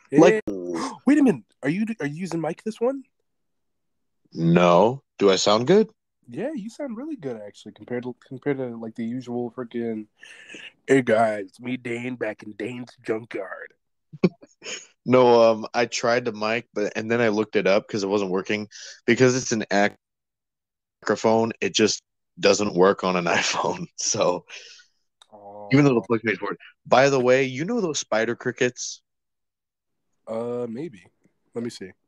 Like, Hey, wait a minute. Are you using mic this one? no. Do I sound good? Yeah, you sound really good actually compared to like the usual freaking. Hey guys, it's me Dane back in Dane's junkyard. No, I tried the mic, but and then I looked it up because it wasn't working. Because it's an microphone, it just doesn't work on an iPhone. So even though the Oh, plug's made for it. By the way, you know those spider crickets? maybe. Let me see.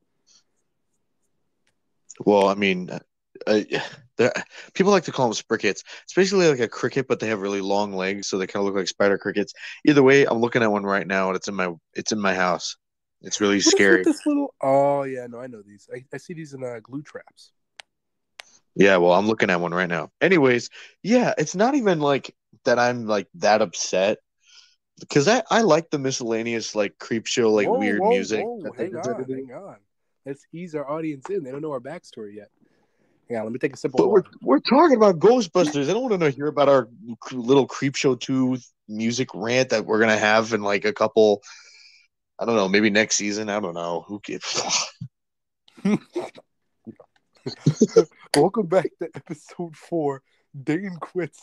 Well, I mean, uh, they're- people like to call them sprickets. It's basically like a cricket, but they have really long legs, so they kind of look like spider crickets. Either way, I'm looking at one right now, and it's in my house. It's really What is with scary. this little? Oh yeah, no, I know these. I see these in glue traps. Yeah, well, I'm looking at one right now. Anyways, yeah, it's not even like that I'm like that upset because I like the miscellaneous like creep show like Whoa, weird whoa, music whoa! that they Hang decided on, to do. hang on. Let's ease our audience in. They don't know our backstory yet. Hang on, let me take a sip of But we're water. we're talking about Ghostbusters. I don't want to hear about our little creep show 2 music rant that we're gonna have in like a couple. I don't know, maybe next season. I don't know. Who gives? Welcome back to episode 4. Dane quits.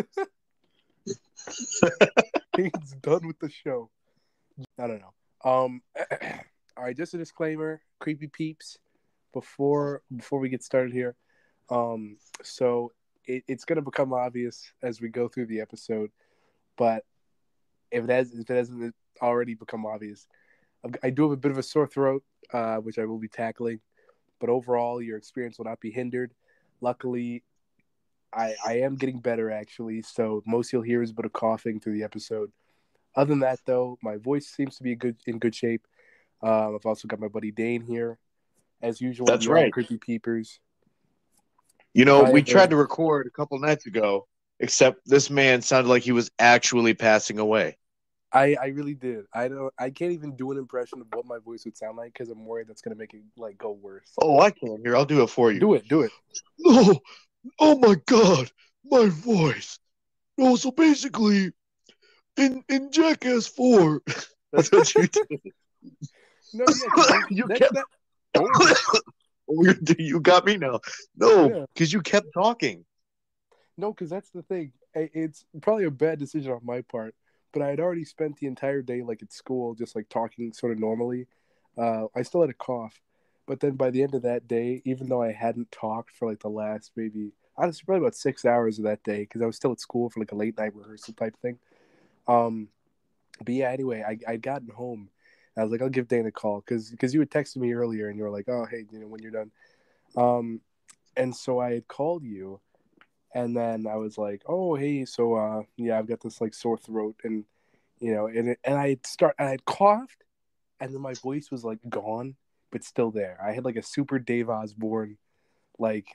Dane's done with the show. I don't know. All right, just a disclaimer, creepy peeps. Before we get started here, so it's gonna become obvious as we go through the episode. But if it hasn't already become obvious, I do have a bit of a sore throat, which I will be tackling. But overall, your experience will not be hindered. Luckily, I am getting better actually, so most you'll hear is a bit of coughing through the episode. Other than that, though, my voice seems to be in good shape. I've also got my buddy Dane here. As usual, That's we are the right. Creepy Peepers. You If know, I we ever, tried to record a couple nights ago, except this man sounded like he was actually passing away. I really did. I can't even do an impression of what my voice would sound like because I'm worried that's gonna make it like go worse. Oh, I can. Here, I'll do it for you. Do it. No, oh my God, my voice. No, so basically, in Jackass 4, that's what you did. No, yeah, because You that's kept. that. Oh, You got me now. No, yeah. because you kept talking. No, because that's the thing. It's probably a bad decision on my part, but I had already spent the entire day like at school, just like talking sort of normally. I still had a cough, but then by the end of that day, even though I hadn't talked for like the last maybe honestly probably about 6 hours of that day because I was still at school for like a late night rehearsal type thing. Um, but yeah, anyway, I'd gotten home. I was like, I'll give Dane a call because you had texted me earlier and you were like, oh hey, when you're done. Um, and so I had called you and then I was like, "Oh, hey, so yeah, I've got this like sore throat, and and I had coughed, and then my voice was like gone, but still there. I had like a super Dave Osborne, like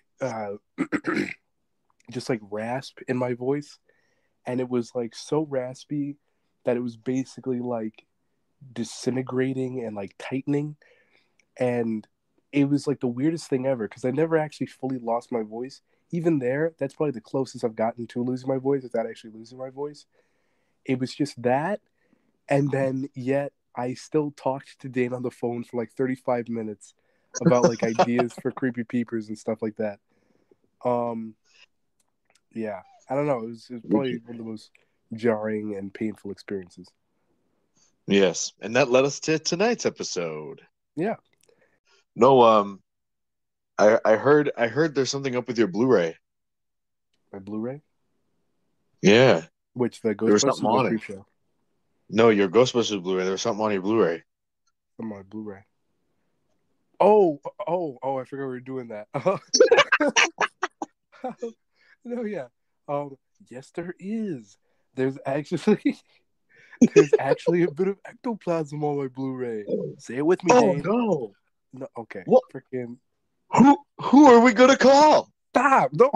just like rasp in my voice, and it was like so raspy that it was basically like disintegrating and like tightening, and it was like the weirdest thing ever because I never actually fully lost my voice. Even there, that's probably the closest I've gotten to losing my voice without actually losing my voice. It was just that, and then yet I still talked to Dane on the phone for like 35 minutes about like ideas for creepy peepers and stuff like that. Um, yeah, I don't know. It was probably one of the most jarring and painful experiences. Yes, and that led us to tonight's episode. Yeah, No, I heard there's something up with your Blu-ray. my Blu-ray, Yeah, which the there was something Ghostbusters or on it. Creep Show No, your Ghostbusters Blu-ray. There was something on your Blu-ray. on my Blu-ray. Oh! I forgot we were doing that. No, yeah. Yes, there is. There's actually there's actually a bit of ectoplasm on my Blu-ray. Say it with me, Oh Dane. no! No, okay. What? Freaking Who are we gonna call? stop! No,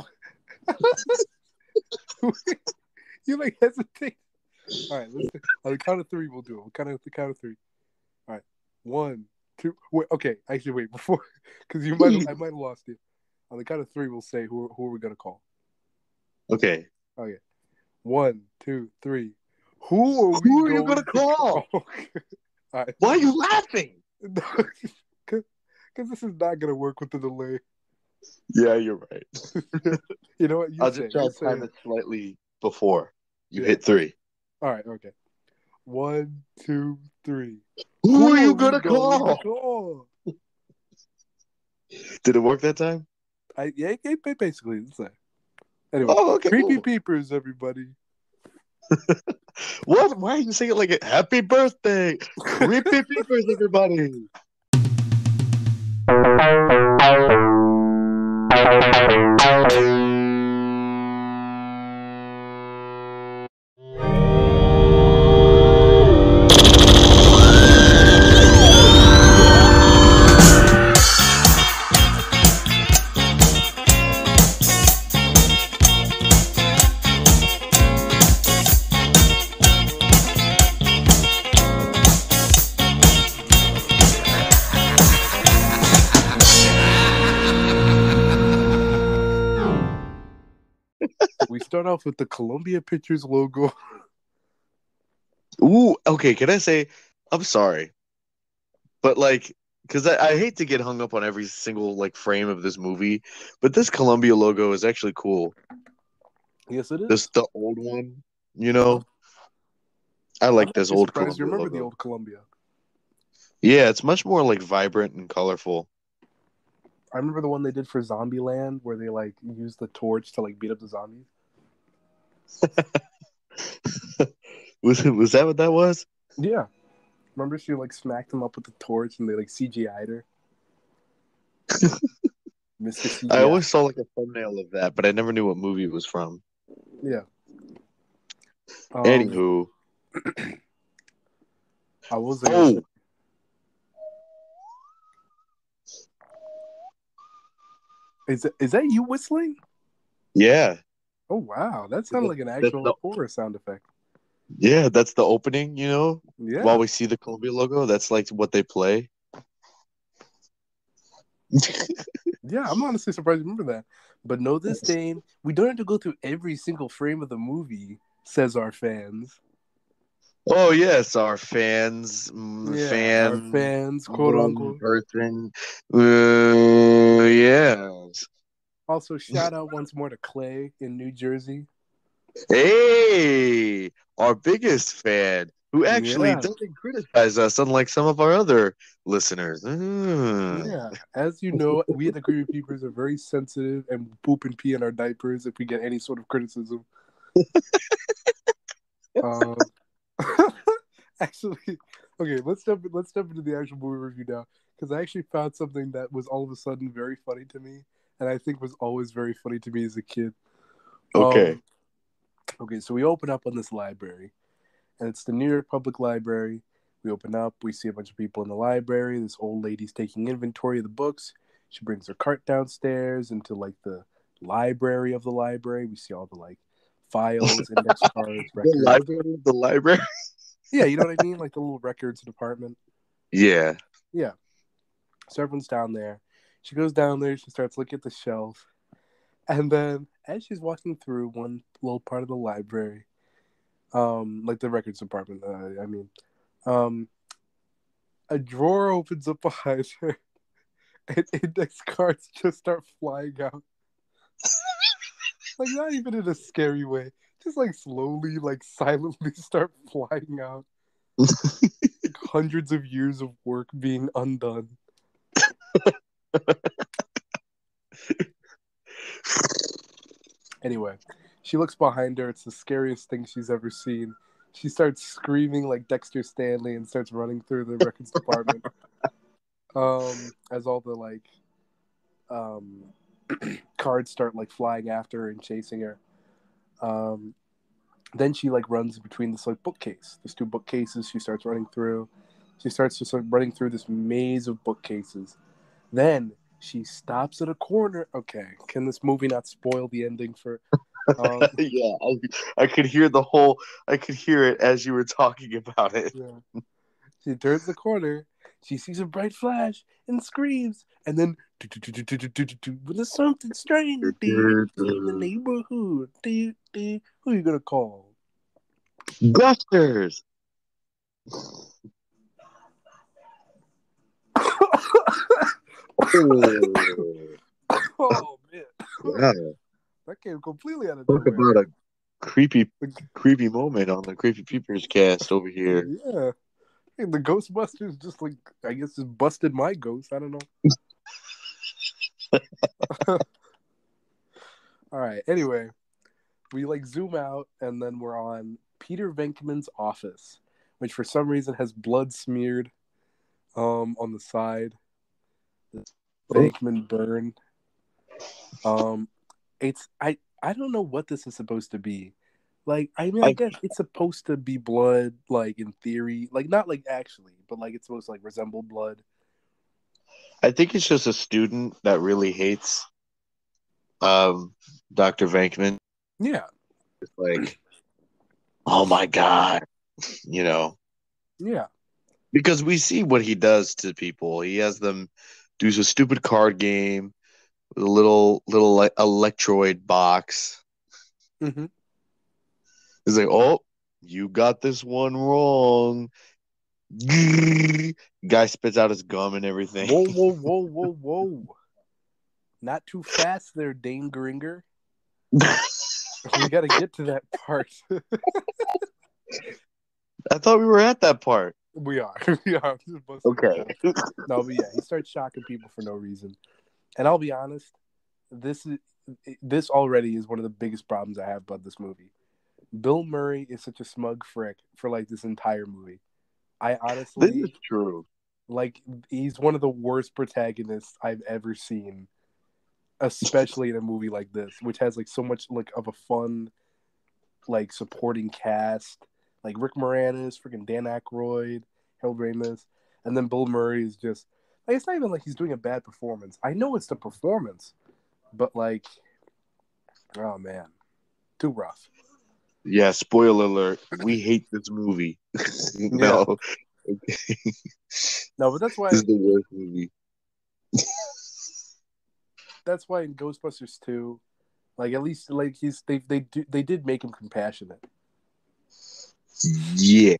you like hesitate. All right, let's on the count of three. We'll do it. We'll count at the count of three. All right, one, two. Wait, okay. Actually, wait before because I might have lost you. On the count of three, we'll say who are we gonna call. Okay. Okay, one, two, three. Who are we Who are you gonna going to call? call? right. Why are you laughing? Because this is not gonna work with the delay. Yeah, you're right. You know what? I'll just try to time it slightly before you hit 3. All right. Okay. 1, 2, 3. Who are you we gonna going to call? call? Did it work that time? Yeah, basically the same. Anyway, Oh, okay, Creepy cool. Peepers, everybody. What? Why are you saying it like a happy birthday? Creepy Peepers, everybody. We start off with the Columbia Pictures logo. Ooh, okay. Can I say, I'm sorry, but like, because I hate to get hung up on every single like frame of this movie, but this Columbia logo is actually cool. Yes, it This is. the old one, you know. I I'm like this actually old surprised you Columbia remember the logo. old Columbia. Yeah, it's much more like vibrant and colorful. I remember the one they did for Zombieland where they like used the torch to like beat up the zombies. Was that what that was? Yeah. Remember she like smacked them up with the torch and they like CGI'd her? Mr. I CGI. always saw like a thumbnail of that, but I never knew what movie it was from. Yeah. Anywho, I was gonna say. Is that you whistling? yeah, Oh wow, that sounded like an actual horror sound effect. yeah, that's the opening. You know, Yeah. while we see the Columbia logo, that's like what they play. Yeah, I'm honestly surprised you remember that. But know this, Dane, we don't have to go through every single frame of the movie, says our fans. Oh yes, our fans, Our fans, quote one unquote. person. Yes. Also, shout out once more to Clay in New Jersey. Hey, our biggest fan, who actually Yeah. doesn't criticize us, unlike some of our other listeners. Yeah. As you know, we at the Creepy Peepers are very sensitive and poop and pee in our diapers if we get any sort of criticism. Actually, okay, let's jump into the actual movie review now, because I actually found something that was all of a sudden very funny to me, and I think was always very funny to me as a kid. Okay. Okay, so we open up on this library, and it's the New York Public Library. We open up, we see a bunch of people in the library. This old lady's taking inventory of the books. She brings her cart downstairs into like the library of the library. We see all the like files, index cards, records. The library. Yeah, you know what I mean? Like the little records department. Yeah. Yeah. So everyone's down there. She goes down there. She starts looking at the shelf. And then as she's walking through one little part of the library, like the records department, a drawer opens up behind her and index cards just start flying out. Like not even in a scary way. Just like slowly, like silently start flying out. Like hundreds of years of work being undone. Anyway, she looks behind her. It's the scariest thing she's ever seen. She starts screaming like Dexter Stanley and starts running through the records department. As all the like cards start like flying after her and chasing her. Then she like runs between this like bookcase. There's two bookcases she starts running through. She starts just like running through this maze of bookcases. Then she stops at a corner. Okay, can this movie not spoil the ending for? Yeah, I could hear I could hear it as you were talking about it. Yeah. She turns the corner. She sees a bright flash and screams. And then, there's something strange in the neighborhood. Who are you gonna call? Ghostbusters. Oh, Oh man, wow. that came completely out of Talk nowhere. about a creepy moment on the Creepy Peepers cast over here. Yeah, hey, the Ghostbusters just like I guess just busted my ghost. I don't know. All right. Anyway, we like zoom out and then we're on Peter Venkman's office, which for some reason has blood smeared on the side. This Oh, Venkman burn. Um I don't know what this is supposed to be. Like I mean I I guess it's supposed to be blood, like in theory. Like not like actually, but like it's supposed to like resemble blood. I think it's just a student that really hates um Dr. Venkman. Yeah. It's like, oh my God, you know, Yeah. because we see what he does to people. He has them do a stupid card game with a little like electroid box. Hmm. He's like, oh, you got this one wrong. Guy spits out his gum and everything. Whoa, whoa, whoa, whoa, whoa. Not too fast there, Dane Gringer. We got to get to that part. I thought we were at that part. We are. We are. Just busting it Okay. down. No, but yeah, he starts shocking people for no reason. And I'll be honest, this is this already is one of the biggest problems I have about this movie. Bill Murray is such a smug frick for like this entire movie. I This is honestly true. like he's one of the worst protagonists I've ever seen, especially in a movie like this, which has like so much like of a fun like supporting cast, like Rick Moranis, freaking Dan Aykroyd, Harold Ramis, and then Bill Murray is just like it's not even like he's doing a bad performance. I know it's the performance, but like, oh man, too rough. Yeah, spoiler alert. We hate this movie. Yeah, No. no, but This is the worst movie. that's why in Ghostbusters 2, like at least like they did make him compassionate. Yeah,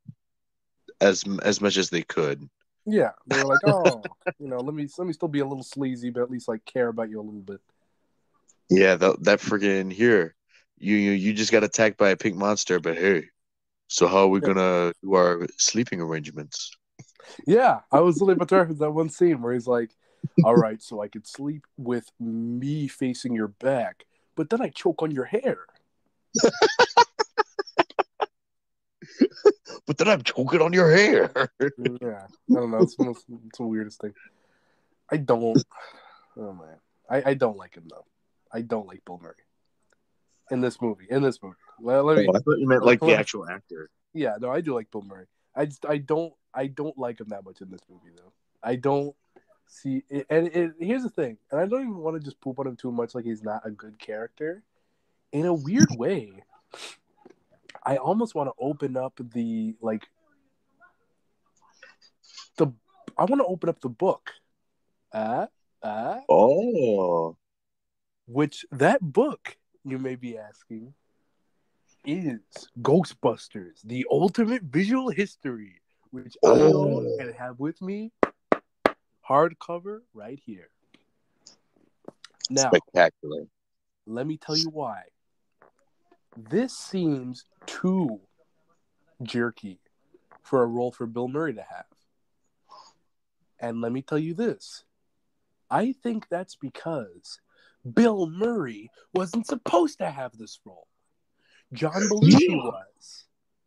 as much as they could. Yeah, they were like, oh, let me still be a little sleazy, but at least like care about you a little bit. Yeah, that freaking here. You just got attacked by a pink monster, but hey, so how are we Yeah, gonna do our sleeping arrangements? yeah, I was literally about to reference that one scene where he's like, all right, so I could sleep with me facing your back, but then I choke on your hair. But then I'm choking on your hair. Yeah, I don't know. It's the weirdest thing. I don't. Oh man, I don't like him though. I don't like Bill Murray in this movie. In this movie, let Oh, me. I thought you meant like the Let me actual actor. yeah, no, I do like Bill Murray. I don't like him that much in this movie though. I don't see it, and here's the thing, and I don't even want to just poop on him too much like he's not a good character. In a weird way, I almost want to open up the like the I want to open up the book. Uh Oh, which that book, you may be asking, is Ghostbusters, the ultimate visual history, which I own oh, and have with me hardcover right here. Now, spectacular. let me tell you why. This seems too jerky for a role for Bill Murray to have. And let me tell you this. I think that's because Bill Murray wasn't supposed to have this role. John Belushi Yeah. was.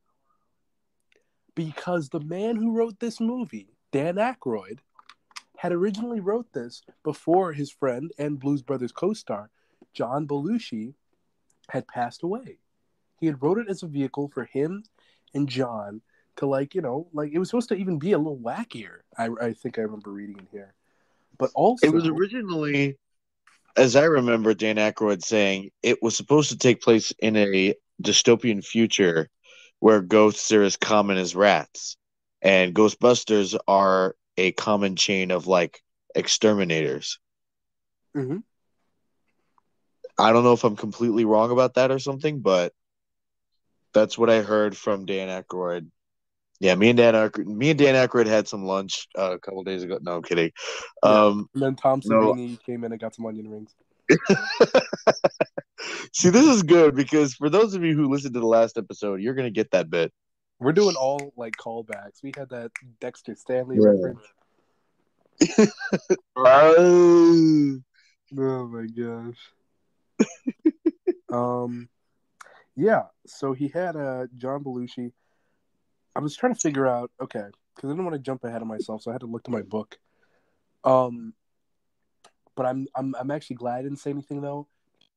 Because the man who wrote this movie, Dan Aykroyd, had originally wrote this before his friend and Blues Brothers co-star, John Belushi, had passed away. He had wrote it as a vehicle for him and John to like it was supposed to even be a little wackier. I think I remember reading in here. But It was also, originally, as I remember, Dan Aykroyd saying it was supposed to take place in a dystopian future where ghosts are as common as rats, and Ghostbusters are a common chain of like exterminators. mhm. I don't know if I'm completely wrong about that or something, but that's what I heard from Dan Aykroyd. Yeah, me and Dan Aykroyd had some lunch a couple days ago. No, I'm kidding. Yeah. And then Tom No, Savini came in and got some onion rings. see, this is good because for those of you who listened to the last episode, you're gonna get that bit. We're doing all like callbacks. We had that Dexter Stanley Yeah. reference. Oh. Oh my gosh. Um, yeah. So he had John Belushi. I was trying to figure out, okay, because I didn't want to jump ahead of myself, so I had to look to my book. Um, but I'm actually glad I didn't say anything though.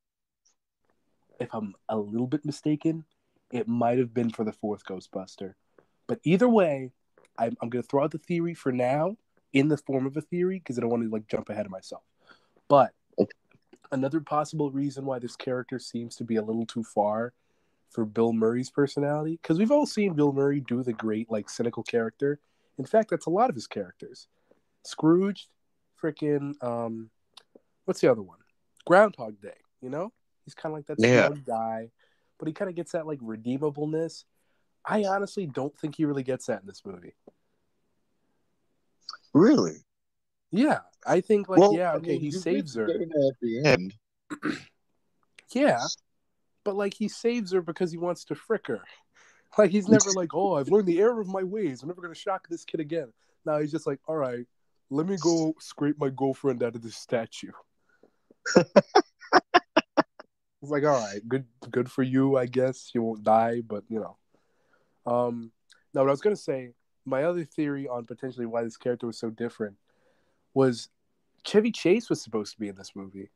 If I'm a little bit mistaken, it might have been for the fourth Ghostbuster. But either way, I'm going to throw out the theory for now in the form of a theory because I don't want to like jump ahead of myself. But another possible reason why this character seems to be a little too far for Bill Murray's personality, because we've all seen Bill Murray do the great like cynical character. In fact, that's a lot of his characters. Scrooge, freaking what's the other one? Groundhog Day. You know, he's kind of like that Yeah, smug guy, but he kind of gets that like redeemableness. I honestly don't think he really gets that in this movie. really. Yeah, I think like Well, yeah, I okay, mean, he he did saves her. say that at the end. Yeah, but like he saves her because he wants to frick her. Like he's never like, oh, I've learned the error of my ways. I'm never gonna shock this kid again. Now he's just like, all right, let me go scrape my girlfriend out of this statue. It's like, all right, good for you, I guess. You won't die, but you know. No, what I was gonna say, my other theory on potentially why this character was so different was Chevy Chase was supposed to be in this movie.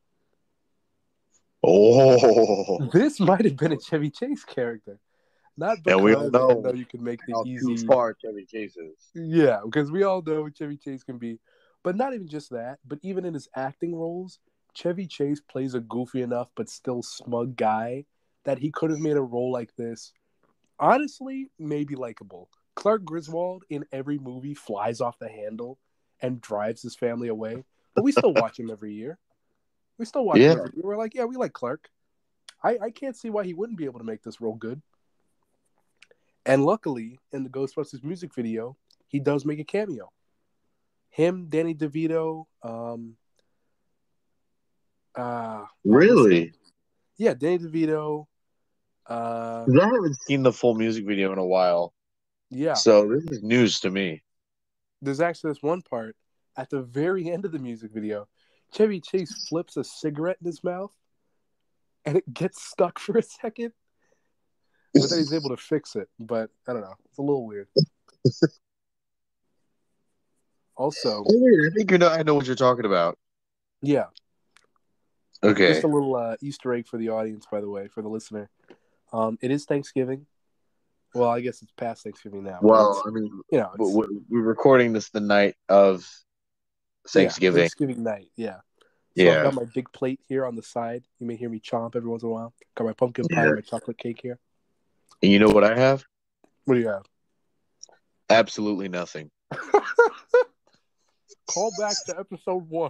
Oh, This might have been a Chevy Chase character. Not and we all because I know know you can make the how too easy. far Chevy Chase is. Yeah, because we all know what Chevy Chase can be. But not even just that, but even in his acting roles, Chevy Chase plays a goofy enough but still smug guy that he could have made a role like this. Honestly, maybe likable. Clark Griswold in every movie flies off the handle and drives his family away, but we still watch him every year. We still watch him Yeah, every year. We're like, yeah, we like Clark. I can't see why he wouldn't be able to make this role good. And luckily, in the Ghostbusters music video, he does make a cameo. Him, Danny DeVito, what's the other? really. Yeah, Danny DeVito, 'Cause I haven't seen the full music video in a while, yeah. so this is news to me. There's actually this one part at the very end of the music video. Chevy Chase flips a cigarette in his mouth, and it gets stuck for a second, but then he's able to fix it. But I don't know, it's a little weird. Also, Oh, wait, I think you know. I know what you're talking about. yeah, just Okay. a little Easter egg for the audience, by the way, for the listener. It is Thanksgiving. Well, I guess it's past Thanksgiving now, but Well, it's I mean, it's we're recording this the night of yeah, Thanksgiving. Thanksgiving night. Yeah. So I've Yeah, got my big plate here on the side. You may hear me chomp every once in a while. Got my pumpkin pie and yeah. my chocolate cake here. And you know what I have? What do you have? Absolutely nothing. Call back to episode 1.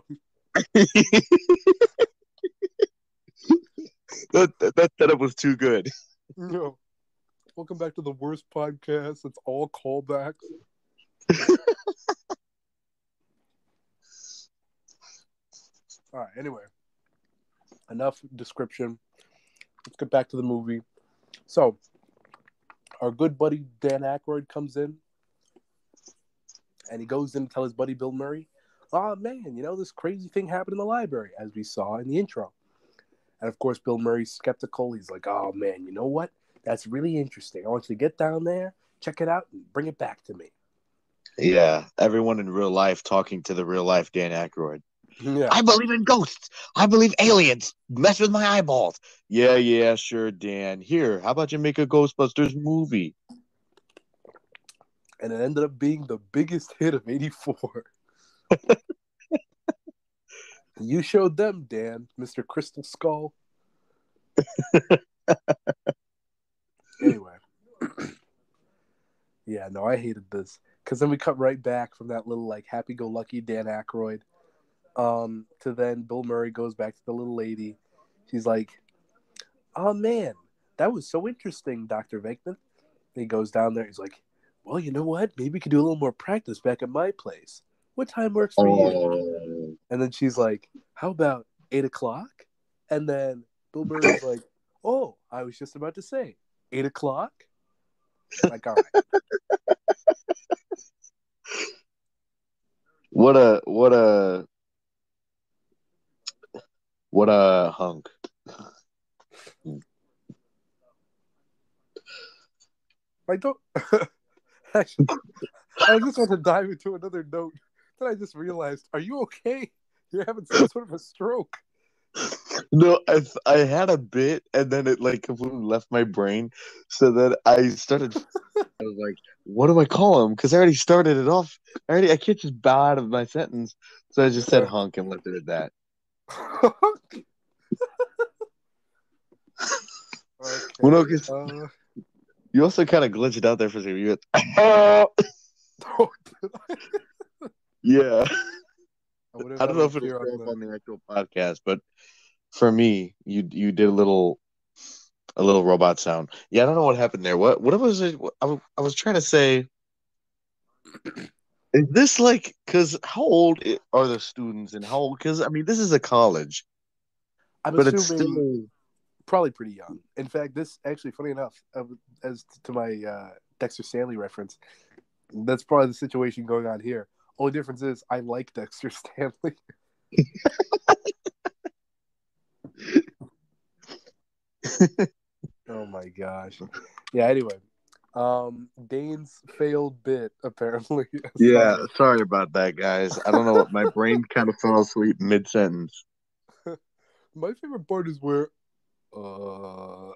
That setup was too good. No. Welcome back to the worst podcast. It's all callbacks. All right. Anyway, enough description. Let's get back to the movie. So, our good buddy Dan Aykroyd comes in, and he goes in to tell his buddy Bill Murray, "Oh man, you know this crazy thing happened in the library, as we saw in the intro." And of course, Bill Murray's skeptical. He's like, "Oh man, you know what? That's really interesting. I want you to get down there, check it out, and bring it back to me." Yeah, everyone in real life talking to the real life Dan Aykroyd. Yeah. I believe in ghosts. I believe aliens. Mess with my eyeballs. Yeah, yeah, sure, Dan. Here, how about you make a Ghostbusters movie? And it ended up being the biggest hit of '84. You showed them, Dan, Mr. Crystal Skull. Anyway. Yeah, no, I hated this. Because then we cut right back from that little, like, happy-go-lucky Dan Aykroyd to then Bill Murray goes back to the little lady. She's like, "Oh, man, that was so interesting, Dr. Venkman." He goes down there. He's like, well, you know what? Maybe we could do a little more practice back at my place. What time works for you? Oh, And then she's like, how about 8 o'clock? And then Bill Murray's like, oh, I was just about to say 8 o'clock. Like, all right. what a hunk. I don't. Actually, I was just about to dive into another note. Then I just realized, are you okay? You're having some sort of a stroke. No, I had a bit and then it like completely left my brain. So then I started. I was like, "What do I call him?" Because I already started it off. I can't just bow out of my sentence. So I just said Yeah. hunk and left it at that. Well, no, Okay. because you also kind of glitched out there for a second. You went, yeah. I wouldn't I don't have know it if it'll appear on show up the. on the actual podcast, but for me, you did a little robot sound. Yeah, I don't know what happened there. What was it? I was trying to say. Is this like because how old are the students and how old? Because I mean, this is a college, I'm but it's assuming still probably pretty young. In fact, this actually, funny enough, as to my Dexter Stanley reference, that's probably the situation going on here. Only difference is I like Dexter Stanley. Oh my gosh. Yeah. Anyway, Dane's failed bit apparently. yeah. Sorry. Sorry about that, guys. I don't know what my brain kind of fell asleep mid sentence. My favorite part is where. Uh...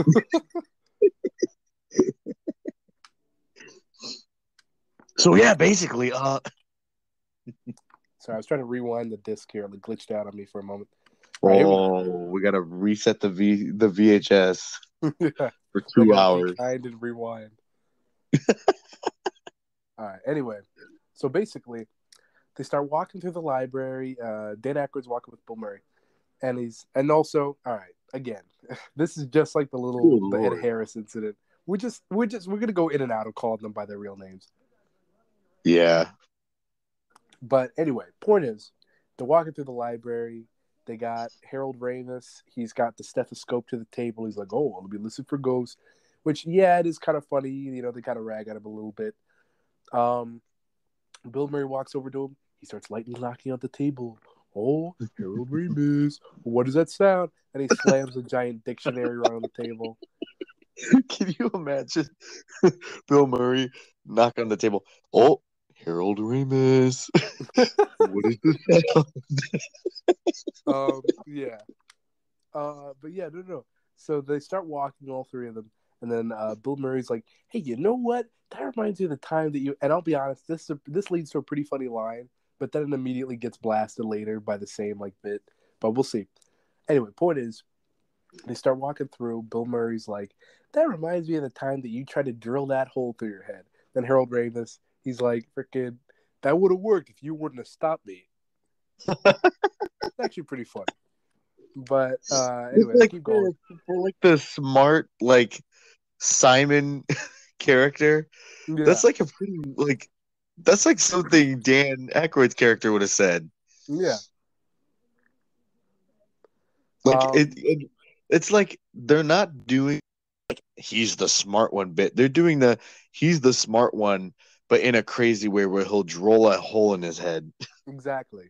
So yeah, basically, Sorry, I was trying to rewind the disc here. It glitched out on me for a moment. All right, here we go. we gotta reset the VHS Yeah, for I two gotta be hours. kind and rewind. All right. Anyway, so basically, they start walking through the library. Dan Aykroyd's walking with Bill Murray, and also, all right. Again, this is just like Good the Ed lord. Harris incident. We're gonna go in and out of calling them by their real names. Yeah. But anyway, point is, they're walking through the library. They got Harold Ramis. He's got the stethoscope to the table. He's like, "Oh, I'll be listening for ghosts," which yeah, it is kind of funny. You know, they kind of rag at him a little bit. Um, Bill Murray walks over to him. He starts lightly knocking on the table. Oh, Harold Ramis. What does that sound? And he slams a giant dictionary around the table. Can you imagine Bill Murray knock on the table? Oh, Harold Ramis. What is this sound? Yeah. But yeah, no. So they start walking, all three of them, and then Bill Murray's like, "Hey, you know what? That reminds me of the time that you." And I'll be honest, this leads to a pretty funny line, but then it immediately gets blasted later by the same like bit. But we'll see. Anyway, point is, they start walking through. Bill Murray's like, "That reminds me of the time that you tried to drill that hole through your head." Then Harold Ramis, he's like, "Freaking, that would have worked if you wouldn't have stopped me." It's actually pretty funny. But It's anyway, they like keep going. the smart like Simon character. Yeah, That's like a pretty like that's like something Dan Aykroyd's character would have said. yeah. Like Um, it's like they're not doing he's the smart one bit. They're doing the he's the smart one, but in a crazy way where he'll drill a hole in his head. exactly.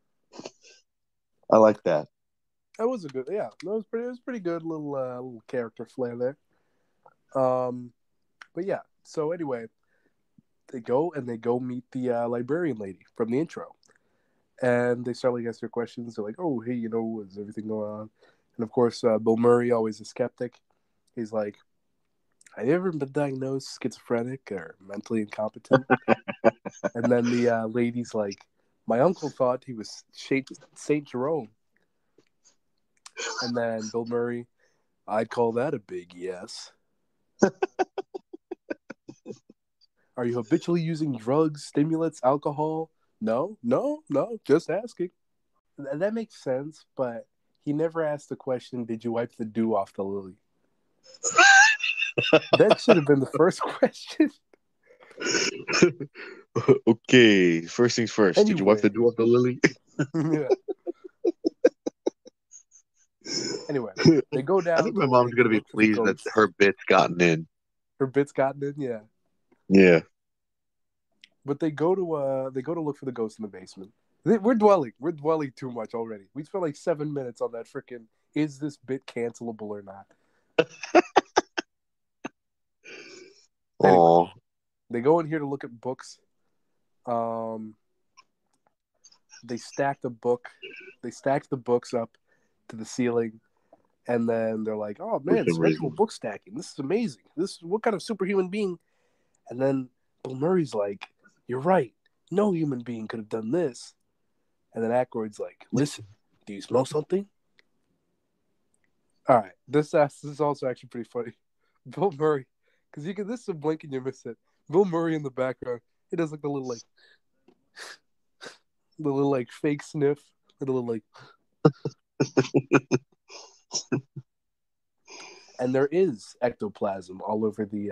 I like that. That was a good, yeah. That was pretty. It was pretty good little character flair there. Um, but yeah. So anyway, they go meet the librarian lady from the intro, and they start like asking her questions. They're like, "Oh, hey, you know, is everything going on?" And of course, Bill Murray, always a skeptic. He's like, "Have you ever been diagnosed schizophrenic or mentally incompetent?" And then the lady's like, "My uncle thought he was Saint Jerome." And then Bill Murray, "I'd call that a big yes." "Are you habitually using drugs, stimulants, alcohol?" "No, no, no, just asking." That makes sense, but he never asked the question, "Did you wipe the dew off the lily?" That should have been the first question. Okay, first things first. Did you wipe the Anyway, door off the lily? yeah. Anyway, they go I down think to my mom's like gonna be look for the pleased that ghosts. her bit's gotten in. Her bit's gotten in, yeah. Yeah. But they go to look for the ghost in the basement. We're dwelling too much already. We spent like 7 minutes on that freaking is this bit cancelable or not? Anyway, Oh, they go in here to look at books. Um, they stack the book. They stack the books up to the ceiling, and then they're like, "Oh for man, some spectral reason. book stacking. This is amazing. This is what kind of superhuman being?" And then Bill Murray's like, "You're right. No human being could have done this." And then Aykroyd's like, "Listen, do you smell something?" All right, this is also actually pretty funny. Bill Murray, because you can this is a blink and you miss it. Bill Murray in the background, he does like the little like fake sniff, the little like, and there is ectoplasm all over the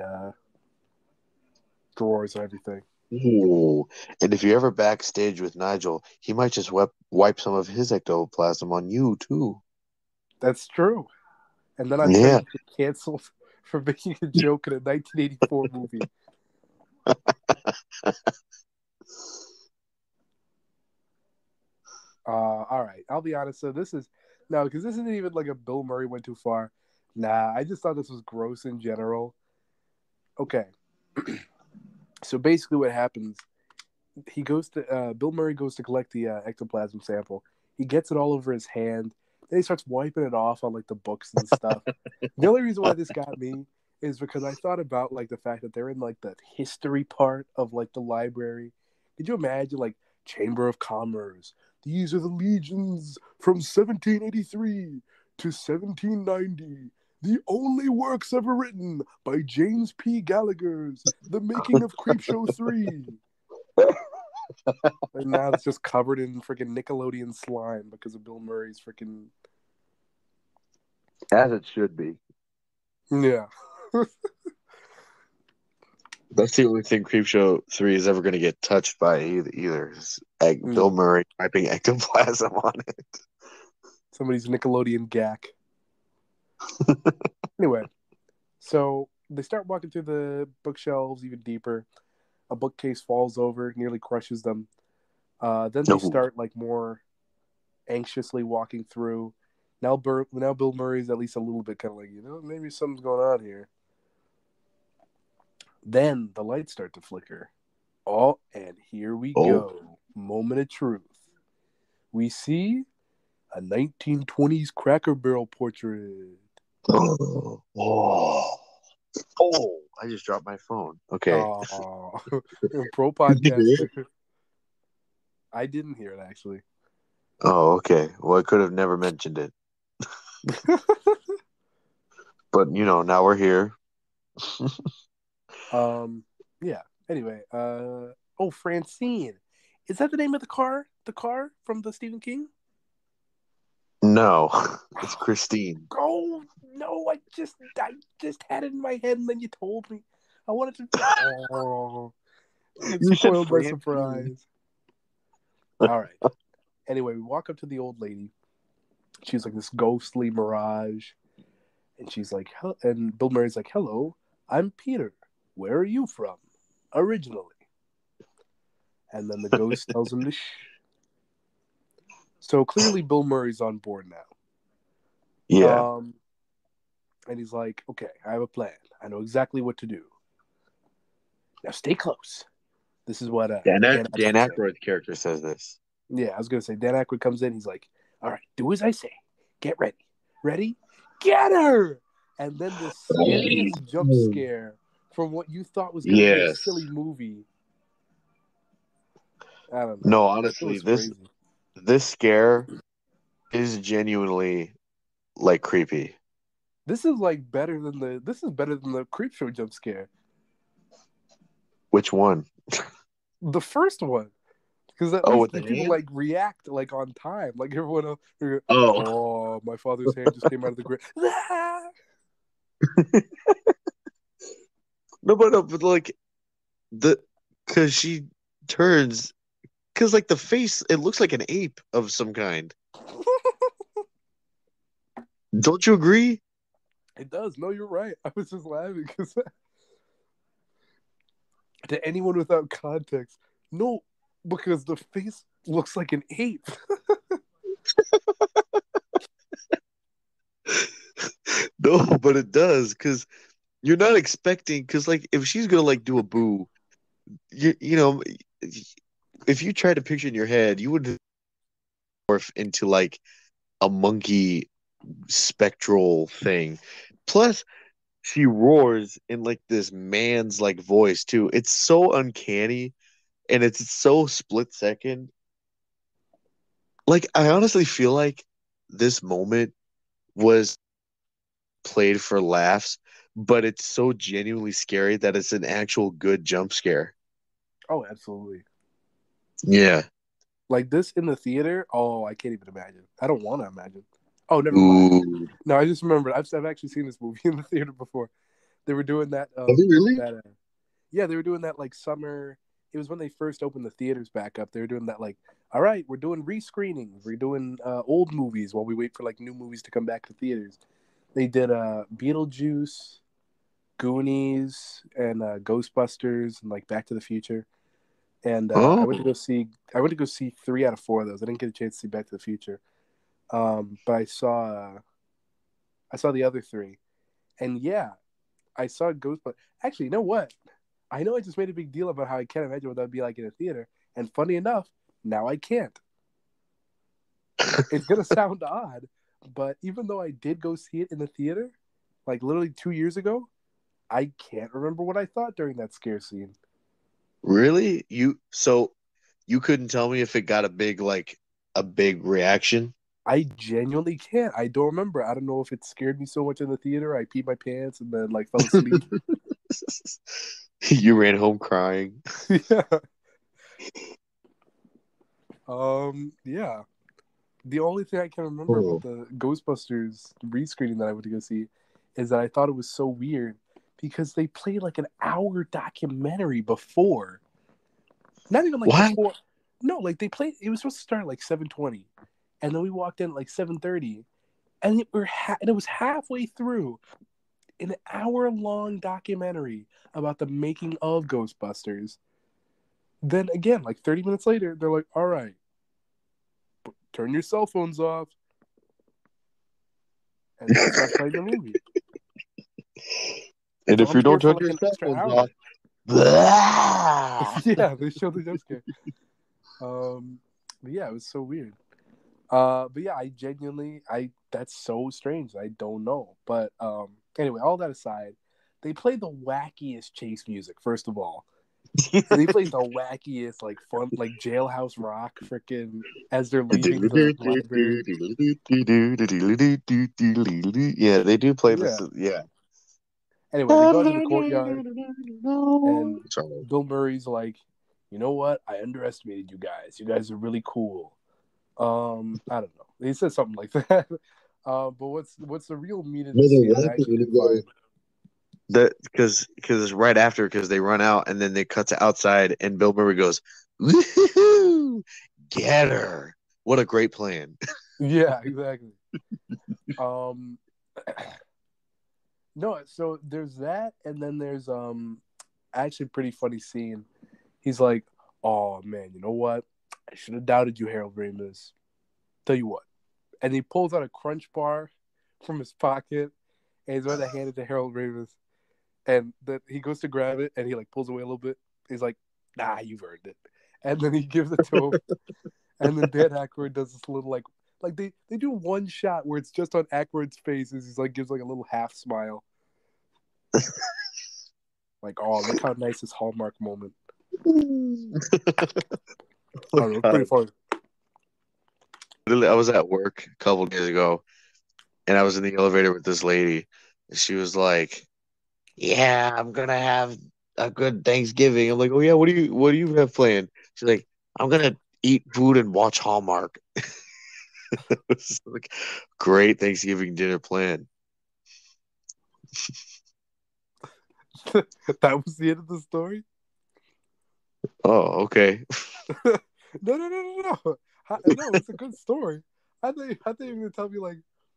drawers and everything. Ooh. And if you're ever backstage with Nigel, he might just wipe some of his ectoplasm on you too. That's true. And then I'm gonna Yeah. get canceled for making a joke in a 1984 movie. All right, I'll be honest. So this is no, because this isn't even like a Bill Murray went too far. Nah, I just thought this was gross in general. Okay, so basically, what happens? He goes to Bill Murray goes to collect the ectoplasm sample. He gets it all over his hand. Then he starts wiping it off on like the books and stuff. The only reason why this got me is because I thought about like the fact that they're in like the history part of like the library. Could you imagine like Chamber of Commerce? These are the legions from 1783 to 1790. The only works ever written by James P. Gallagher's The Making of Creepshow 3. And now it's just covered in freaking Nickelodeon slime because of Bill Murray's freaking As it should be. yeah. That's the only thing Creepshow 3 is ever going to get touched by either. Is Bill Yeah. Murray wiping ectoplasm on it. Somebody's Nickelodeon gack. Anyway, so they start walking through the bookshelves even deeper. A bookcase falls over, nearly crushes them. Then they No. start like more anxiously walking through. Now Bill Murray's at least a little bit kind of like, maybe something's going on here. Then the lights start to flicker. Oh, and here we Oh. go. Moment of truth. We see a 1920s Cracker Barrel portrait. Oh. Oh. Oh. I just dropped my phone. Okay. Oh, pro Did you hear podcaster. it? I didn't hear it actually. Oh, okay. Well, I could have never mentioned it. But, now we're here. um, yeah. Anyway, oh, Francine, is that the name of the car? The car from the Stephen King? No, it's Christine. Oh no, I just had it in my head and then you told me. I wanted to. Oh, it You said spoiled my Francine. surprise. All right. Anyway, we walk up to the old lady. She's like this ghostly mirage, and she's like, and Bill Murray's like, "Hello, I'm Peter. Where are you from, originally?" And then the ghost tells him to shh. So clearly, Bill Murray's on board now. Yeah. And he's like, "Okay, I have a plan. I know exactly what to do. Now stay close." This is what Dan Dan Aykroyd said. Aykroyd's character says this. Yeah, I was gonna say Dan Aykroyd comes in. He's like, "All right, do as I say. Get ready. Ready? Get her!" And then the scariest jump scare from what you thought was gonna be a Yes. silly movie. I don't know. No, It honestly, was this crazy. this scare is genuinely like creepy. This is like better than the. This is better than the Creepshow jump scare. Which one? The first one, because at Oh, least with the the people hand? like react like on time. Like everyone else. Oh. Oh, my father's hand just came out of the grave. No, but like the because she turns because like the face, it looks like an ape of some kind. Don't you agree? It does. No, you're right. I was just laughing because to anyone without context, no, because the face looks like an ape. No, but it does because you're not expecting because like if she's gonna like do a boo, you know, if you try to picture in your head, you would morph into like a monkey spectral thing. Plus, she roars in like this man's like voice too. It's so uncanny and it's so split second. Like I honestly feel like this moment was played for laughs, but it's so genuinely scary that it's an actual good jump scare. Oh, absolutely. Yeah. Like this in the theater. Oh, I can't even imagine. I don't want to imagine. Oh, never mind. Ooh. No, I just remembered. I've actually seen this movie in the theater before. They were doing that. Have you really? Yeah, they were doing that like summer. It was when they first opened the theaters back up. They were doing that like, all right, we're doing rescreenings. We're doing old movies while we wait for like new movies to come back to theaters. They did Beetlejuice, Goonies, and Ghostbusters, and like Back to the Future. And I went to Oh, go see. I went to go see 3 out of 4 of those. I didn't get a chance to see Back to the Future, but I saw the other three, and yeah, I saw Ghostbusters. Actually, you know what? I know I just made a big deal about how I can't imagine what that would be like in a theater, and funny enough, now I can't. It's gonna sound odd, but even though I did go see it in the theater, like literally 2 years ago, I can't remember what I thought during that scare scene. really? You couldn't tell me if it got a big reaction? I genuinely can't. I don't remember. I don't know if it scared me so much in the theater I peed my pants and then like fell asleep. You ran home crying. Yeah. Yeah. The only thing I can remember about Oh. the Ghostbusters rescreening that I went to go see is that I thought it was so weird because they played like an hour documentary before. Not even like What? before. No, like they played. It was supposed to start at like 7:20, and then we walked in at like 7:30, and and it was halfway through an hour-long documentary about the making of Ghostbusters. Then again, like 30 minutes later, they're like, "All right, turn your cell phones off," and then start playing the movie. And if you Jump scare don't for turn like your an cell extra phones off, hour. blah! Yeah, they showed the jump scare. But yeah, it was so weird. But yeah, I genuinely, I that's so strange. I don't know, but anyway, all that aside, they play the wackiest chase music first of all, and they play the wackiest like fun like jailhouse rock, freaking as they're leaving the library. Yeah, they do play this. Yeah. Yeah. Anyway, they go out to the courtyard, and Sorry. Bill Murray's like, you know what? I underestimated you guys. You guys are really cool. I don't know. He says something like that. But what's the real meat of No, the they're scene that I laughing actually and he did goes find? that because right after because they run out and then they cut to outside and Bill Murray goes, "Woohoo! Get her! What a great plan!" Yeah, exactly. Um, no, so there's that, and then there's actually a pretty funny scene. He's like, "Oh man, you know what? I should have doubted you, Harold Ramis. Tell you what." And he pulls out a Crunch bar from his pocket, and he's going to hand it to Harold Ramis. And then he goes to grab it, and he like pulls away a little bit. He's like, "Nah, you've earned it." And then he gives it to him. And then Dan Aykroyd does this little like they do one shot where it's just on Aykroyd's face as he's like gives like a little half smile. Like, oh, look how nice this Hallmark moment. I Oh don't know, it's pretty God. funny. Literally, I was at work a couple days ago and I was in the elevator with this lady. And she was like, "Yeah, I'm gonna have a good Thanksgiving." I'm like, "Oh yeah, what do you have planned?" She's like, "I'm gonna eat food and watch Hallmark." It's like great Thanksgiving dinner plan. That was the end of the story. Oh, okay. No, no, no, no, no. No, it's a good story. I thought you were gonna tell me like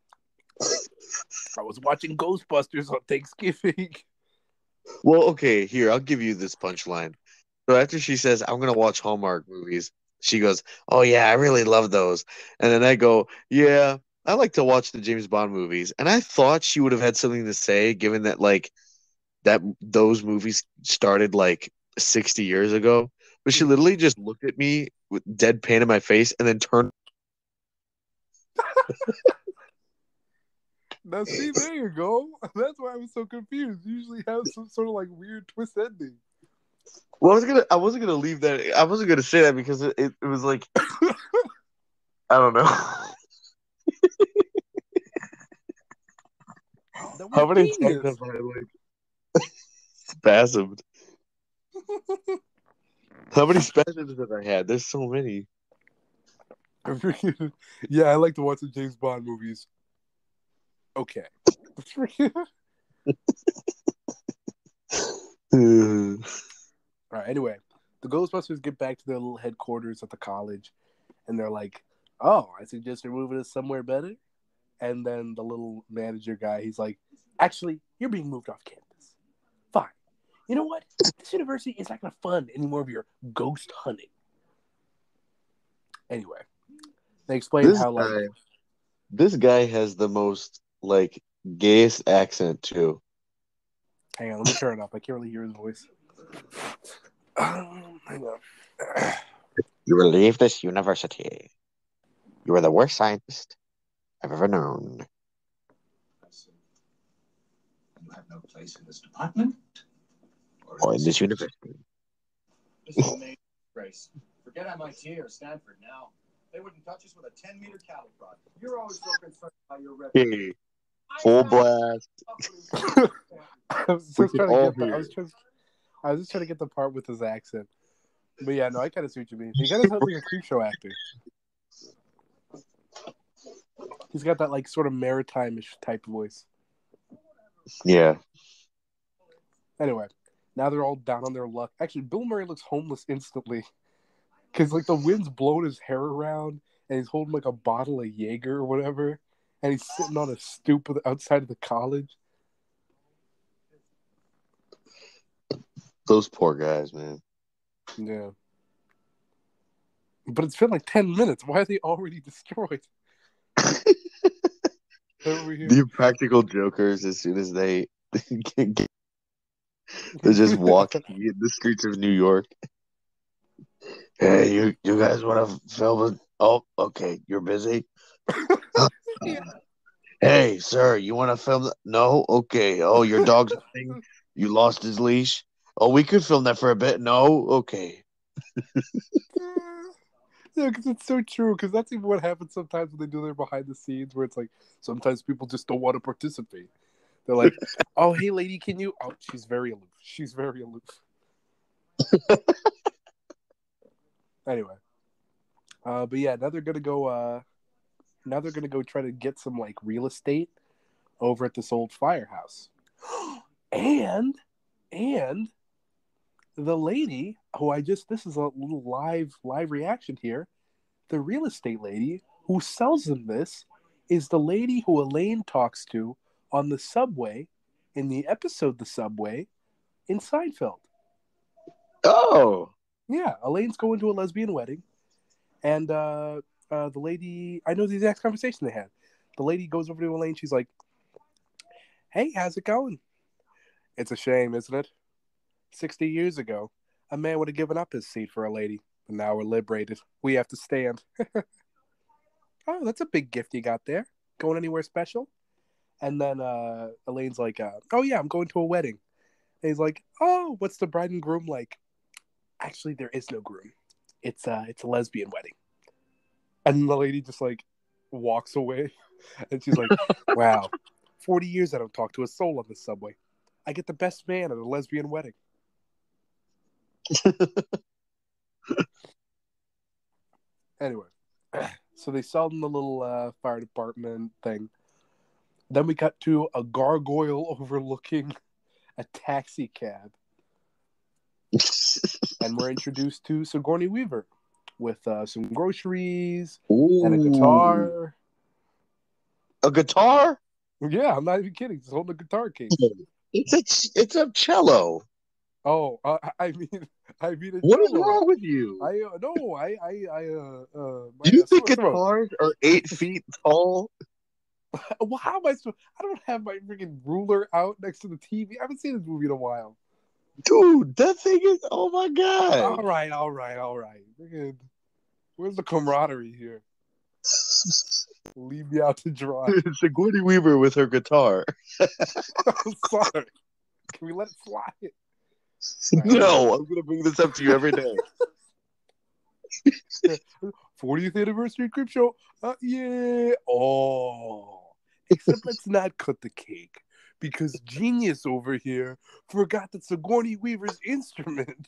I was watching Ghostbusters on Thanksgiving. Well, okay, here, I'll give you this punchline. So after she says, I'm gonna watch Hallmark movies, she goes, "Oh yeah, I really love those." And then I go, "Yeah, I like to watch the James Bond movies." And I thought she would have had something to say, given that like that those movies started like 60 years ago. But she literally just looked at me with deadpan in my face and then turned. Now, see, there you go. That's why I was so confused. Usually have some sort of like weird twist ending. Well, I wasn't gonna leave that. I wasn't gonna say that because it was like I don't know. That was How many times genius. have I like spasmed? How many spasms have I had? There's so many. Yeah, I like to watch the James Bond movies. Okay. Uh, All right. Anyway, the Ghostbusters get back to their little headquarters at the college, and they're like, "Oh, I suggest you're moving us somewhere better." And then the little manager guy, he's like, "Actually, you're being moved off campus. Fine. You know what? This university is not going to fund any more of your ghost hunting." Anyway, they explain this how like, guy, this guy has the most like gayest accent too. hang on, let me turn it up. I can't really hear his voice. Hang on. You will leave this university. You are the worst scientist I've ever known. You have no place in this department Or in this university. This is amazing, Grace. Forget MIT or Stanford now. They wouldn't touch us with a 10-meter cattle prod. You're always so concerned about your reputation. Hey, full blast. I was We just can trying to all get the. hear. I was just trying to get the part with his accent. But yeah, no, I kind of see what you mean. He kind of sounds like a creep show actor. He's got that like sort of maritime-ish type voice. Yeah. Anyway, now they're all down on their luck. Actually, Bill Murray looks homeless instantly because like the wind's blowing his hair around, and he's holding like a bottle of Jaeger or whatever, and he's sitting on a stoop outside of the college. Those poor guys, man. Yeah, but it's been like 10 minutes. Why are they already destroyed? Over here. The practical jokers, as soon as they get, they're just walking in the streets of New York. Hey, you guys want to film it? Oh, okay. You're busy. Yeah. Hey, sir, you want to film? No, okay. Oh, your dog's missing. You lost his leash. Oh, we could film that for a bit. No, okay. Yeah, because it's so true. Because that's even what happens sometimes when they do their behind the scenes, where it's like sometimes people just don't want to participate. They're like, "Oh, hey, lady, can you?" Oh, she's very aloof. She's very aloof. Anyway, but yeah, now they're gonna go. Now they're gonna go try to get some like real estate over at this old firehouse, and and the lady who I just this is a little live reaction here. The real estate lady who sells them this is the lady who Elaine talks to on the subway in the episode The Subway in Seinfeld. Oh, Yeah, Elaine's going to a lesbian wedding, and the lady, I know the exact conversation they had. The lady goes over to Elaine. She's like, "Hey, how's it going? It's a shame, isn't it? 60 years ago, a man would have given up his seat for a lady, but now we're liberated. We have to stand." Oh, that's a big gift you got there. Going anywhere special? And then Elaine's like, "Oh yeah, I'm going to a wedding." And he's like, "Oh, what's the bride and groom like?" Actually, there is no groom. It's a lesbian wedding. And the lady just like walks away, and she's like, "Wow, 40 years I don't talk to a soul on the subway. I get the best man at a lesbian wedding." Anyway, so they sell them the little fire department thing. Then we cut to a gargoyle overlooking a taxi cab. and we're introduced to Sigourney Weaver with some groceries and a Ooh, guitar. a guitar? Yeah, I'm not even kidding. Just holding a guitar case. It's a cello. Oh, I mean a What is cello. wrong with you? I no, Do my you think sore throat. guitars are 8 feet tall? Well, how am I supposed? I don't have my freaking ruler out next to the TV. I haven't seen this movie in a while. Dude, that thing is, oh my God. All right. Freaking, where's the camaraderie here? Leave me out to dry. Sigourney Weaver with her guitar. I'm sorry. Can we let it slide? Right, No, I'm going to bring this up to you every day. 40th anniversary Creep Show. Yeah. Oh. Except let's not cut the cake because genius over here forgot that Sigourney Weaver's instrument.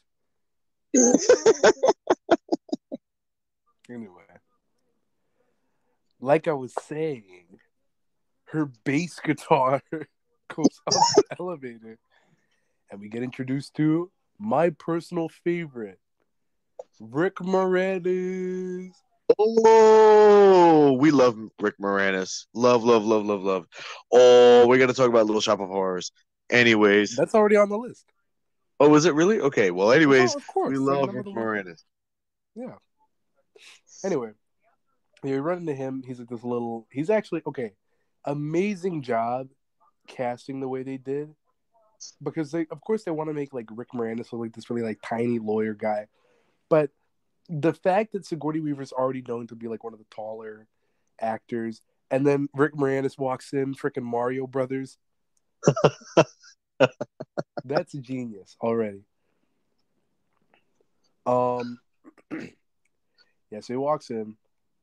Anyway, like I was saying, her bass guitar goes up the elevator, and we get introduced to my personal favorite, Rick Moranis. Oh, we love Rick Moranis. Love, love, love, love, love. Oh, we got to talk about Little Shop of Horrors. Anyways. That's already on the list. Oh, is it really? Okay, well, anyways, Of course. we It's like love number Rick the Moranis. Yeah. Anyway, you run into him. He's like this little. He's actually okay. Amazing job casting the way they did, because of course, they want to make like Rick Moranis look like this really like tiny lawyer guy, but the fact that Sigourney Weaver's already known to be like one of the taller actors, and then Rick Moranis walks in, freaking Mario Brothers. That's a genius already. Yeah, so he walks in.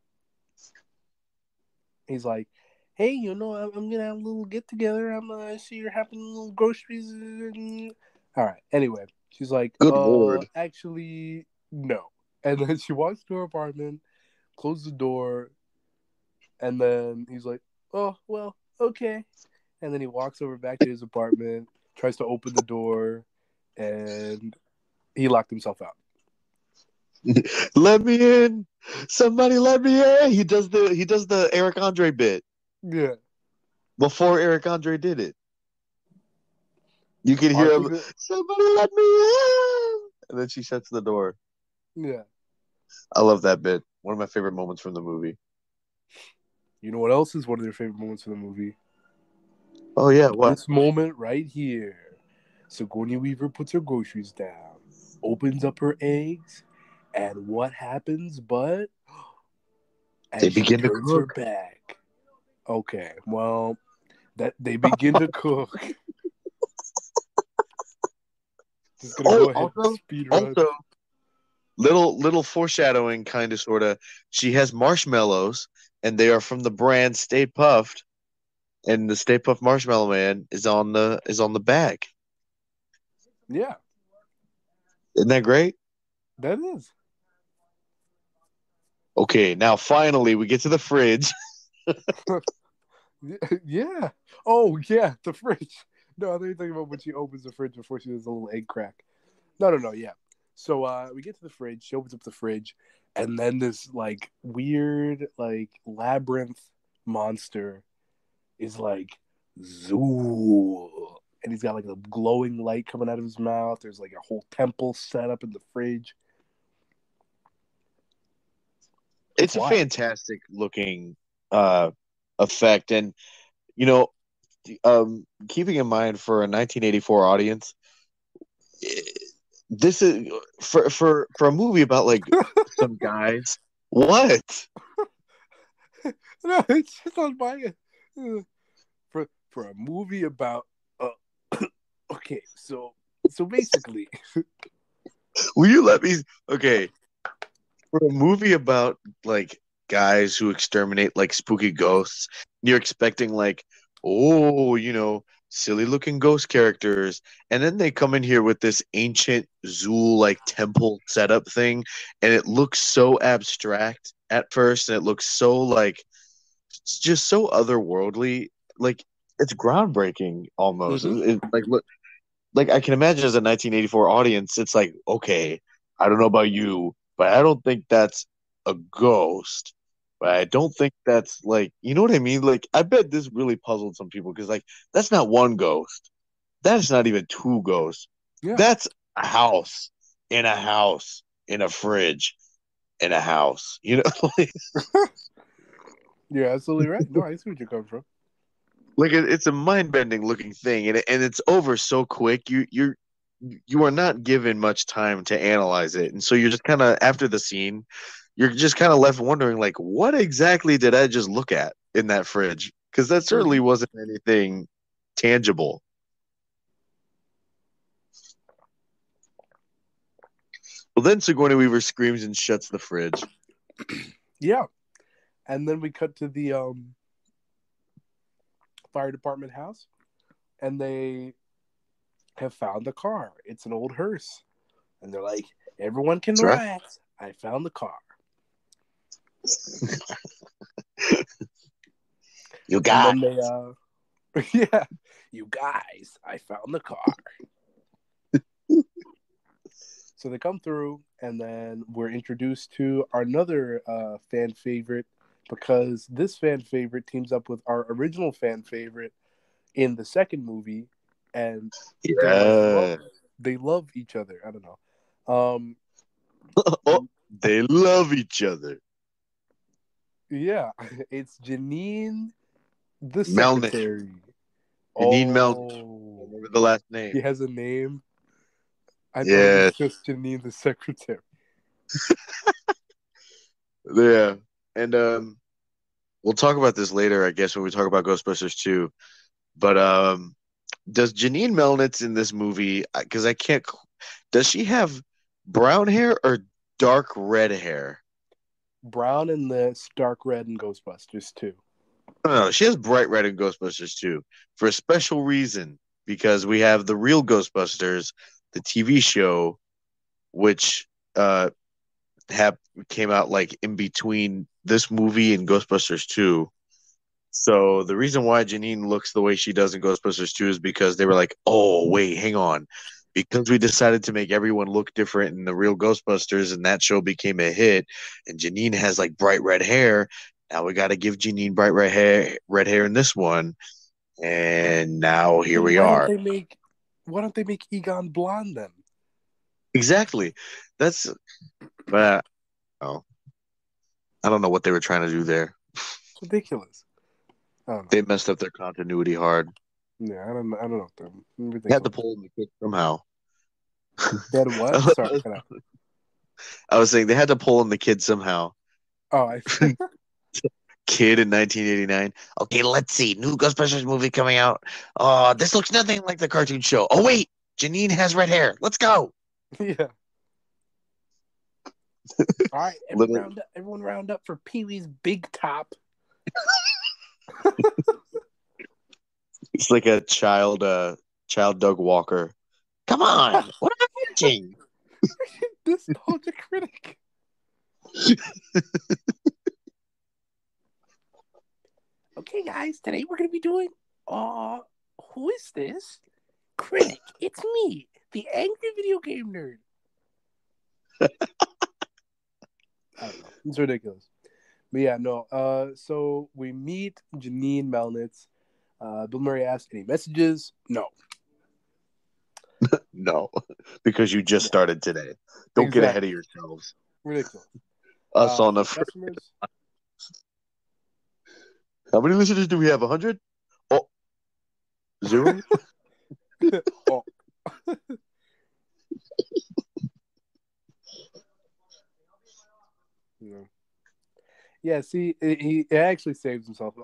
He's like, "Hey, I'm gonna have a little get together. I see you're having little groceries." All right. Anyway, she's like, Good Lord. actually, no." And then she walks to her apartment, closes the door, and then he's like, "Oh, well, okay." And then he walks over back to his apartment, tries to open the door, and he locked himself out. Let me in. Somebody let me in. He does the Eric Andre bit Yeah. before Eric Andre did it. You can hear him, That... somebody let me in. And then she shuts the door. Yeah. I love that bit. One of my favorite moments from the movie. You know what else is one of their favorite moments in the movie? Oh yeah, what? This moment right here. Sigourney Weaver puts her groceries down, opens up her eggs, and what happens but They begin to turns her cook. back. Okay, well, that they begin to cook. Just gonna go ahead and speed run. Also, little foreshadowing, kind of, sort of. She has marshmallows, and they are from the brand Stay Puffed, and the Stay Puft Marshmallow Man is on the bag. Yeah, Isn't that great? that is. Okay, now finally we get to the fridge. Yeah. Oh, yeah, the fridge. No, I think you're talking about when she opens the fridge before she does a little egg crack. No, yeah. So we get to the fridge, she opens up the fridge, and then this like weird like labyrinth monster is like Zool. And he's got like a glowing light coming out of his mouth. There's like a whole temple set up in the fridge. It's a wild. fantastic looking effect, and you know, keeping in mind for a 1984 audience, this is for a movie about like some guys. What? No, it's just on my for a movie about okay, so basically Will you let me? Okay, for a movie about like guys who exterminate like spooky ghosts, you're expecting like, oh, silly looking ghost characters, and then they come in here with this ancient Zool like temple setup thing, and it looks so abstract at first, and it looks so like it's just so otherworldly, like it's groundbreaking almost. Mm-hmm. Like look, like I can imagine as a 1984 audience, it's like, okay, I don't know about you, but I don't think that's a ghost. But I don't think that's like, you know what I mean? Like, I bet this really puzzled some people because, like, that's not one ghost. That's not even two ghosts. Yeah, That's a house in a house in a fridge in a house. You know, you're absolutely right. No, I see what you're coming from. like it's a mind bending looking thing, and it's over so quick. You are not given much time to analyze it, and so you're just kind of after the scene, you're just kind of left wondering like, what exactly did I just look at in that fridge? Because that certainly Mhm. wasn't anything tangible. Well, then Sigourney Weaver screams and shuts the fridge. Yeah, and then we cut to the fire department house, and they have found the car. It's an old hearse, and they're like, "Everyone can That's right. relax. I found the car." You And got then they, yeah, you guys, I found the car. So they come through, and then we're introduced to another fan favorite because this fan favorite teams up with our original fan favorite in the second movie, and they're like yeah. they love each other. I don't know. Oh, they love each other. Yeah, it's Janine, the Melnick. secretary. Janine Melnick. Oh, Remember the last he name. has a name. I thought it was Yeah. just Janine, the secretary. Yeah. And we'll talk about this later, I guess, when we talk about Ghostbusters 2. But does Janine Melnitz in this movie, because I can't, does she have brown hair or dark red hair? Brown and the Stark Red and Ghostbusters too. No, she has bright red in Ghostbusters 2 for a special reason because we have the real Ghostbusters, the TV show, which uh have came out like in between this movie and Ghostbusters 2. So the reason why Janine looks the way she does in Ghostbusters 2 is because they were like, "Oh, wait, hang on." Because we decided to make everyone look different in the real Ghostbusters and that show became a hit and Janine has like bright red hair, now we got to give Janine bright red hair in this one. And now here Then we are. why don't they make Egon blonde then? Exactly. That's uh, oh, I don't know what they were trying to do there. It's ridiculous. I don't know. They messed up their continuity hard. Yeah, I don't know. They Everything's had to like pull in the kid somehow. they had what? Sorry, cut out. I was saying they had to pull in the kid somehow. Oh, I Kid in 1989. Okay, let's see. New Ghostbusters movie coming out. Oh, this looks nothing like the cartoon show. Oh, wait. Janine has red hair. Let's go. yeah. All right, Literally, everyone round up for Pee Wee's Big Top. it's like a child Doug Walker. Come on. What am I watching? Nostalgia critic. Okay, guys, today we're gonna be doing. Who is this? Critic. It's me, the angry video game nerd. I don't know. It's ridiculous. But yeah, no. So we meet Janine Melnitz. Bill Murray asks, "Any messages?" No. No, because you just Yeah. started today. Don't get ahead of Exactly. yourselves. Ridiculous. Us on the Customers. How many listeners do we have? 100? Oh, zero? Oh. Yeah. Yeah, see, he actually saves himself.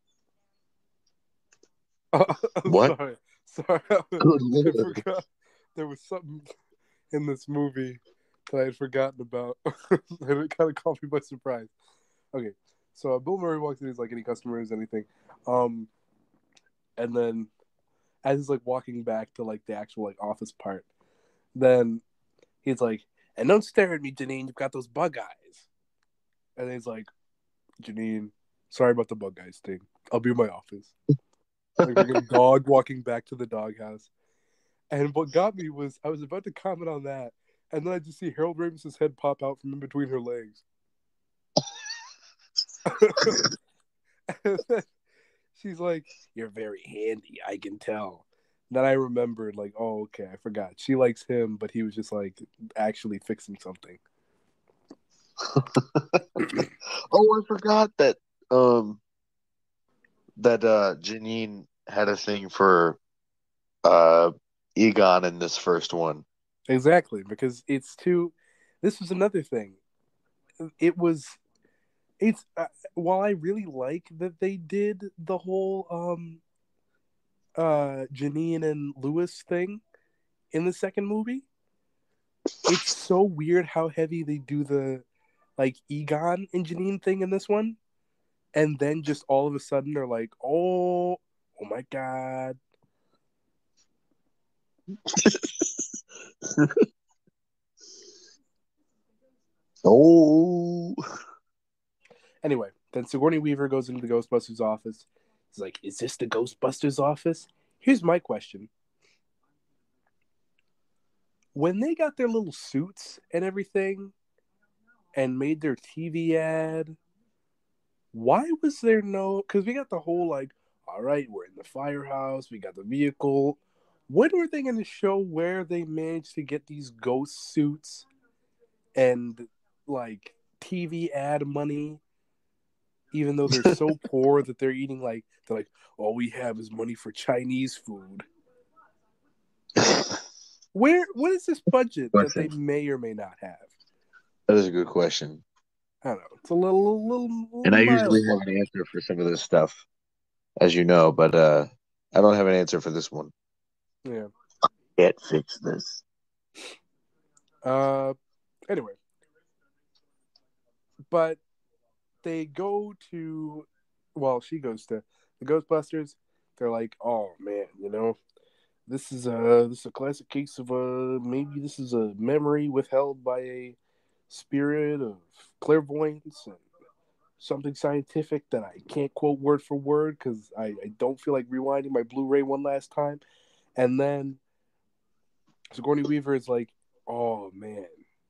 I'm What? sorry. Sorry. I Good Lord. forgot there was something in this movie that I had forgotten about. And it kind of caught me by surprise. Okay, so Bill Murray walks in, he's like, "Any customers, anything?" Um, and then as he's like walking back to like the actual like office part, then he's like, "And don't stare at me, Janine. You've got those bug eyes." And he's like, "Janine, sorry about the bug eyes thing. I'll be in my office." Like a dog walking back to the doghouse. And what got me was I was about to comment on that, and then I just see Harold Ramis's head pop out from in between her legs. And then she's like, "You're very handy, I can tell." Then I remembered, like, oh, okay, I forgot. She likes him, but he was just like actually fixing something. Oh, I forgot that Janine had a thing for uh Egon in this first one. Exactly, because it's too. This was another thing. It was. It's while I really like that they did the whole Janine and Lewis thing in the second movie. It's so weird how heavy they do the like Egon and Janine thing in this one, and then just all of a sudden they're like, oh my god. Oh, Anyway, then Sigourney Weaver goes into the Ghostbusters office. He's like, "Is this the Ghostbusters office?" Here's my question: when they got their little suits and everything, and made their TV ad, why was there no? Because we got the whole like, all right, we're in the firehouse, we got the vehicle. When were they going to show where they managed to get these ghost suits and like TV ad money? Even though they're so poor that they're eating like they're like, all we have is money for Chinese food. What is this budget that they may or may not have? that is a good question. I don't know. It's a little And I usually mild. have an answer for some of this stuff, as you know, but I don't have an answer for this one. Yeah. Can't fix this. Anyway, but they go to, well, she goes to the Ghostbusters. They're like, oh man, this is a classic case of maybe this is a memory withheld by a spirit of clairvoyance and something scientific that I can't quote word for word because I don't feel like rewinding my Blu-ray one last time. And then Sigourney Weaver is like, oh man,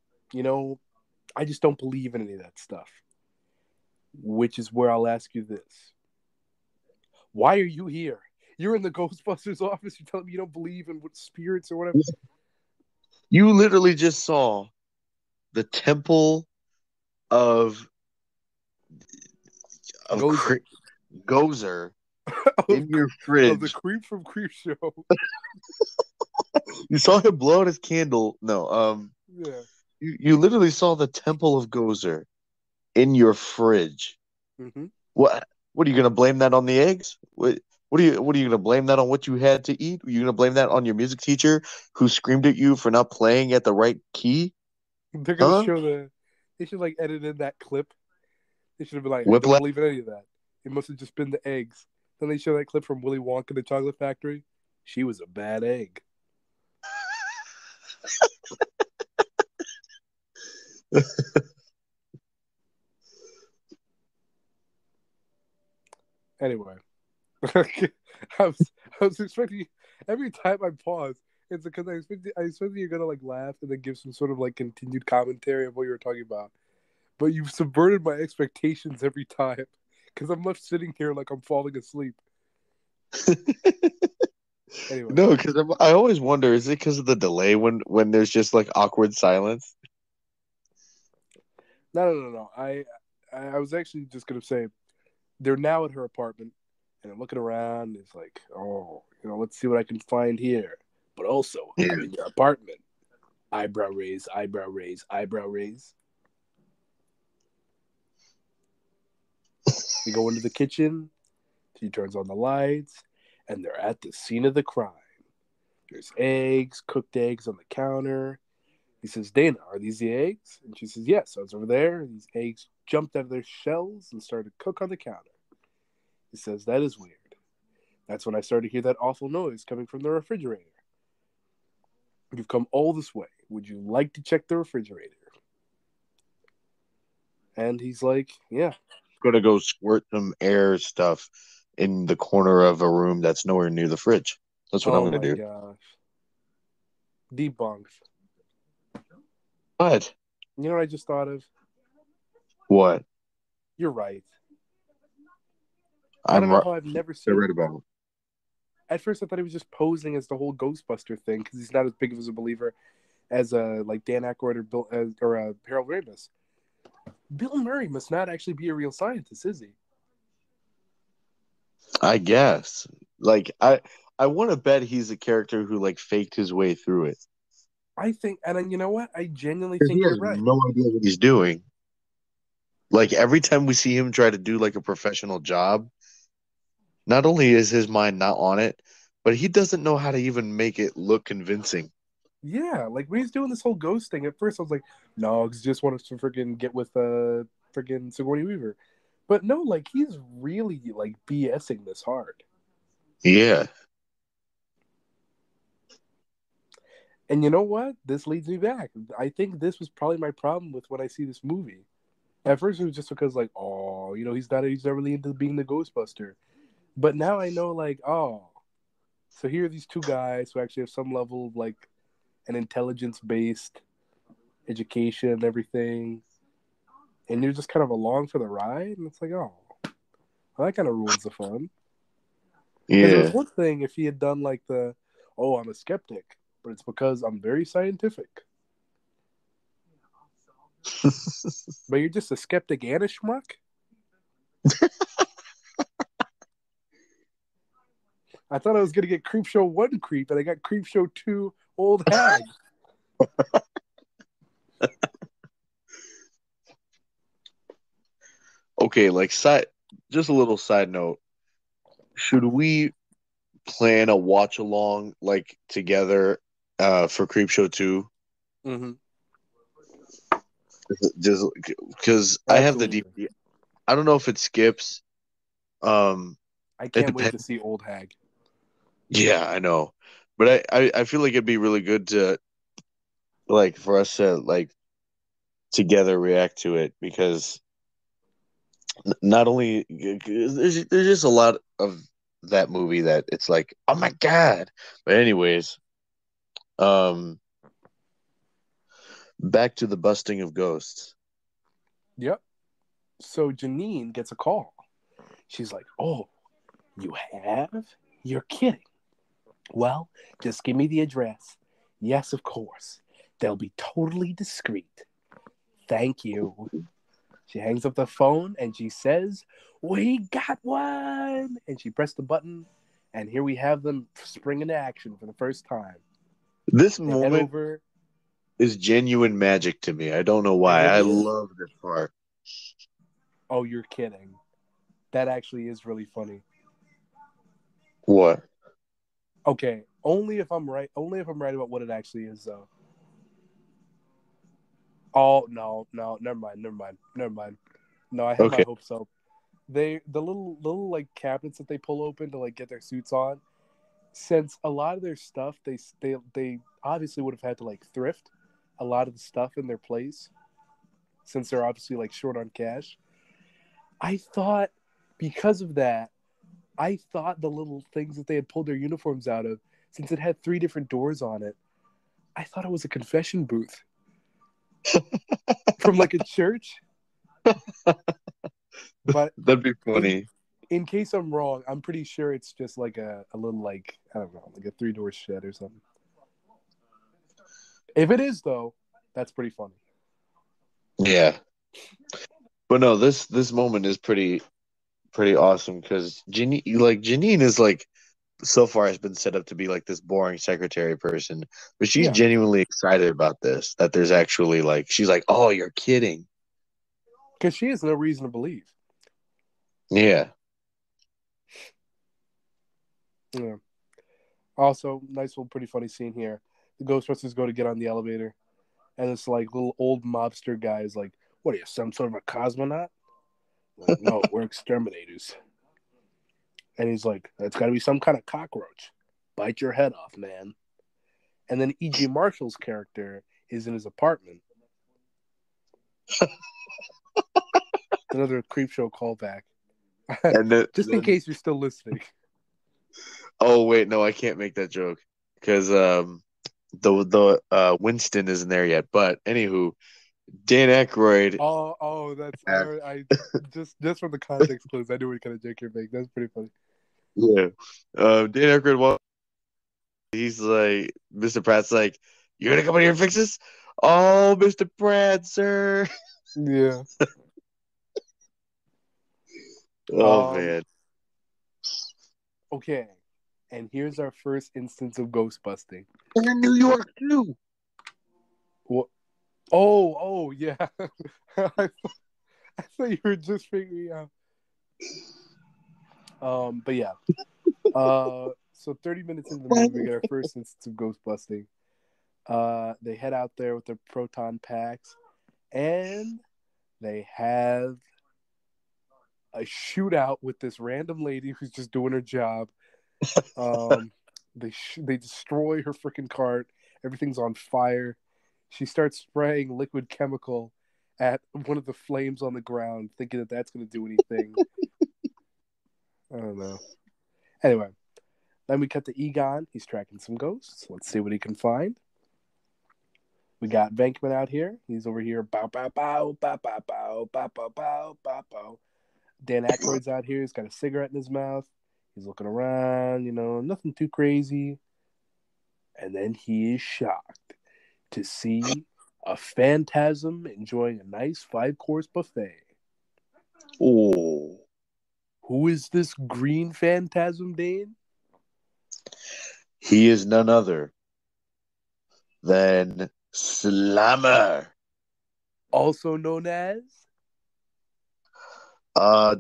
I just don't believe in any of that stuff. Which is where I'll ask you this. Why are you here? You're in the Ghostbusters office. You're telling me you don't believe in what spirits or whatever? You literally just saw the temple of Gozer. Gozer in your Of the fridge. Creep from Creep Show. You saw him blow out his candle. No, Yeah. you literally saw the temple of Gozer in your fridge. Mm-hmm. What are you gonna blame that on the eggs? What are you gonna blame that on what you had to eat? Are you gonna blame that on your music teacher who screamed at you for not playing at the right key? They're gonna Huh? show they should like edit in that clip. They should have been like, I don't Whiplash. believe in any of that. It must have just been the eggs. Then they show that clip from Willy Wonka and the Chocolate Factory. She was a bad egg. Anyway, I was expecting every time I pause, it's because I expected you're gonna like laugh and then give some sort of like continued commentary of what you were talking about. But you've subverted my expectations every time because I'm left sitting here like I'm falling asleep. Anyway, No, because I always wonder, is it because of the delay when there's just like awkward silence? no. I was actually just gonna say they're now at her apartment, and I'm looking around. It's like, oh, let's see what I can find here. But also, Yeah. I'm in your apartment. Eyebrow raise, eyebrow raise, eyebrow raise. They go into the kitchen. She turns on the lights, and they're at the scene of the crime. There's eggs, cooked eggs on the counter. He says, Dana, are these the eggs? And she says, yes, I was over there. These eggs jumped out of their shells and started to cook on the counter. He says, that is weird. That's when I started to hear that awful noise coming from the refrigerator. You've come all this way. Would you like to check the refrigerator? And he's like, yeah. Gonna go squirt some air stuff in the corner of a room that's nowhere near the fridge. That's what I'm Oh gonna my do. gosh. Debunked. What? You know what I just thought of? What? You're right. I don't I'm know right. how I've never I seen. read about it. At first, I thought he was just posing as the whole Ghostbuster thing because he's not as big of a believer as like Dan Aykroyd or Bill or Harold Ramis. Bill Murray must not actually be a real scientist, is he? I guess. Like I want to bet he's a character who like faked his way through it. I think, and then, you know what? I genuinely Because he think you're has right. no idea what he's doing. Like every time we see him try to do like a professional job, not only is his mind not on it, but he doesn't know how to even make it look convincing. Yeah, like when he's doing this whole ghost thing, at first I was like, no, because he just wants to freaking get with freaking Sigourney Weaver. But no, like he's really like BSing this hard. Yeah. And you know what? This leads me back. I think this was probably my problem with when I see this movie. At first, it was just because, like, oh, he's not really into being the Ghostbuster. But now I know, like, oh, so here are these two guys who actually have some level of like an intelligence-based education and everything, and you're just kind of along for the ride, and it's like, oh, well, that kind of ruins the fun. Because it was Yeah. one thing if he had done like oh, I'm a skeptic, but it's because I'm very scientific. But you're just a skeptic and a schmuck? I thought I was going to get Creepshow 1 creep, and I got Creepshow 2 old hag. Okay, like just a little side note. Should we plan a watch along like together for Creepshow 2? Mm-hmm. Just because I have the Absolutely. DVD. I don't know if it skips. Um, I it can't wait to depends. see old hag. Yeah, I know, but I feel like it'd be really good to like for us to like together react to it because not only there's just a lot of that movie that it's like oh my god. But anyways, um, back to the busting of ghosts. Yep. So Janine gets a call. She's like, oh, you have? You're kidding. Well, just give me the address. Yes, of course. They'll be totally discreet. Thank you. She hangs up the phone and she says, we got one. And she pressed the button, and here we have them spring into action for the first time. This They head moment over. is genuine magic to me. I don't know It why. I really is. love this part. Oh, you're kidding. That actually is really funny. What? Okay, only if I'm right. Only if I'm right about what it actually is, though. Oh no, no, never mind. No, I had my Okay. hopes up. The little like cabinets that they pull open to like get their suits on. Since a lot of their stuff, they obviously would have had to like thrift a lot of the stuff in their place, since they're obviously like short on cash. I thought because of that, I thought the little things that they had pulled their uniforms out of, since it had 3 different doors on it, I thought it was a confession booth from like a church. But That'd be in funny. in case I'm wrong, I'm pretty sure it's just like a little like I don't know, like a 3 door shed or something. If it is though, that's pretty funny. Yeah. But no, this moment is pretty awesome because Janine is like so far has been set up to be like this boring secretary person, but she's Yeah, genuinely excited about this. That there's actually like she's like, oh, you're kidding. because she has no reason to believe. Yeah. Yeah. Also, nice little pretty funny scene here. The Ghostbusters go to get on the elevator, and this like little old mobster guy is like, "What are you, some sort of a cosmonaut?" Like, no, we're exterminators. And he's like, "That's got to be some kind of cockroach. Bite your head off, man." And then E.G. Marshall's character is in his apartment. Another creep show callback. And Just in case you're still listening. oh wait, no, I can't make that joke because the Winston isn't there yet. But anywho, Dan Aykroyd. That's I just from the context clues, I knew what kind of joke you're making. That's pretty funny. Yeah. Dan Aykroyd. He's like, Mr. Pratt's like, "You gonna come in here and fix this?" "Oh, Mr. Pratt, sir." Yeah. Oh man. Okay. And here's our first instance of ghost busting. And in New York too. What? Oh, yeah. I thought you were just figuring out. But yeah. So 30 minutes into the movie, we get our first instance of ghost busting. They head out there with their proton packs, and they have a shootout with this random lady who's just doing her job. They destroy her freaking cart. Everything's on fire. She starts spraying liquid chemical at one of the flames on the ground, thinking that that's going to do anything. I don't know. Anyway, then we cut to Egon. He's tracking some ghosts. Let's see what he can find. We got Venkman out here. He's over here. Bow, bow, bow, bow, bow, bow, bow, bow, bow, bow, bow. Dan Aykroyd's out here. He's got a cigarette in his mouth. He's looking around, nothing too crazy. And then he is shocked to see a phantasm enjoying a nice 5-course buffet. Oh. Who is this green phantasm, Dane? He is none other than Slammer. Also known as? Uh,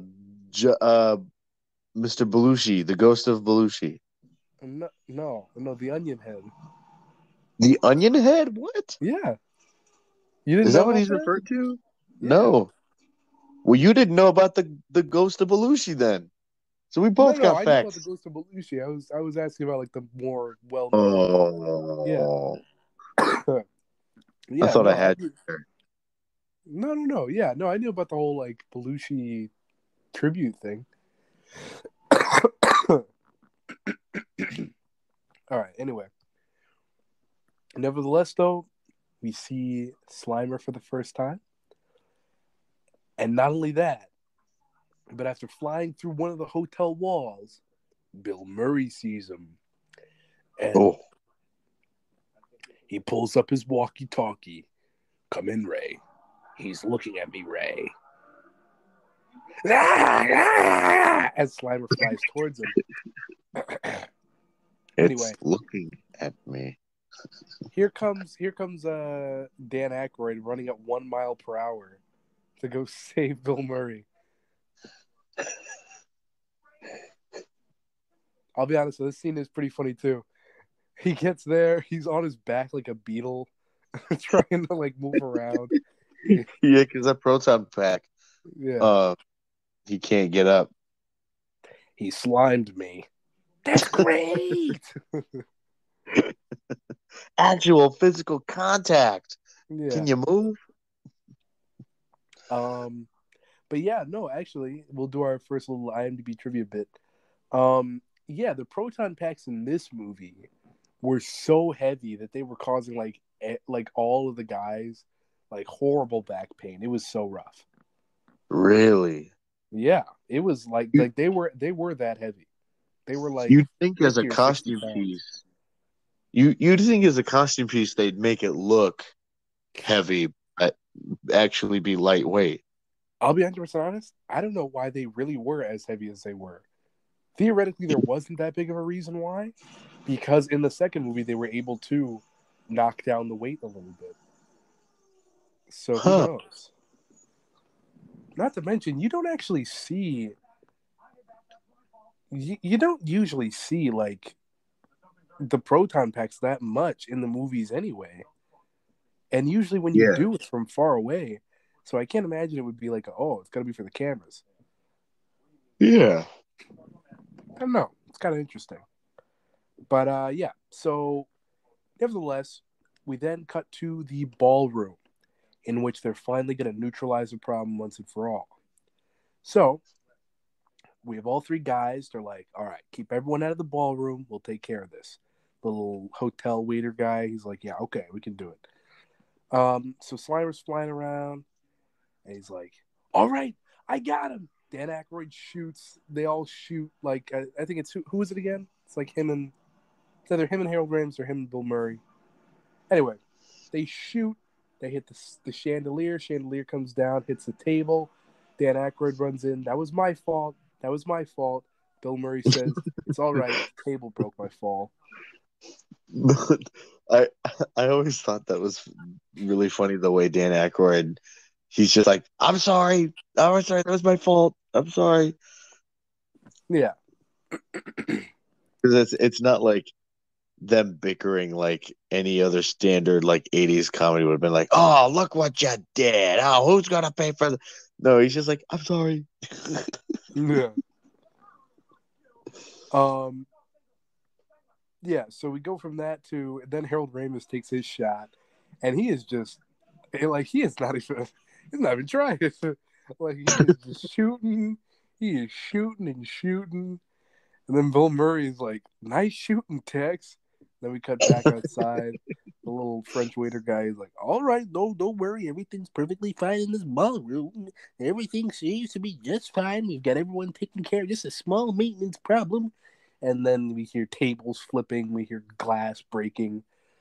Mr. Belushi, the ghost of Belushi. No, the Onion Head. The Onion Head? What? Yeah. You didn't Is know that what about he's that? referred to? Yeah. No. Well, you didn't know about the ghost of Belushi then. So we both No, got I knew about the facts. Ghost of Belushi. I was asking about like the more well known. Oh. Yeah. I Yeah, thought I no, had. No. Yeah, no, I knew about the whole like Belushi tribute thing. All right. Anyway, nevertheless, though, we see Slimer for the first time, and not only that, but after flying through one of the hotel walls, Bill Murray sees him, and he pulls up his walkie-talkie. "Come in, Ray. He's looking at me, Ray." As Slimer flies towards him. Anyway, It's looking at me. here comes Dan Aykroyd running at 1 mile per hour to go save Bill Murray. I'll be honest, this scene is pretty funny too. He gets there, he's on his back like a beetle, trying to like move around. Yeah, because that proton pack, Yeah. he can't get up. He slimed me. That's great. Actual physical contact. Yeah. Can you move? But yeah, no, actually, we'll do our first little IMDb trivia bit. Yeah, the proton packs in this movie were so heavy that they were causing like all of the guys like horrible back pain. It was so rough. Really? Yeah, it was like they were that heavy. They were like You'd think as a 50 or 60 costume pounds. piece, you'd think as a costume piece they'd make it look heavy, but actually be lightweight. I'll be 100% honest. I don't know why they really were as heavy as they were. Theoretically, there wasn't that big of a reason why, because in the second movie they were able to knock down the weight a little bit. So who knows? Not to mention, you don't actually see. You don't usually see like the proton packs that much in the movies anyway, and usually when you do, it's from far away. So I can't imagine it would be like, oh, it's gotta be for the cameras. Yeah. I don't know. It's kind of interesting. But yeah. So nevertheless, we then cut to the ballroom, in which they're finally going to neutralize the problem once and for all. So we have all three guys. They're like, all right, keep everyone out of the ballroom. We'll take care of this. little hotel waiter guy. He's like, yeah, okay, we can do it. So Slimer's flying around, and he's like, all right, I got him. Dan Aykroyd shoots. They all shoot. Like, I think it's who is it again? It's like it's either him and Harold Ramis or him and Bill Murray. Anyway, they shoot. They hit the chandelier. Chandelier comes down, hits the table. Dan Aykroyd runs in. That was my fault. That was my fault. Bill Murray says, it's all right. The table broke my fall. I I always thought that was really funny the way Dan Aykroyd, he's just like, I'm sorry, that was my fault, I'm sorry, Yeah. because it's not like them bickering like any other standard like 80s comedy would have been like, oh, look what you did, oh, who's gonna pay for the... No, he's just like, I'm sorry. Yeah. Yeah, so we go from that to then Harold Ramis takes his shot, and he is just like he's not even trying. Like he is just shooting, he is shooting and shooting, and then Bill Murray is like, "Nice shooting, Tex." Then we cut back outside. The little French waiter guy is like, "All right, no, don't worry, everything's perfectly fine in this ballroom. Everything seems to be just fine. We've got everyone taken care of. Just a small maintenance problem." And then we hear tables flipping, we hear glass breaking.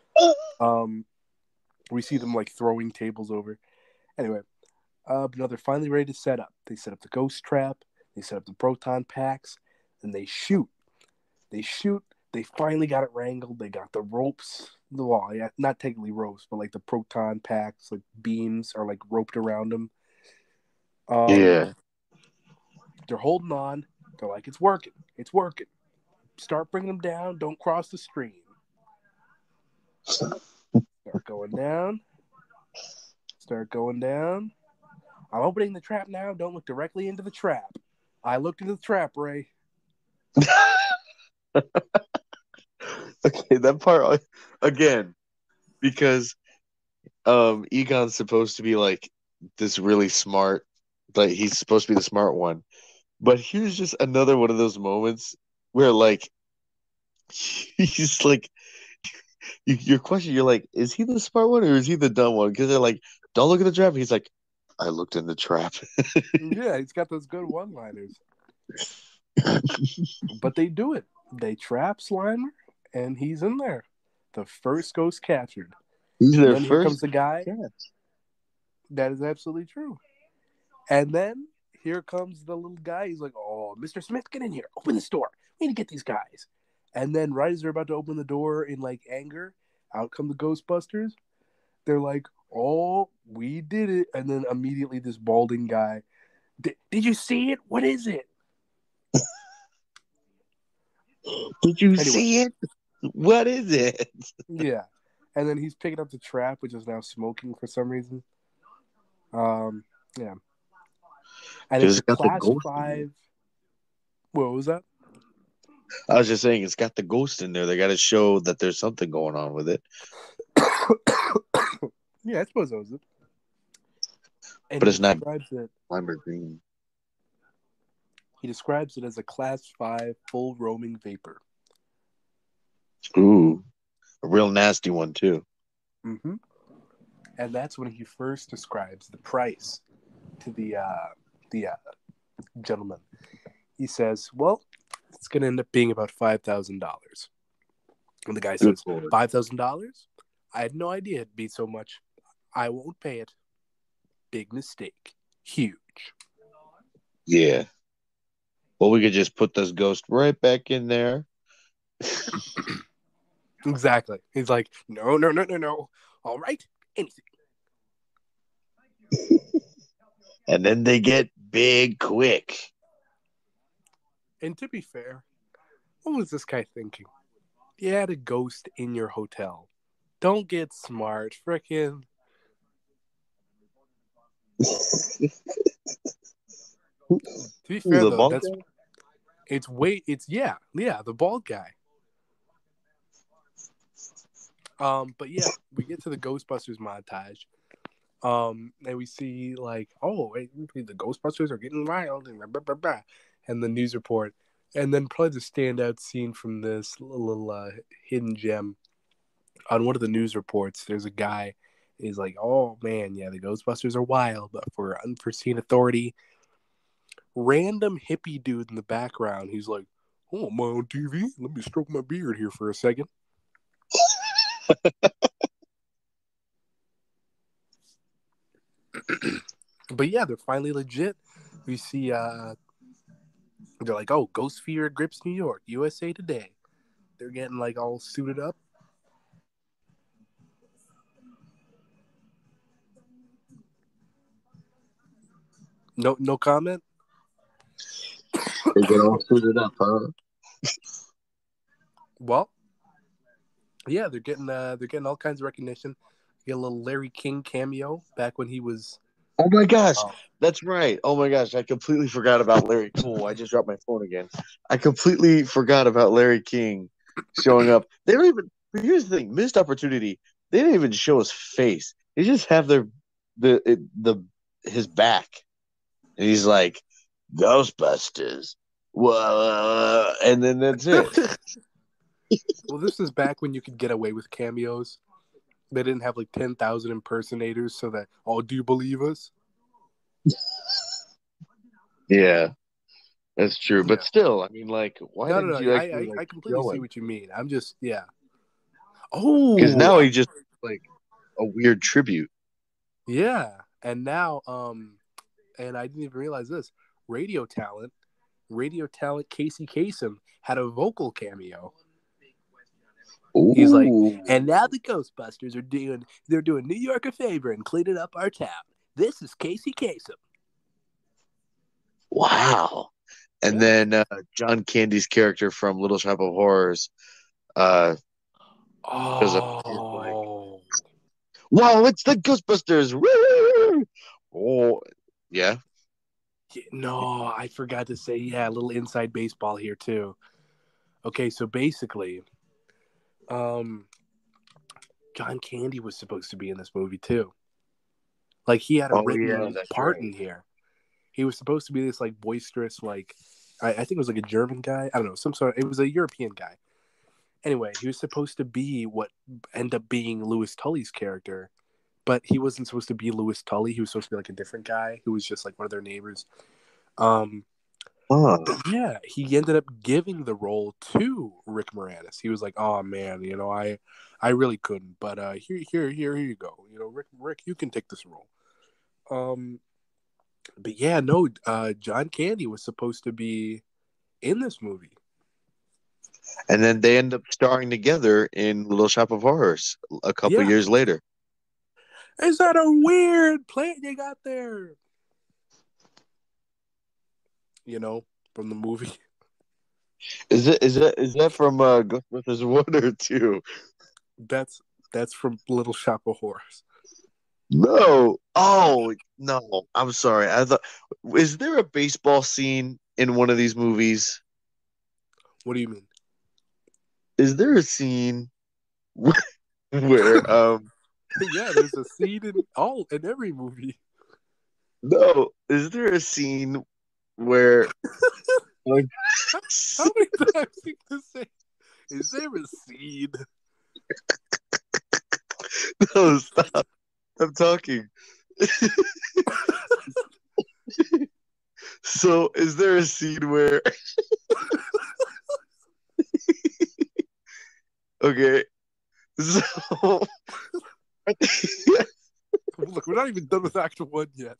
We see them like throwing tables over. Anyway, now they're finally ready to set up. They set up the ghost trap, they set up the proton packs, and they shoot. They shoot. They finally got it wrangled. They got the ropes. Well, yeah, not technically ropes, but like the proton packs, like beams are like roped around them. Yeah. They're holding on. They're like, it's working. It's working. Start bringing them down. Don't cross the stream. Start going down. Start going down. I'm opening the trap now. Don't look directly into the trap. I looked into the trap, Ray. Okay, that part again, because Egon's supposed to be like this really smart, like he's supposed to be the smart one. But here's just another one of those moments where like he's like your question, you're like, is he the smart one or is he the dumb one? Because they're like, don't look at the trap. He's like, I looked in the trap. Yeah, he's got those good one-liners. But they do it. They trap Slimer, and he's in there. The first ghost captured. He's And their then here comes first the guy. catch. That is absolutely true. And then here comes the little guy. He's like, oh, Mr. Smith, get in here. Open this door. We need to get these guys. And then right as they're about to open the door in like anger, out come the Ghostbusters. They're like, oh, we did it. And then immediately this balding guy, did you see it? What is it? Did you Anyway. see it? What is it? Yeah. And then he's picking up the trap, which is now smoking for some reason. Yeah. And it's a class 5. What was that? I was just saying, it's got the ghost in there. They got to show that there's something going on with it. Yeah, I suppose that was it. And but it's not Slimer green. He describes it as a class 5 full roaming vapor. Ooh, a real nasty one too. Mm-hmm. And that's when he first describes the price to the gentleman. He says, well, it's going to end up being about $5,000. And the guy says, $5,000? I had no idea it'd be so much. I won't pay it. Big mistake. Huge. Yeah. Well, we could just put this ghost right back in there. Exactly. He's like, no. All right. Anything. And then they get big quick. And to be fair, what was this guy thinking? You had a ghost in your hotel. Don't get smart. Frickin'. To be fair, though, the bald guy. But yeah, we get to the Ghostbusters montage. And we see like, oh, wait, the Ghostbusters are getting wild and blah, blah, blah, blah. And the news report, And then probably the standout scene from this little hidden gem on one of the news reports, there's a guy. He's like, "Oh man, yeah, the Ghostbusters are wild, but for unforeseen authority." Random hippie dude in the background. He's like, "Oh, am I on TV? Let me stroke my beard here for a second." But yeah, they're finally legit. We see, they're like, "Oh, Ghost Fear grips New York, USA Today." They're getting like all suited up. No comment. They get all suited up, huh? Well, yeah, they're getting all kinds of recognition. Get a little Larry King cameo back when he was. Oh my gosh, Oh, that's right. Oh my gosh, I completely forgot about Larry. Oh, I just dropped my phone again. I completely forgot about Larry King showing up. They don't even. Here's the thing: missed opportunity. They didn't even show his face. They just have the his back, and he's like Ghostbusters. Whoa, and then that's it. well, this is back when you could get away with cameos. They didn't have like 10,000 impersonators, so that, "Oh, do you believe us?" Yeah, that's true. But Yeah. still, I mean, like, why No, no, didn't no. you I, actually I, like I completely show see him? what you mean. I'm just, yeah. Because now Oh, he just like a weird tribute. yeah. And now, and I didn't even realize this. Radio talent Casey Kasem had a vocal cameo. He's like, Ooh, "And now the Ghostbusters they're doing New York a favor and cleaning up our town. This is Casey Kasem." wow. And Yeah. then John Candy's character from Little Shop of Horrors uh, shows up. He's like, Oh. "Wow, it's the Ghostbusters!" Woo! Oh, yeah. No, I forgot to say, yeah, a little inside baseball here too. Okay, so basically, um, John Candy was supposed to be in this movie too. Like he had a Oh, yeah, written that's part right. in here. He was supposed to be this like boisterous, like I think it was like a German guy. I don't know, some sort. It was a European guy. Anyway, he was supposed to be what ended up being Louis Tully's character, but he wasn't supposed to be Louis Tully. He was supposed to be like a different guy who was just like one of their neighbors. Um, Huh. but yeah, he ended up giving the role to Rick Moranis. He was like, "Oh man, I really couldn't, but here you go. Rick, you can take this role." Um, but yeah, no, John Candy was supposed to be in this movie. And then they end up starring together in Little Shop of Horrors a couple Yeah, years later. is that a weird plant you got there? From the movie. Is that from Ghostbusters 1 or 2? That's from Little Shop of Horrors. No. Oh no. I'm sorry. I thought. Is there a baseball scene in one of these movies? What do you mean? Is there a scene where Yeah, there's a scene in every movie. no? Is there a scene where like How many times you to say? Is there a scene? no, stop. I'm talking. So is there a scene where okay, so Look, we're not even done with Act One yet.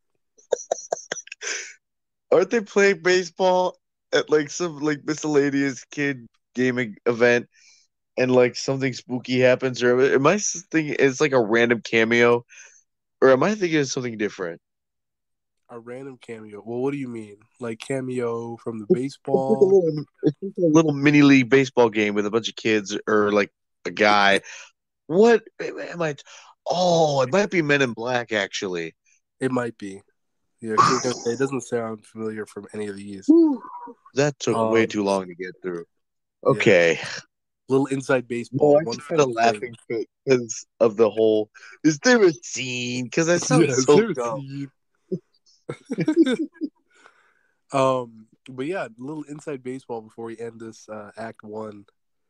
aren't they playing baseball at like some like miscellaneous kid gaming event and like something spooky happens, or am I thinking it's like a random cameo, or am I thinking of something different? A random cameo. Well, what do you mean? Like cameo from the It's like a baseball? little, it's like a little mini league baseball game with a bunch of kids or like a guy. What am I? Oh, it might be Men in Black actually. It might be. Yeah, because I was gonna say it doesn't sound familiar from any of these. Whew. That took way Um, too long to get through. yeah. Okay. Little inside No, baseball. I One just had a fun thing. laughing fit because of the whole. Is there a scene? Because that Yeah, sounds is so there a dumb. scene? But yeah, a little inside baseball before we end this act one.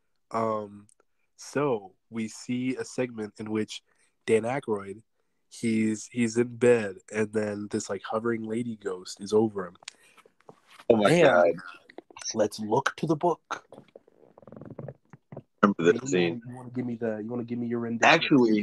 So we see a segment in which Dan Aykroyd, he's in bed, and then this like hovering lady ghost is over him. Oh my And god! let's look to the book. Remember that scene? You want to give me your rendition? Actually,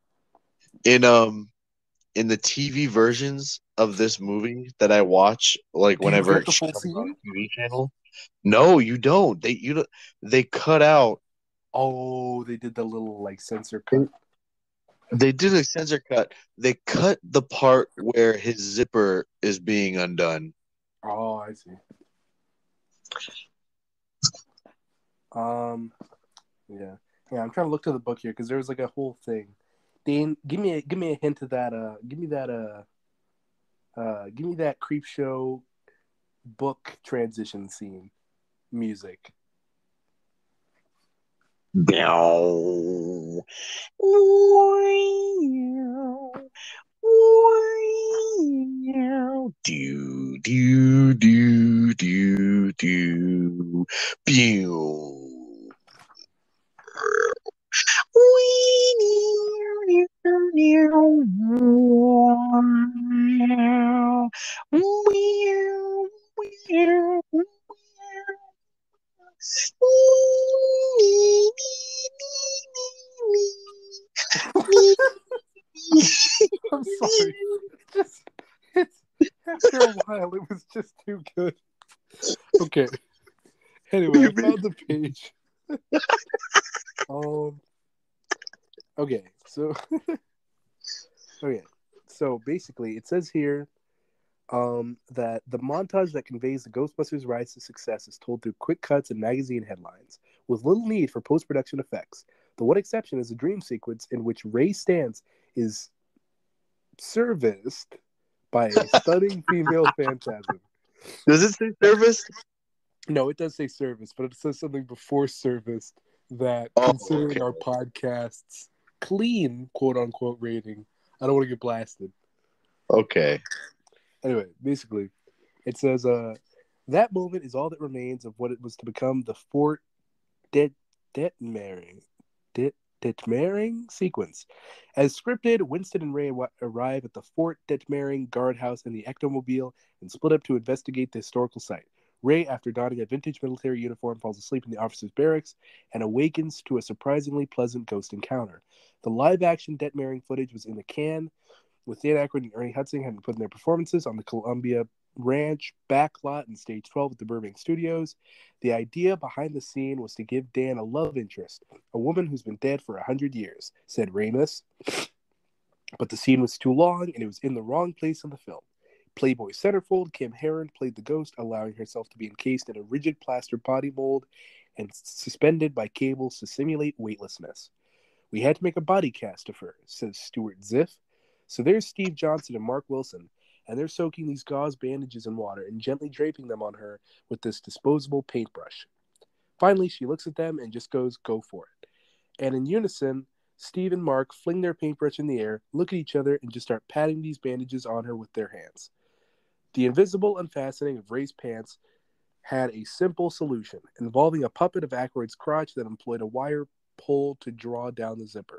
in the TV versions of this movie that I watch, like Do you whenever get it the full comes on scene? TV channel, no, you don't. They cut out. Oh, they did the little like censor cut. They did a censor cut. They cut the part where his zipper is being undone. Oh, I see. Yeah. Yeah, I'm trying to look to the book here because there's like a whole thing. Dane, give me a hint of that. Give me that creep show book transition scene music. Meow. Do do do do do. Pew. I'm sorry. Just it's after a while, it was just too good. Okay. Anyway, I found the page. Okay, so so basically, it says here that the montage that conveys the Ghostbusters' rise to success is told through quick cuts and magazine headlines, with little need for post-production effects. The one exception is a dream sequence in which Ray Stantz is serviced by a stunning female phantasm. Does it say service? No, it does say service, but it says something before service that, Oh, considering okay. our podcast's clean quote-unquote rating, I don't want to get blasted. Okay. Anyway, basically, it says, that moment is all that remains of what it was to become the Fort Detmering sequence. As scripted, Winston and Ray arrive at the Fort Detmering guardhouse in the Ectomobile and split up to investigate the historical site. Ray, after donning a vintage military uniform, falls asleep in the officers' barracks and awakens to a surprisingly pleasant ghost encounter. The live-action Detmering footage was in the can, with Dan Aykroyd and Ernie Hudson having put in their performances on the Columbia Ranch backlot in Stage 12 at the Burbank Studios. The idea behind the scene was to give Dan a love interest, a woman who's been dead for 100 years, said Ramis. But the scene was too long, and it was in the wrong place in the film. Playboy centerfold Kim Herron played the ghost, allowing herself to be encased in a rigid plaster body mold and suspended by cables to simulate weightlessness. We had to make a body cast of her, says Stuart Ziff. So there's Steve Johnson and Mark Wilson, and they're soaking these gauze bandages in water and gently draping them on her with this disposable paintbrush. Finally, she looks at them and just goes, go for it. And in unison, Steve and Mark fling their paintbrush in the air, look at each other, and just start patting these bandages on her with their hands. The invisible unfastening of Ray's pants had a simple solution, involving a puppet of Aykroyd's crotch that employed a wire pull to draw down the zipper.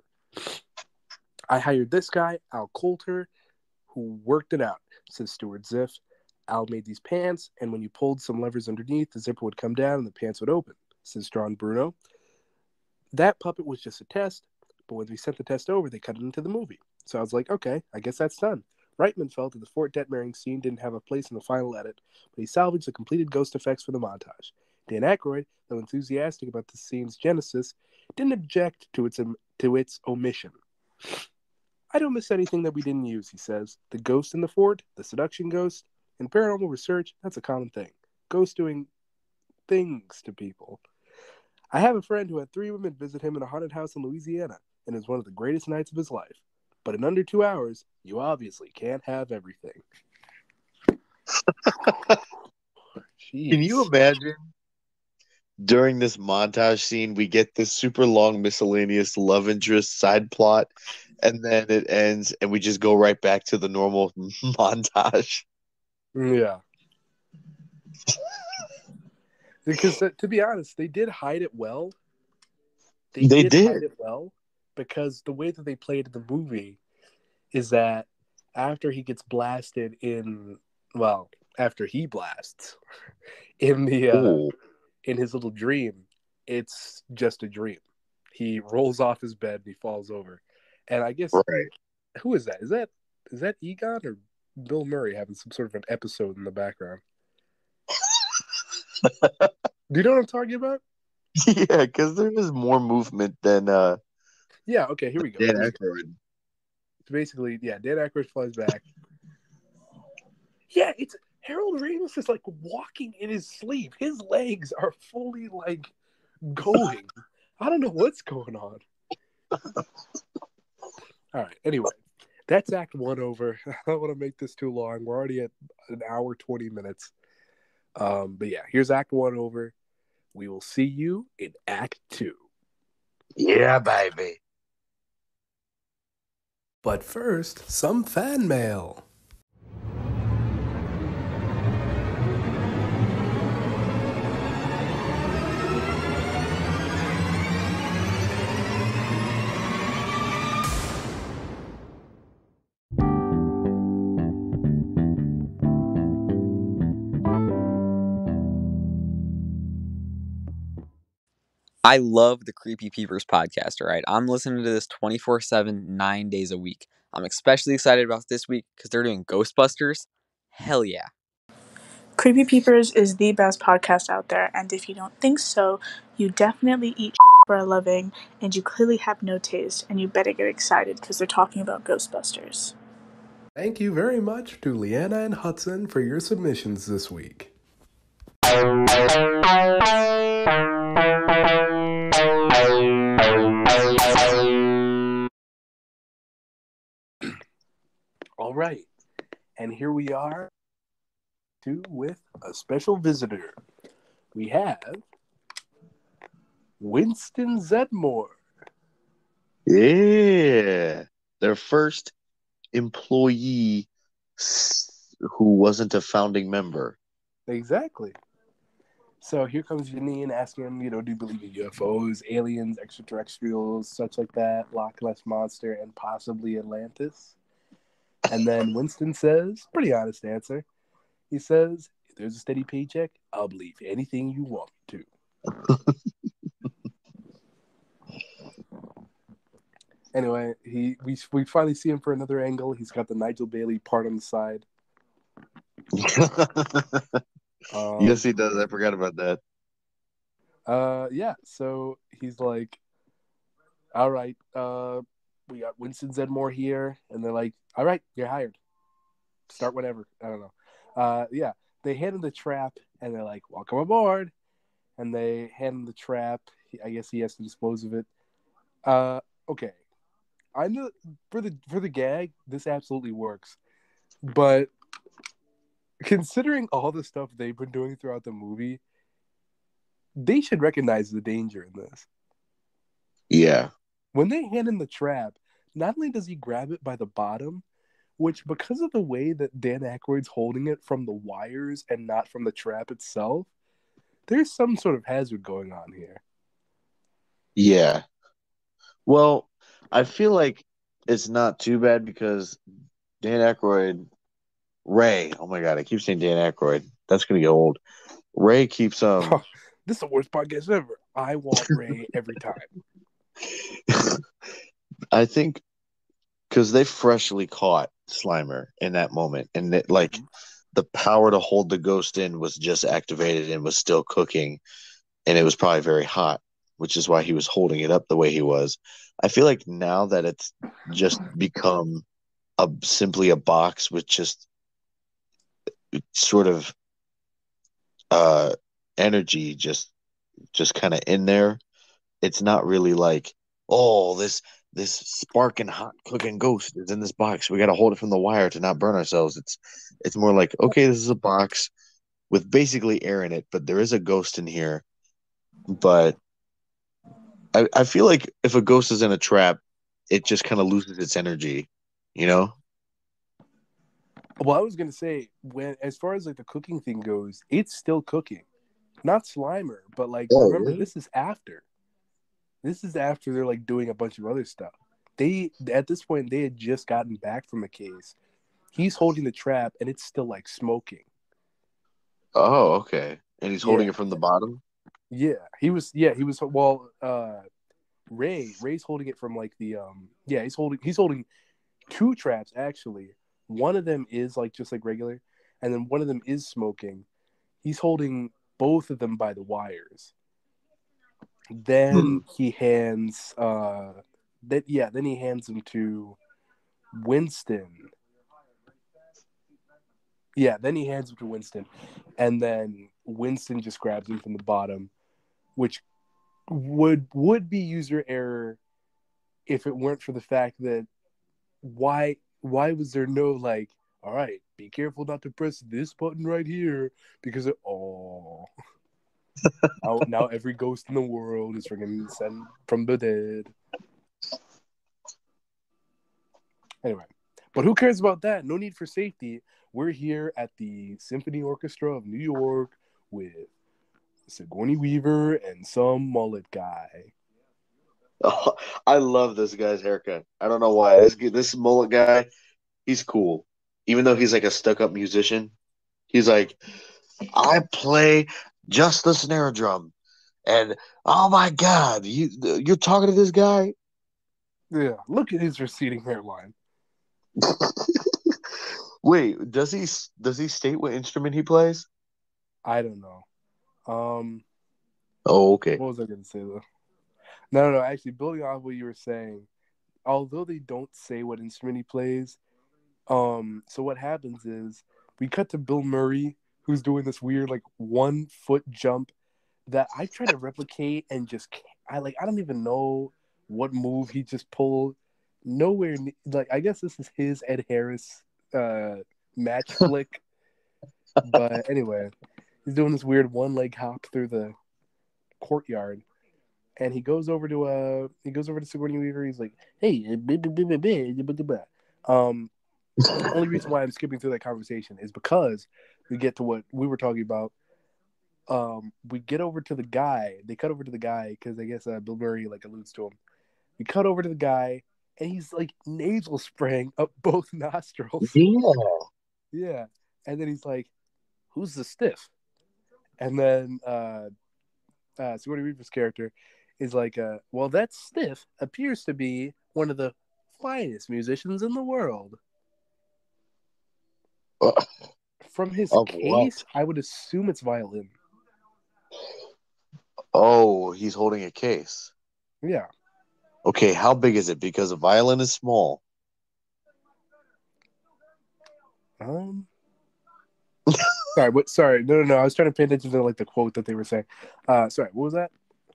I hired this guy, Al Coulter, who worked it out, says Stuart Ziff. Al made these pants, and when you pulled some levers underneath, the zipper would come down and the pants would open, says John Bruno. That puppet was just a test, but when we sent the test over, they cut it into the movie. So I was like, okay, I guess that's done. Reitman felt that the Fort Detmering scene didn't have a place in the final edit, but he salvaged the completed ghost effects for the montage. Dan Aykroyd, though enthusiastic about the scene's genesis, didn't object to its omission. I don't miss anything that we didn't use, he says. The ghost in the fort, the seduction ghost. In paranormal research, that's a common thing. Ghosts doing things to people. I have a friend who had 3 women visit him in a haunted house in Louisiana, and it was one of the greatest nights of his life. But in under 2 hours, you obviously can't have everything. Can you imagine? During this montage scene, we get this super long miscellaneous love interest side plot, and then it ends, and we just go right back to the normal montage. Yeah. Because to be honest, they did hide it well. They They did did. hide it well because the way that they played in the movie is that after he gets blasted after he blasts in the Oh, in his little dream, it's just a dream. He rolls off his bed and he falls over. And I guess right. who is that? Is that Egon or Bill Murray having some sort of an episode in the background? Do you know what I'm talking about? Yeah, because there is more movement than Yeah, okay, here we go. Dan Aykroyd. Basically, yeah, Dan Aykroyd flies back. Yeah, it's Harold Ramis is like walking in his sleep. His legs are fully like going. I don't know what's going on. All right. Anyway, that's Act One over. I don't want to make this too long. We're already at an hour 20 minutes. But yeah, here's Act One over. We will see you in Act Two. Yeah, baby. But first, some fan mail. I love the Creepy Peepers podcast, all right? I'm listening to this 24/7, 9 days a week. I'm especially excited about this week because they're doing Ghostbusters. Hell yeah. Creepy Peepers is the best podcast out there, and if you don't think so, you definitely eat for a living, and you clearly have no taste, and you better get excited because they're talking about Ghostbusters. Thank you very much to Leanna and Hudson for your submissions this week. All right. And here we are with a special visitor. We have Winston Zedmore. Yeah. Their first employee who wasn't a founding member. Exactly. So here comes Janine asking him, do you believe in UFOs, aliens, extraterrestrials, such like that, Loch Ness Monster, and possibly Atlantis? And then Winston says, pretty honest answer. He says, if there's a steady paycheck, I'll believe anything you want me to. Anyway, we finally see him for another angle. He's got the Nigel Bailey part on the side. Yes, he does. I forgot about that. Yeah. So he's like, all right, we got Winston Zedmore here, and they're like, all right, you're hired. Start whenever. I don't know. Yeah. They hand him the trap, and they're like, welcome aboard. And they hand him the trap. I guess he has to dispose of it. Okay. I know for the gag, this absolutely works. But considering all the stuff they've been doing throughout the movie, they should recognize the danger in this. Yeah. When they hand him the trap, not only does he grab it by the bottom, which because of the way that Dan Aykroyd's holding it from the wires and not from the trap itself, there's some sort of hazard going on here. Yeah. Well, I feel like it's not too bad because Dan Aykroyd, Ray, oh my God, I keep saying Dan Aykroyd. That's going to get old. Ray keeps This is the worst podcast ever. I want Ray every time. I think because they freshly caught Slimer in that moment, and the power to hold the ghost in was just activated and was still cooking, and it was probably very hot, which is why he was holding it up the way he was. I feel like now that it's just become simply a box with just sort of energy just kind of in there, it's not really like, oh, this sparking hot cooking ghost is in this box, we got to hold it from the wire to not burn ourselves. It's more like, okay, this is a box with basically air in it, but there is a ghost in here. But I feel like if a ghost is in a trap, it just kind of loses its energy, you know? Well, I was gonna say, as far as like the cooking thing goes, it's still cooking. Not Slimer, but like Oh, remember really? this is after. This is after they're like doing a bunch of other stuff. They at this point they had just gotten back from a case. He's holding the trap and it's still like smoking. Oh, okay. And he's holding Yeah. it from the bottom? Yeah. He was well Ray's holding it from like the he's holding two traps actually. One of them is like just like regular, and then one of them is smoking. He's holding both of them by the wires. Hmm. Then he hands then he hands them to Winston. Yeah, then he hands them to Winston, and then Winston just grabs him from the bottom, which would be user error if it weren't for the fact that why was there no like, all right, be careful not to press this button right here because now every ghost in the world is freaking sent from the dead. Anyway, but who cares about that? No need for safety. We're here at the Symphony Orchestra of New York with Sigourney Weaver and some mullet guy. Oh, I love this guy's haircut. I don't know why. This mullet guy, he's cool. Even though he's like a stuck-up musician, he's like, I play just the snare drum. And oh my God, you're talking to this guy? Yeah, look at his receding hairline. Wait, does he state what instrument he plays? I don't know. Oh, okay. What was I going to say though? No. Actually, building off what you were saying, although they don't say what instrument he plays, so what happens is we cut to Bill Murray, who's doing this weird like 1 foot jump that I try to replicate and just can't. I don't even know what move he just pulled. Nowhere like I guess this is his Ed Harris match flick. But anyway, he's doing this weird one leg hop through the courtyard. And he goes over to Sigourney Weaver. He's like, "Hey, only reason why I'm skipping through that conversation is because we get to what we were talking about. We get over to the guy. They cut over to the guy because I guess Bill Murray like alludes to him. We cut over to the guy, and he's like nasal spraying up both nostrils. Yeah. Yeah, and then he's like, "Who's the stiff?" And then Sigourney Weaver's character is like, well, that stiff appears to be one of the finest musicians in the world. From his Of what? case, I would assume it's violin. Oh, he's holding a case. Yeah. Okay, how big is it? Because a violin is small. Sorry, what? Sorry, no. I was trying to pay attention to like the quote that they were saying. Sorry, what was that?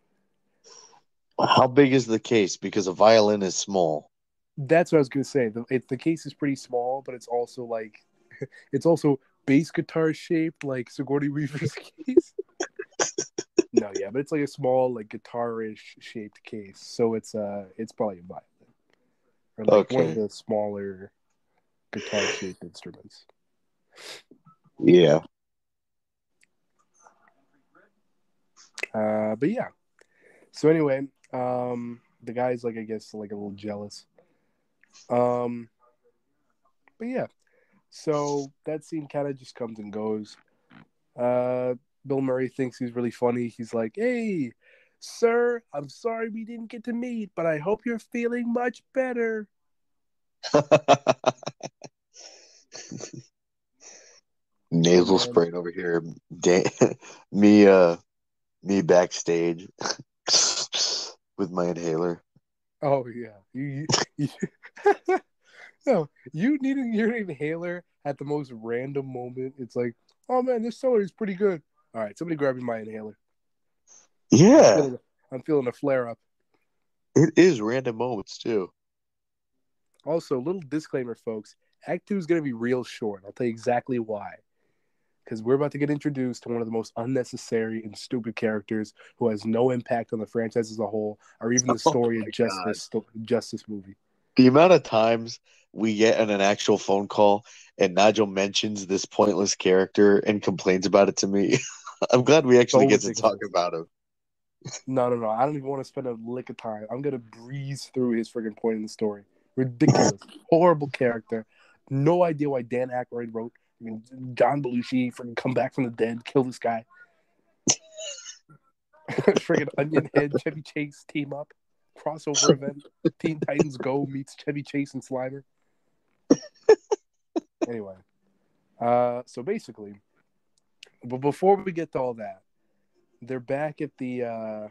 How big is the case? Because a violin is small. That's what I was gonna say. The case is pretty small, but it's also like, it's also bass guitar shaped like Sigourney Weaver's case. No, yeah, but it's like a small like guitar-ish shaped case, so it's probably a violin or like one of Okay. the smaller guitar-shaped instruments. Yeah. But yeah. So anyway, the guy's like I guess like a little jealous. But yeah. So that scene kind of just comes and goes. Bill Murray thinks he's really funny. He's like, "Hey, sir, I'm sorry we didn't get to meet, but I hope you're feeling much better." Nasal And then, spraying over here. Me backstage with my inhaler. oh yeah, no, you needing your inhaler at the most random moment. It's like, oh man, this celery is pretty good. All right, somebody grab me my inhaler. I'm Yeah, feeling I'm feeling a flare up. it is random moments too. Also, little disclaimer, folks. Act 2 is going to be real short. I'll tell you exactly why. Because we're about to get introduced to one of the most unnecessary and stupid characters who has no impact on the franchise as a whole, or even the Oh story my of just God. this Justice movie. The amount of times we get in an actual phone call and Nigel mentions this pointless character and complains about it to me. I'm glad we actually So get to ridiculous. talk about him. No. I don't even want to spend a lick of time. I'm gonna breeze through his friggin' point in the story. Ridiculous, horrible character. No idea why Dan Aykroyd wrote. I mean, John Belushi friggin' come back from the dead, kill this guy. Friggin' Onion Head, Chevy Chase team up, crossover event. Teen Titans Go meets Chevy Chase and Slimer. Anyway, so basically, but before we get to all that, they're back at the.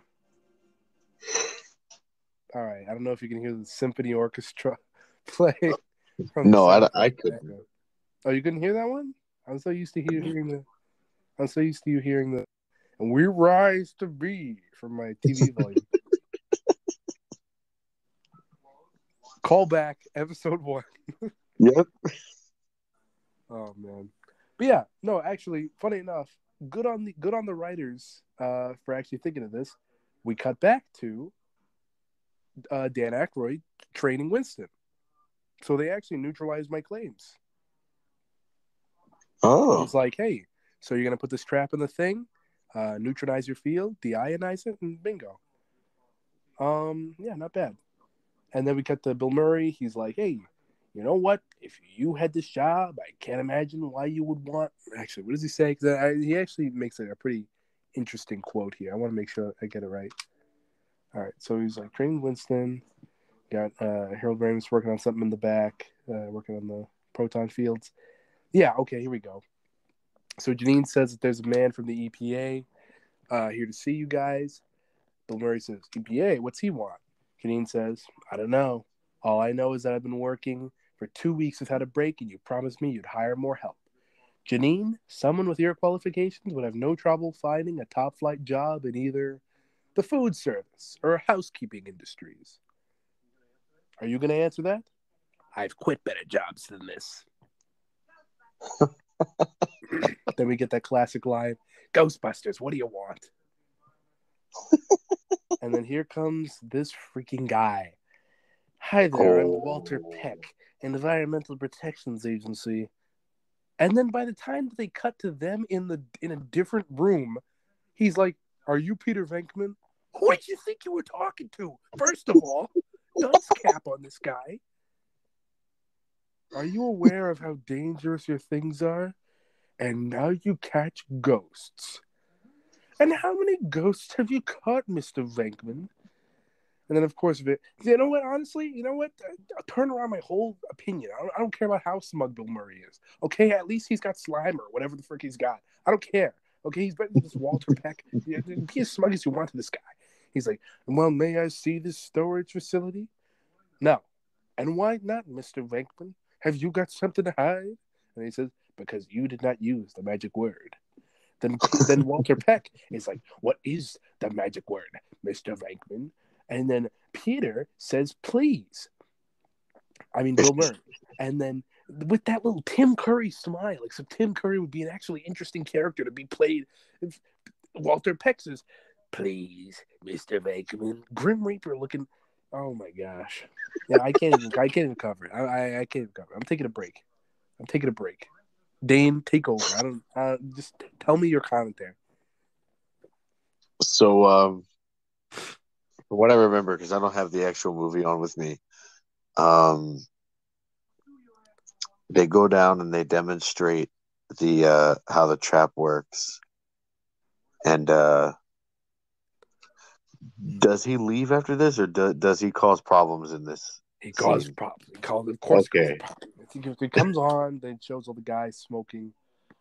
All right, I don't know if you can hear the symphony orchestra play from the No, I soundtrack. couldn't. Oh, you couldn't hear that one? I'm so used to hearing the. I'm so used to you hearing the. And we rise to be from my TV volume. Call back, episode 1. Yep. Oh man, but yeah, no, actually, funny enough, good on the writers for actually thinking of this. We cut back to Dan Aykroyd training Winston, so they actually neutralized my claims. Oh. It's like, hey, so you're gonna put this trap in the thing, neutralize your field, deionize it, and bingo. Yeah, not bad. And then we cut to Bill Murray. He's like, hey, you know what? If you had this job, I can't imagine why you would want. Actually, what does he say? Because he actually makes a pretty interesting quote here. I want to make sure I get it right. All right, so he's like, training Winston. Got Harold Ramis working on something in the back, working on the proton fields. Yeah, okay, here we go. So Janine says that there's a man from the EPA here to see you guys. Bill Murray says, EPA, what's he want? Janine says, I don't know. All I know is that I've been working for 2 weeks without a break, and you promised me you'd hire more help. Janine, someone with your qualifications would have no trouble finding a top-flight job in either the food service or housekeeping industries. Are you going to answer that? I've quit better jobs than this. Then we get that classic line, Ghostbusters, what do you want? And then here comes this freaking guy. Hi there, I'm Walter Peck, Environmental Protections Agency. And then by the time that they cut to them in a different room, he's like, are you Peter Venkman? Who did you think you were talking to? First of all, dunce cap on this guy. Are you aware of how dangerous your things are? And now you catch ghosts. And how many ghosts have you caught, Mr. Venkman? And then, of course, you know what? Honestly, you know what? I'll turn around my whole opinion. I don't care about how smug Bill Murray is. Okay, at least he's got Slimer, whatever the frick he's got. I don't care. Okay, he's better than this Walter Peck. Be as smug as you want to this guy. He's like, well, may I see this storage facility? No. And why not, Mr. Venkman? Have you got something to hide? And he says, because you did not use the magic word. Then Walter Peck is like, what is the magic word, Mr. Venkman? And then Peter says, please. I mean, Bill Murray. And then with that little Tim Curry smile, like so Tim Curry would be an actually interesting character to be played. Walter Peck says, please, Mr. Venkman. Grim Reaper looking. Oh my gosh. Yeah, I can't even cover it. I can't even cover it. I'm taking a break. Dane, take over. I don't. Just tell me your commentary. So, from what I remember, because I don't have the actual movie on with me, they go down and they demonstrate the how the trap works, and does he leave after this, or does he cause problems in this? He caused problems. Of course, he caused problems. He comes on, then shows all the guys smoking.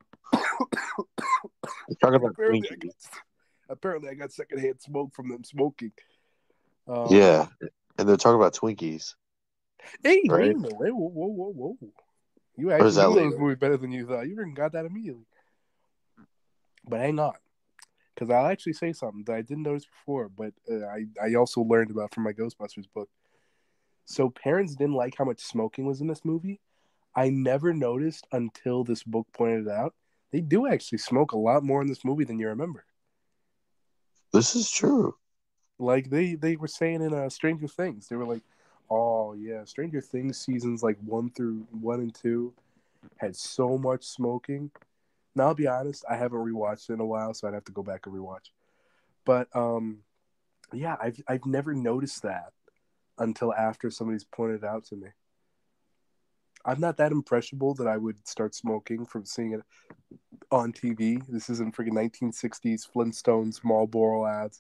Talking about apparently, I got secondhand smoke from them smoking. Yeah, and they're talking about Twinkies. Hey, right? wait a minute. Whoa. You Or is actually that knew later? those movies better than you thought. You even got that immediately. But hang on. Because I'll actually say something that I didn't notice before, but I also learned about from my Ghostbusters book. So parents didn't like how much smoking was in this movie. I never noticed until this book pointed it out. They do actually smoke a lot more in this movie than you remember. This is true. Like they were saying in Stranger Things, they were like, "Oh yeah, Stranger Things seasons like 1 and 2 had so much smoking." Now I'll be honest, I haven't rewatched it in a while, so I'd have to go back and rewatch. But yeah, I've never noticed that until after somebody's pointed it out to me. I'm not that impressionable that I would start smoking from seeing it on TV. This isn't freaking 1960s Flintstones Marlboro ads.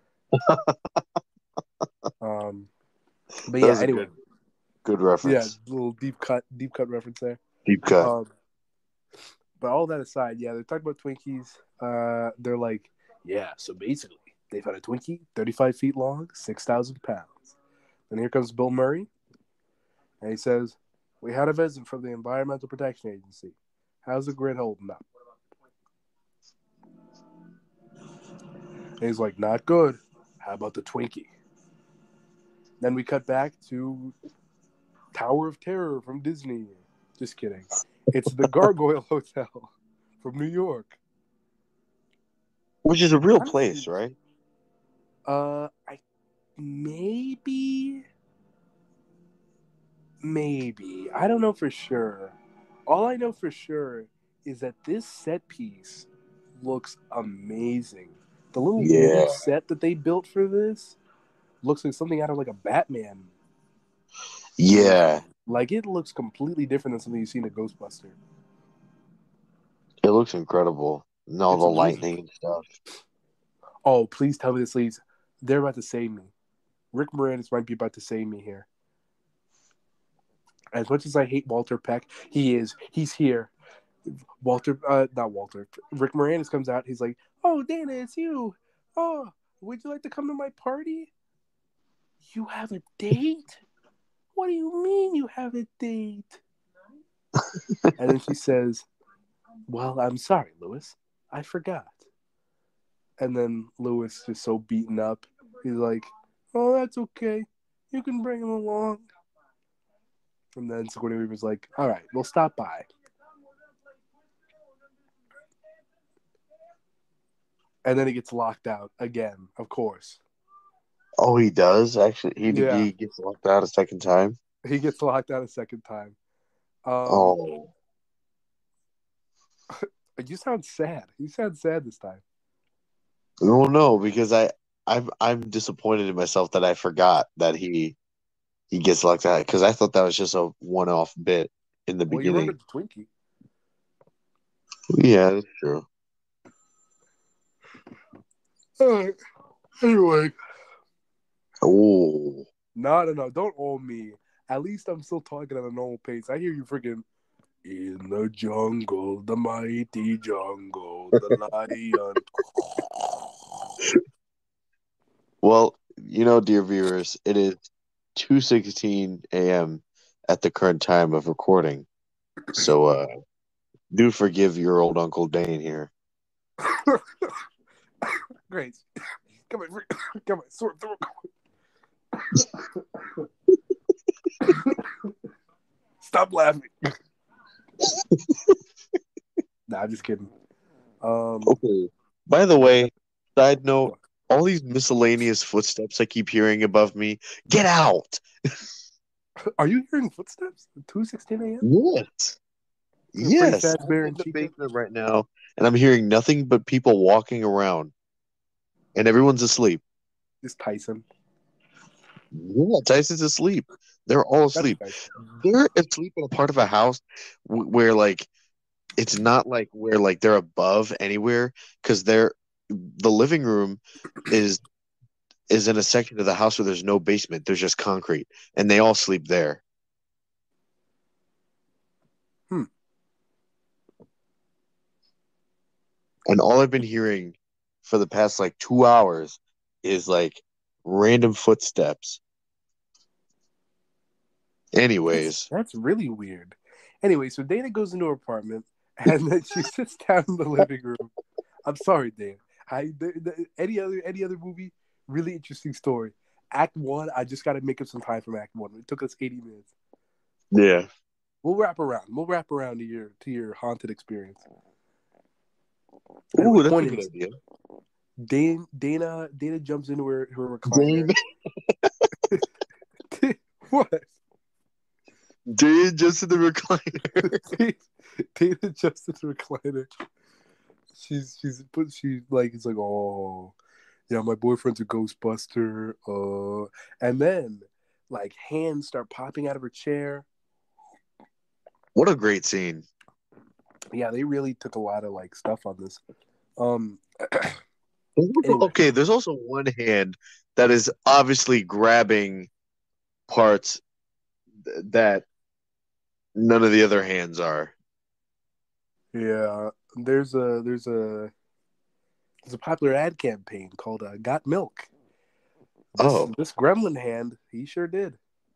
But That yeah, was a anyway. good Yeah, reference. little deep cut reference there. Deep cut. But all that aside, yeah, they're talking about Twinkies. They're like, yeah, so basically, they found a Twinkie, 35 feet long, 6,000 pounds. And here comes Bill Murray, and he says, we had a visit from the Environmental Protection Agency. How's the grid holding up? And he's like, not good. How about the Twinkie? Then we cut back to Tower of Terror from Disney. Just kidding. It's the Gargoyle Hotel from New York. Which is a real Honestly, place, right? Maybe. I don't know for sure. All I know for sure is that this set piece looks amazing. The little mini set that they built for this looks like something out of like a Batman. Yeah. movie. Like it looks completely different than something you see in a Ghostbuster. It looks incredible. And all It's the amazing. lightning and stuff. Oh, please tell me this leads. They're about to save me. Rick Moranis might be about to save me here. As much as I hate Walter Peck, he's here. Not Walter. Rick Moranis comes out. He's like, "Oh, Dana, it's you. Oh, would you like to come to my party? You have a date? What do you mean you have a date?" And then she says, "Well, I'm sorry, Louis. I forgot." And then Louis is so beaten up. He's like, "Oh, that's okay. You can bring him along." And then Sigourney Weaver's like, "All right, we'll stop by." And then he gets locked out again, of course. Oh, he does? Actually, Yeah. he gets locked out a second time? He gets locked out a second time. Oh. You sound sad. You sound sad this time. Well, no, because I'm disappointed in myself that I forgot that he gets locked out, because I thought that was just a one-off bit in the Well, you beginning. remember the Twinkie. Yeah, that's true. All right. Anyway. Oh. No. Don't owe me. At least I'm still talking at a normal pace. I hear you freaking, in the jungle, the mighty jungle, the lion. Well, dear viewers, it is 2:16 a.m. at the current time of recording. So, do forgive your old Uncle Dane here. Great. Come on, sort through. Stop laughing. Nah, I'm just kidding. Okay. By the way, side note, all these miscellaneous footsteps I keep hearing above me, get out! Are you hearing footsteps at 2:16 a.m.? Yes. Yes. I'm in the basement right now, and I'm hearing nothing but people walking around. And everyone's asleep. It's Tyson. Yeah, Tyson's asleep. They're all asleep. They're asleep in a part of a house where, like, it's not like where, like, they're above anywhere, because the living room is in a section of the house where there's no basement. There's just concrete, and they all sleep there. And all I've been hearing for the past, like, 2 hours is, like, random footsteps. Anyways. That's really weird. Anyway, so Dana goes into her apartment, and then she sits down in the living room. I'm sorry, Dana. Any other movie, really interesting story. Act 1, I just got to make up some time from Act 1. It took us 80 minutes. Yeah. We'll wrap around. to your haunted experience. Ooh, that's a good idea. Dana jumps into her recliner. What? Dana jumps in the recliner. Dana jumps in the recliner. She's like, it's like, oh, yeah, my boyfriend's a Ghostbuster. And then like hands start popping out of her chair. What a great scene. Yeah, they really took a lot of like stuff on this. Anyway. Okay, there's also one hand that is obviously grabbing parts that none of the other hands are. Yeah, there's a popular ad campaign called "Got Milk." This gremlin hand, he sure did.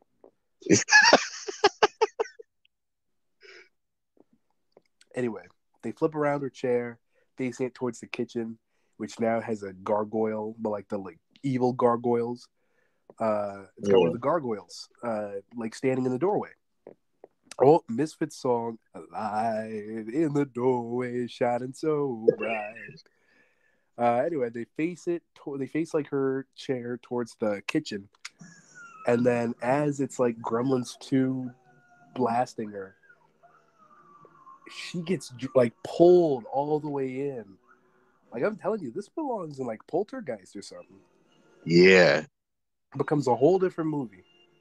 Anyway, they flip around her chair, facing it towards the kitchen, which now has a gargoyle, but like the evil gargoyles. It's got one of the gargoyles, like standing in the doorway. Oh, Misfits song, alive in the doorway, shining so bright. Anyway, they face like her chair towards the kitchen, and then as it's like Gremlins 2 blasting her, she gets like pulled all the way in. Like, I'm telling you, this belongs in like Poltergeist or something. Yeah. It becomes a whole different movie.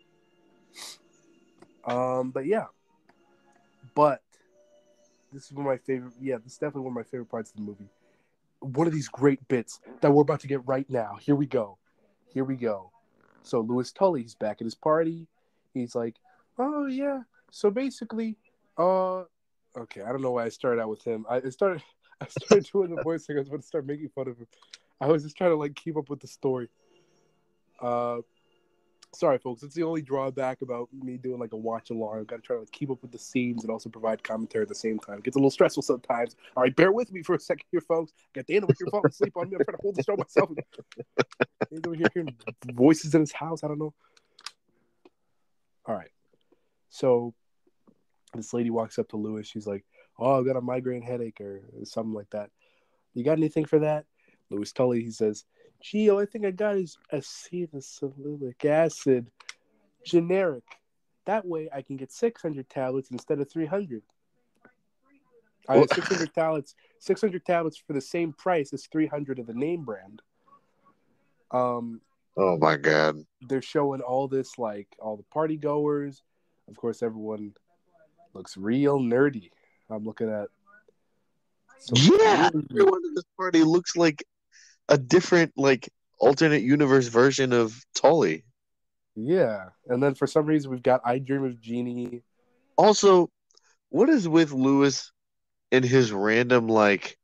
But yeah. But this is one of my favorite. Yeah, this is definitely one of my favorite parts of the movie. One of these great bits that we're about to get right now. Here we go. So Louis Tully's back at his party. He's like, oh yeah. So basically, okay, I don't know why I started out with him. I started doing the voice thing. I was about to start making fun of him. I was just trying to like keep up with the story. Sorry, folks. It's the only drawback about me doing like a watch along. I've got to try to keep up with the scenes and also provide commentary at the same time. It gets a little stressful sometimes. All right, bear with me for a second here, folks. Got Dana with your phone asleep on me. I'm trying to hold the show myself. He's over here hearing voices in his house. I don't know. All right. So this lady walks up to Louis. She's like, oh, I've got a migraine headache or something like that. You got anything for that? Louis Tully, he says, gee, all I think I got is acetylsalicylic acid, generic. That way I can get 600 tablets instead of 300. I have 600 tablets for the same price as 300 of the name brand. Oh my God. They're showing all this, like all the party goers. Of course, everyone looks real nerdy. I'm looking at. Everyone in this party looks like a different, like, alternate universe version of Tully. Yeah, and then for some reason we've got I Dream of Jeannie. Also, what is with Louis and his random like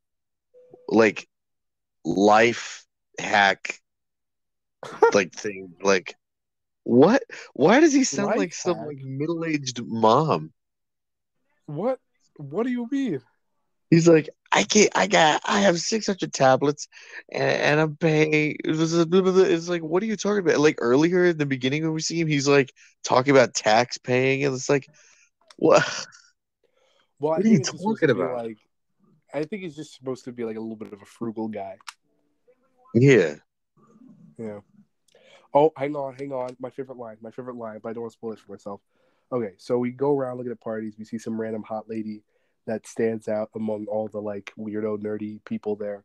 life hack like thing? Like, what? Why does he sound like some like middle-aged mom? What do you mean? He's like, I have 600 tablets and I'm paying. It's like, what are you talking about? Like earlier in the beginning when we see him, he's like talking about tax paying, and it's like, what? Well, What are you talking about? I think he's just supposed to be like a little bit of a frugal guy. Yeah. Yeah. Oh, hang on. My favorite line, but I don't want to spoil it for myself. Okay, so we go around looking at parties. We see some random hot lady that stands out among all the like weirdo nerdy people there.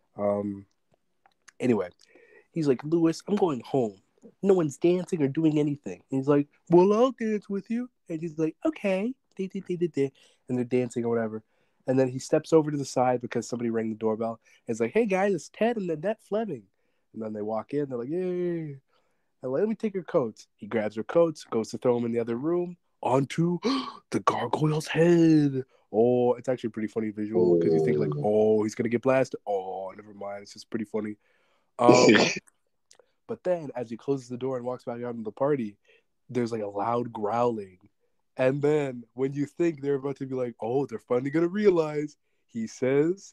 Anyway, he's like, Louis, I'm going home. No one's dancing or doing anything. And he's like, well, I'll dance with you. And he's like, okay. And they're dancing or whatever. And then he steps over to the side because somebody rang the doorbell. And he's like, hey guys, it's Ted and Annette Fleming. And then they walk in. They're like, yay. And let me take your coats. He grabs her coats, goes to throw them in the other room onto the gargoyle's head. Oh, it's actually a pretty funny visual because you think like, oh, he's gonna get blasted. Oh, never mind. It's just pretty funny. But then as he closes the door and walks back out into the party, there's like a loud growling. And then when you think they're about to be like, oh, they're finally gonna realize, he says,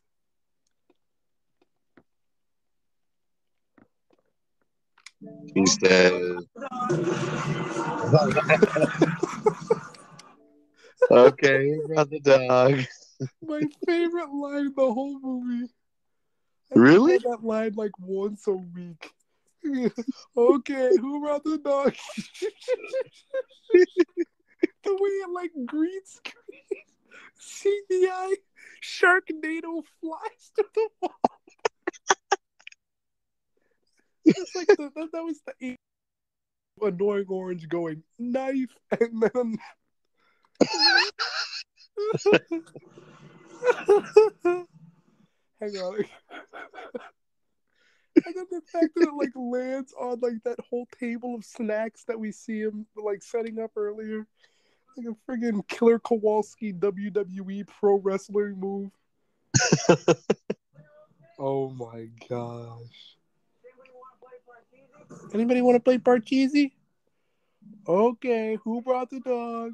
Okay, brought the dog. my favorite line in the whole movie. Really? I that line like once a week. Okay, who brought the dog? The way it like green screen, CGI Sharknado flies to the wall. It's like that was the annoying orange going knife, and then hang on. And then the fact that it like lands on like that whole table of snacks that we see him like setting up earlier, like a friggin' Killer Kowalski WWE pro wrestling move. Oh my gosh! Anybody want to play Parcheesi? Okay, who brought the dog?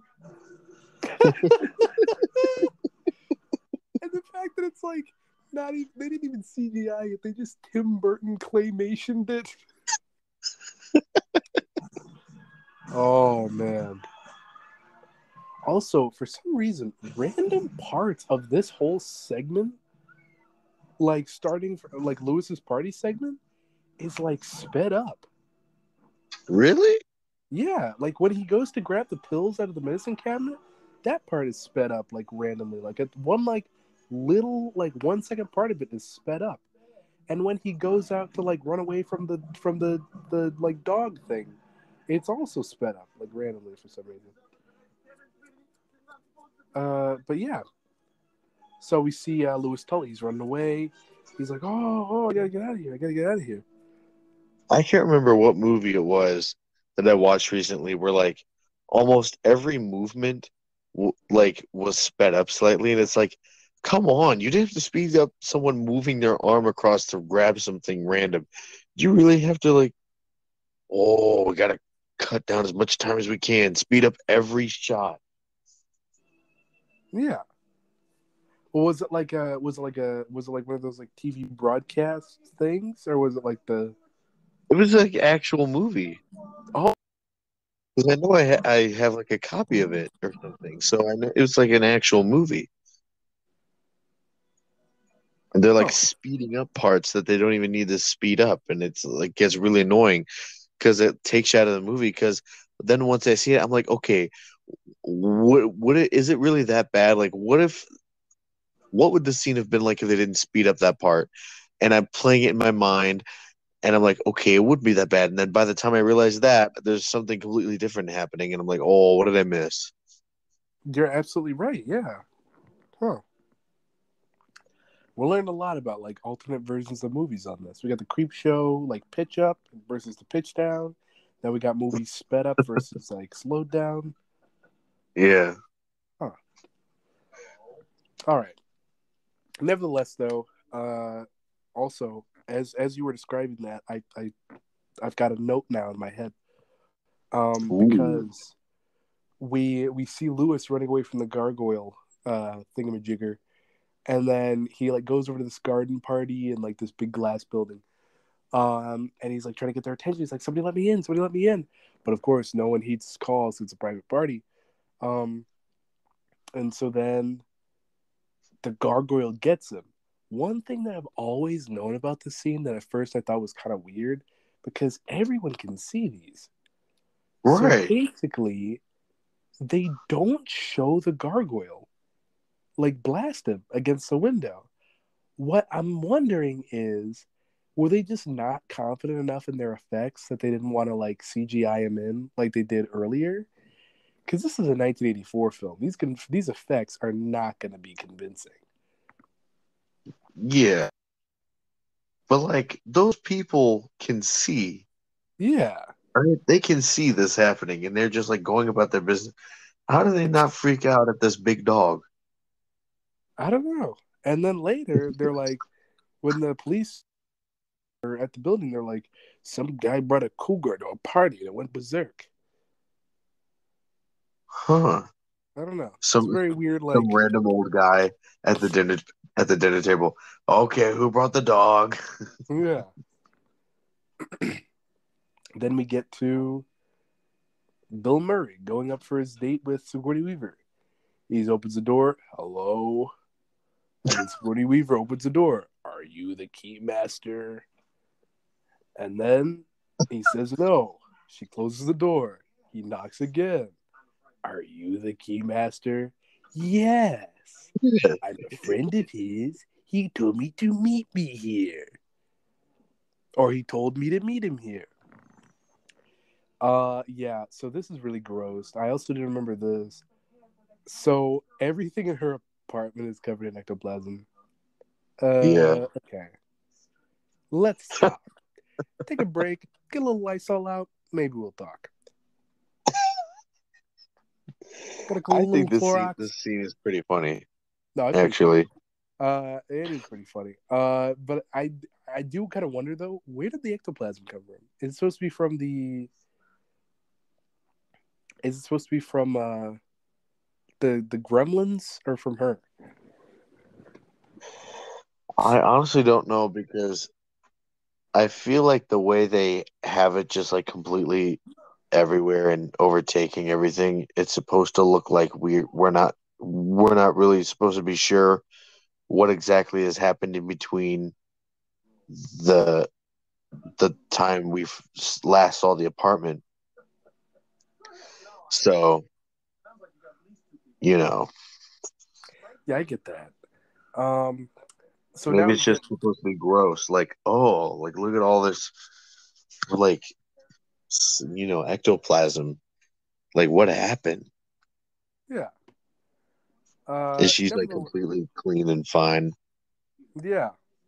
And the fact that it's like not even, they didn't even CGI it, they just Tim Burton claymationed it. Oh man. Also, for some reason, random parts of this whole segment, like starting from like Lewis's party segment, is like sped up. Really? Yeah, like when he goes to grab the pills out of the medicine cabinet, that part is sped up like randomly. Like at one like little like 1 second part of it is sped up. And when he goes out to like run away from the like dog thing, it's also sped up like randomly for some reason. But yeah. So we see Lewis Tully. He's running away. He's like, oh, I gotta get out of here. I gotta get out of here. I can't remember what movie it was that I watched recently where like almost every movement like was sped up slightly, and it's like, come on, you didn't have to speed up someone moving their arm across to grab something random. You really have to like, oh, we gotta cut down as much time as we can, speed up every shot. Yeah. Well, was it like one of those like TV broadcast things, or was it like the? It was like actual movie. Oh, Because I know I have like a copy of it or something, so I know it was like an actual movie. And they're like speeding up parts that they don't even need to speed up, and it's like gets really annoying because it takes you out of the movie. Because then once I see it, I'm like, okay, is it really that bad? Like, what would the scene have been like if they didn't speed up that part? And I'm playing it in my mind, and I'm like, okay, it wouldn't be that bad. And then by the time I realize that, there's something completely different happening, and I'm like, oh, what did I miss? you're absolutely right. Yeah. Huh. We'll learn a lot about like alternate versions of movies on this. We got the Creep Show, like pitch up versus the pitch down. Then we got movies sped up versus like slowed down. Yeah. Huh. All right. Nevertheless, though, also as you were describing that, I've got a note now in my head. Ooh. Because we see Lewis running away from the gargoyle thingamajigger, and then he like goes over to this garden party in like this big glass building. And he's like trying to get their attention. He's like, somebody let me in, somebody let me in. But of course, no one heeds his calls. So it's a private party. And so then the gargoyle gets him. One thing that I've always known about this scene that at first I thought was kind of weird, because everyone can see these. Right. So basically, they don't show the gargoyle like blast him against the window. What I'm wondering is, were they just not confident enough in their effects that they didn't want to like CGI him in like they did earlier? Because this is a 1984 film. These effects are not going to be convincing. Yeah. But like those people can see. Yeah. Right? They can see this happening and they're just like going about their business. How do they not freak out at this big dog? I don't know. And then later, they're like, when the police are at the building, they're like, some guy brought a cougar to a party and it went berserk. Huh. I don't know. Some It's very weird. Like, some random old guy at the dinner table. Okay, who brought the dog? yeah. Then we get to Bill Murray going up for his date with Sigourney Weaver. He opens the door. Hello. And Sigourney Weaver opens the door. Are you the key master? And then he says no. She closes the door. He knocks again. Are you the key master? Yes. Yeah. I'm a friend of his. He told me to meet me here. Or he told me to meet him here. Yeah, so this is really gross. I also didn't remember this. So everything in her apartment is covered in ectoplasm. Yeah. Okay. Let's talk. Take a break, get a little Lysol out, maybe we'll talk. Got a I little think Clorox. this scene is pretty funny, No, it's actually. it is pretty funny. But I do kind of wonder though, where did the ectoplasm come from? Is it supposed to be from the? Is it supposed to be from the gremlins or from her? I honestly don't know because I feel like the way they have it just like completely everywhere and overtaking everything, it's supposed to look like we're not really supposed to be sure what exactly has happened in between the the time we last saw the apartment. So, you know, Yeah, I get that. So now maybe we it's get just supposed to be gross. Like, oh, like look at all this, like, ectoplasm. Like, what happened? yeah. And she's like Nevertheless, completely clean and fine. yeah.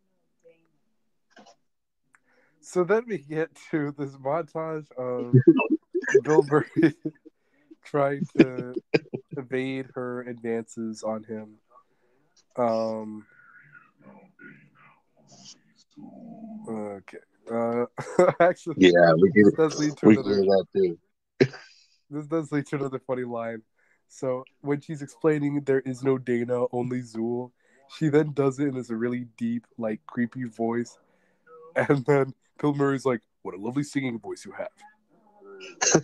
So then we get to this montage of Bill Murray trying to evade her advances on him. Okay. Actually, Yeah, this does lead to we can another. hear that too. This does lead to another funny line. So when she's explaining there is no Dana, only Zool, she then does it in this really deep, like creepy voice, and then Bill Murray's like, "What a lovely singing voice you have."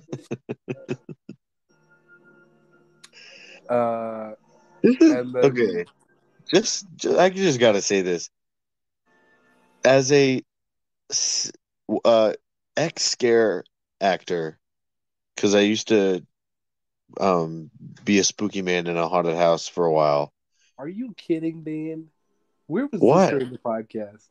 And then Okay. I just gotta say this as a uh, ex scare actor because I used to be a spooky man in a haunted house for a while. are you kidding, Dan? Where was this What? during the podcast?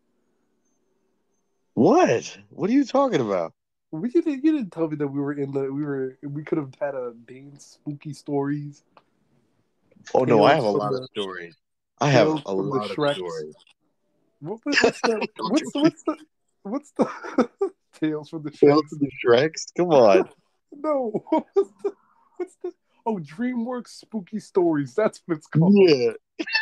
What? What are you talking about? You didn't tell me that we could have had a Dane's spooky stories, Oh no, I have tales a from lot of the stories. I have tales a from the lot of Shreks. stories. What's the Don't you what's the tales from the feel Shreks? to the Shreks? Come on. No, what's the oh DreamWorks spooky stories? That's what it's called. Yeah.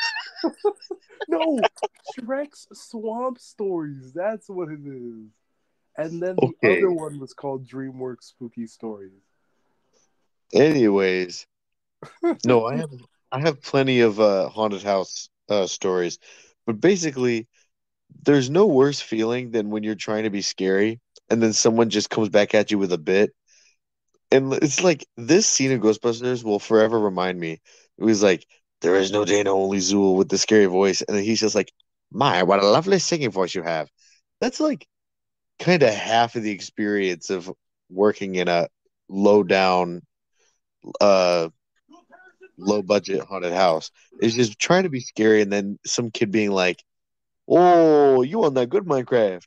No, Shrek's Swamp Stories. That's what it is. And then the Okay. other one was called DreamWorks Spooky Stories. Anyways, no, I have plenty of haunted house stories, but basically, there's no worse feeling than when you're trying to be scary and then someone just comes back at you with a bit. And it's like this scene of Ghostbusters will forever remind me. It was like, there is no Dana, only Zool with the scary voice. And then he's just like, my, what a lovely singing voice you have. That's like kind of half of the experience of working in a low down, uh, low budget haunted house. Is just trying to be scary and then some kid being like, oh, you on that good Minecraft.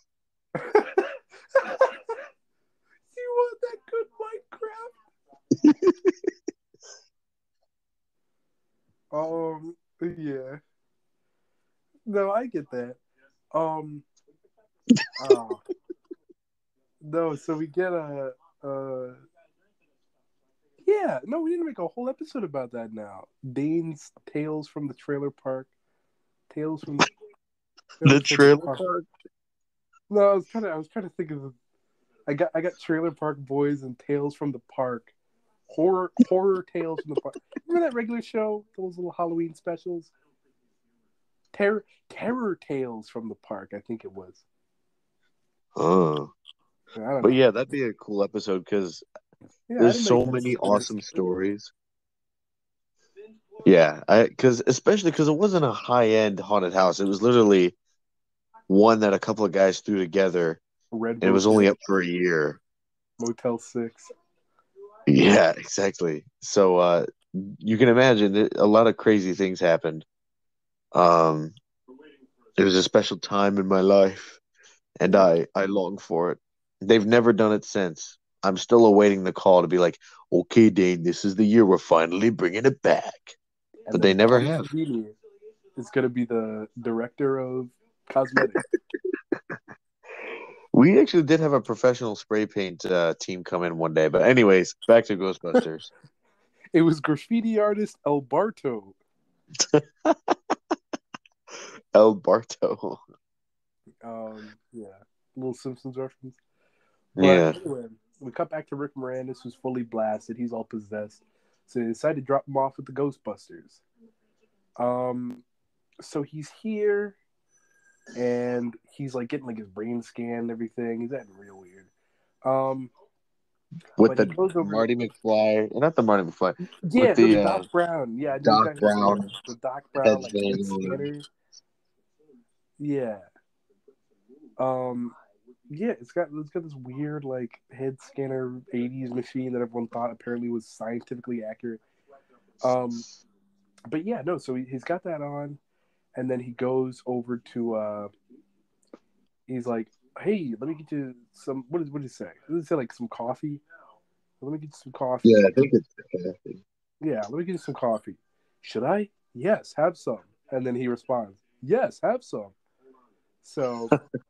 You want that good Minecraft? Yeah. No, I get that. Um, oh, no, so we get yeah, no, we need to make a whole episode about that now. Dane's Tales from the Trailer Park. Tales from the The Tales from the trailer Park. park. No, I was trying to think of I got Trailer Park Boys and Tales from the Park. Horror Tales from the Park. Remember that regular show? Those little Halloween specials? Terror Tales from the Park, I think it was. Oh. I don't But know. yeah, that'd be a cool episode because Yeah, I there's didn't know you so had many stories. awesome stories. Yeah, especially because it wasn't a high end haunted house. It was literally one that a couple of guys threw together, Red and it was Motel, only up for a year. Motel 6. Yeah, exactly. So you can imagine that a lot of crazy things happened. Um, it was a special time in my life, and I long for it. They've never done it since. I'm still awaiting the call to be like, okay, Dane, this is the year we're finally bringing it back. And But they then never Tom have. Savini is going to be the director of cosmetics. We actually did have a professional spray paint team come in one day. But anyways, back to Ghostbusters. It was graffiti artist El Barto. El Barto. Yeah, little Simpsons reference. But Yeah. anyway, we cut back to Rick Moranis, who's fully blasted. He's all possessed. So they decide to drop him off with the Ghostbusters. So he's here, and he's like getting like his brain scan and everything. He's acting real weird. With But he the goes over. Marty McFly, not the Marty McFly, Yeah, with no, the the Doc Brown. Yeah, I knew Doc exactly what you Brown said. The Doc Brown like head headband on. scanner. Yeah. Um, yeah, it's got this weird like head scanner '80s machine that everyone thought apparently was scientifically accurate. But yeah, no. So he's got that on, and then he goes over to. He's like, "Hey, let me get you some. What did he say? Did he say like some coffee? Let me get you some coffee. Yeah, I think it's fantastic. Yeah, let me get you some coffee. Should I? Yes, have some." And then he responds, "Yes, have some." So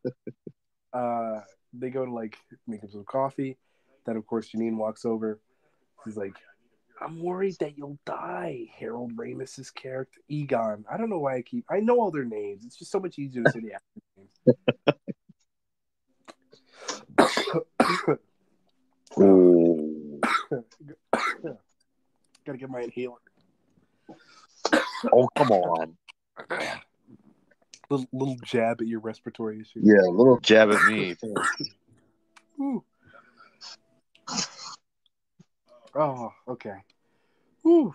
they go to like make him some coffee. Then of course Janine walks over. She's like, "I'm worried that you'll die." Harold Ramis's character, Egon. I don't know why I know all their names. It's just so much easier to say the actors' names. Ooh. Gotta get my inhaler. Oh, come on. Little jab at your respiratory issue. Yeah, a little jab at me. Ooh. Oh, okay. Ooh.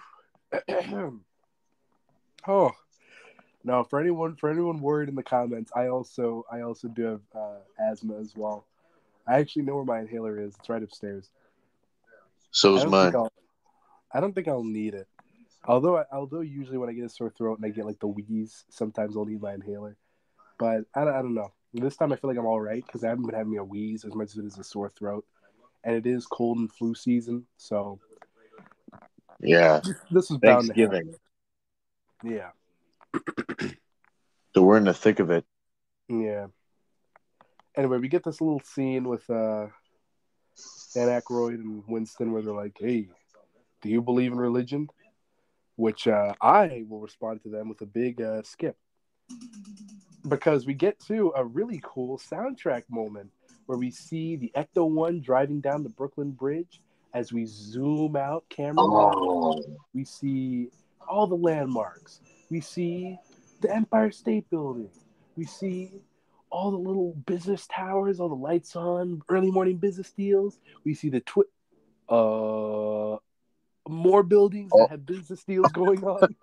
Oh. No, for anyone worried in the comments, I also do have asthma as well. I actually know where my inhaler is. It's right upstairs. So I is don't think mine. I'll need it. Although usually when I get a sore throat and I get like the wheeze, sometimes I'll need my inhaler. But I don't know. This time I feel like I'm all right because I haven't been having a wheeze as much as it is a sore throat, and it is cold and flu season, so Yeah. this was bound to happen. Thanksgiving. Yeah, So we're in the thick of it. yeah. Anyway, we get this little scene with Dan Aykroyd and Winston where they're like, "Hey, do you believe in religion?" Which I will respond to them with a big skip. Because we get to a really cool soundtrack moment where we see the Ecto 1 driving down the Brooklyn Bridge. As we zoom out camera wise, Oh. we see all the landmarks. We see the Empire State Building. We see all the little business towers, all the lights on, early morning business deals. We see the more buildings Oh. that have business deals going on.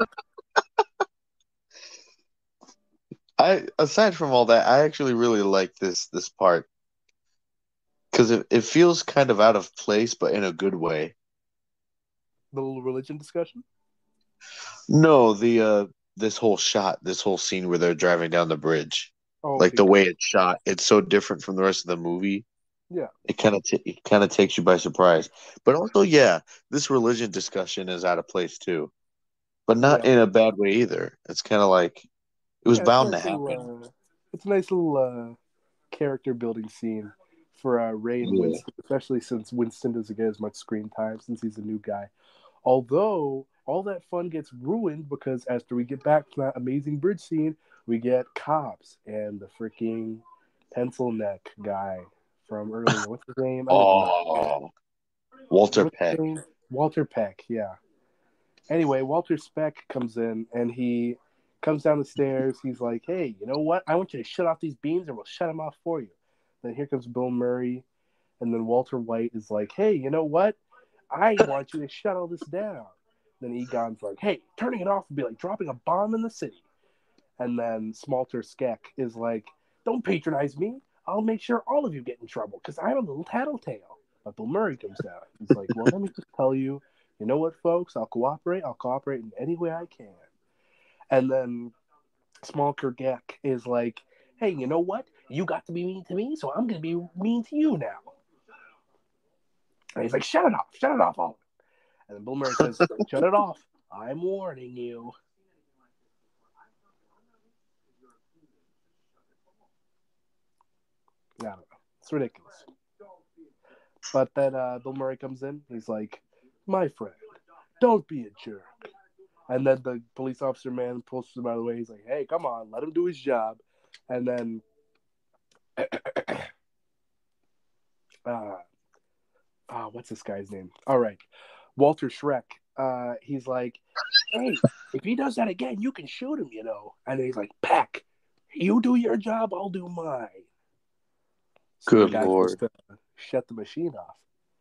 Aside from all that, I actually really like this part because it feels kind of out of place, but in a good way. The little religion discussion. No, the this whole shot, this whole scene where they're driving down the bridge, Oh, like okay. the way it's shot, it's so different from the rest of the movie. Yeah. It kind of takes you by surprise. But also, yeah, this religion discussion is out of place too, but not Yeah. in a bad way either. It's kind of like it was Yeah, bound to happen. it's a nice little character building scene for Ray and Yeah. Winston, especially since Winston doesn't get as much screen time since he's a new guy. Although all that fun gets ruined because after we get back to that amazing bridge scene, we get cops and the freaking pencil neck guy from earlier. What's his name? I don't even know. Oh, Walter What's his Peck. name? Walter Peck. Yeah. Anyway, Walter Speck comes in and he comes down the stairs. He's like, "Hey, you know what? I want you to shut off these beams, and we'll shut them off for you." Then here comes Bill Murray, and then Walter White is like, "Hey, you know what? I want you to shut all this down." Then Egon's like, "Hey, turning it off would be like dropping a bomb in the city." And then Smalter Skeck is like, "Don't patronize me. I'll make sure all of you get in trouble because I'm a little tattletale." But Bill Murray comes down. He's like, "Well, let me just tell you, You know what, folks? I'll cooperate. I'll cooperate in any way I can. And then Small Kurgak is like, hey, you know what? You got to be mean to me, so I'm going to be mean to you now. And he's like, shut it off, all. And then Bill Murray says, shut it off. I'm warning you. I don't know. It's ridiculous. But then Bill Murray comes in. He's like, my friend, don't be a jerk. And then the police officer man pulls him out of the way. He's like, hey, come on, let him do his job. And then what's this guy's name? All right. Walter Schreck. He's like, hey, if he does that again, you can shoot him, you know. And he's like, Peck, you do your job, I'll do mine. So Good the guy Lord. goes to shut the machine off.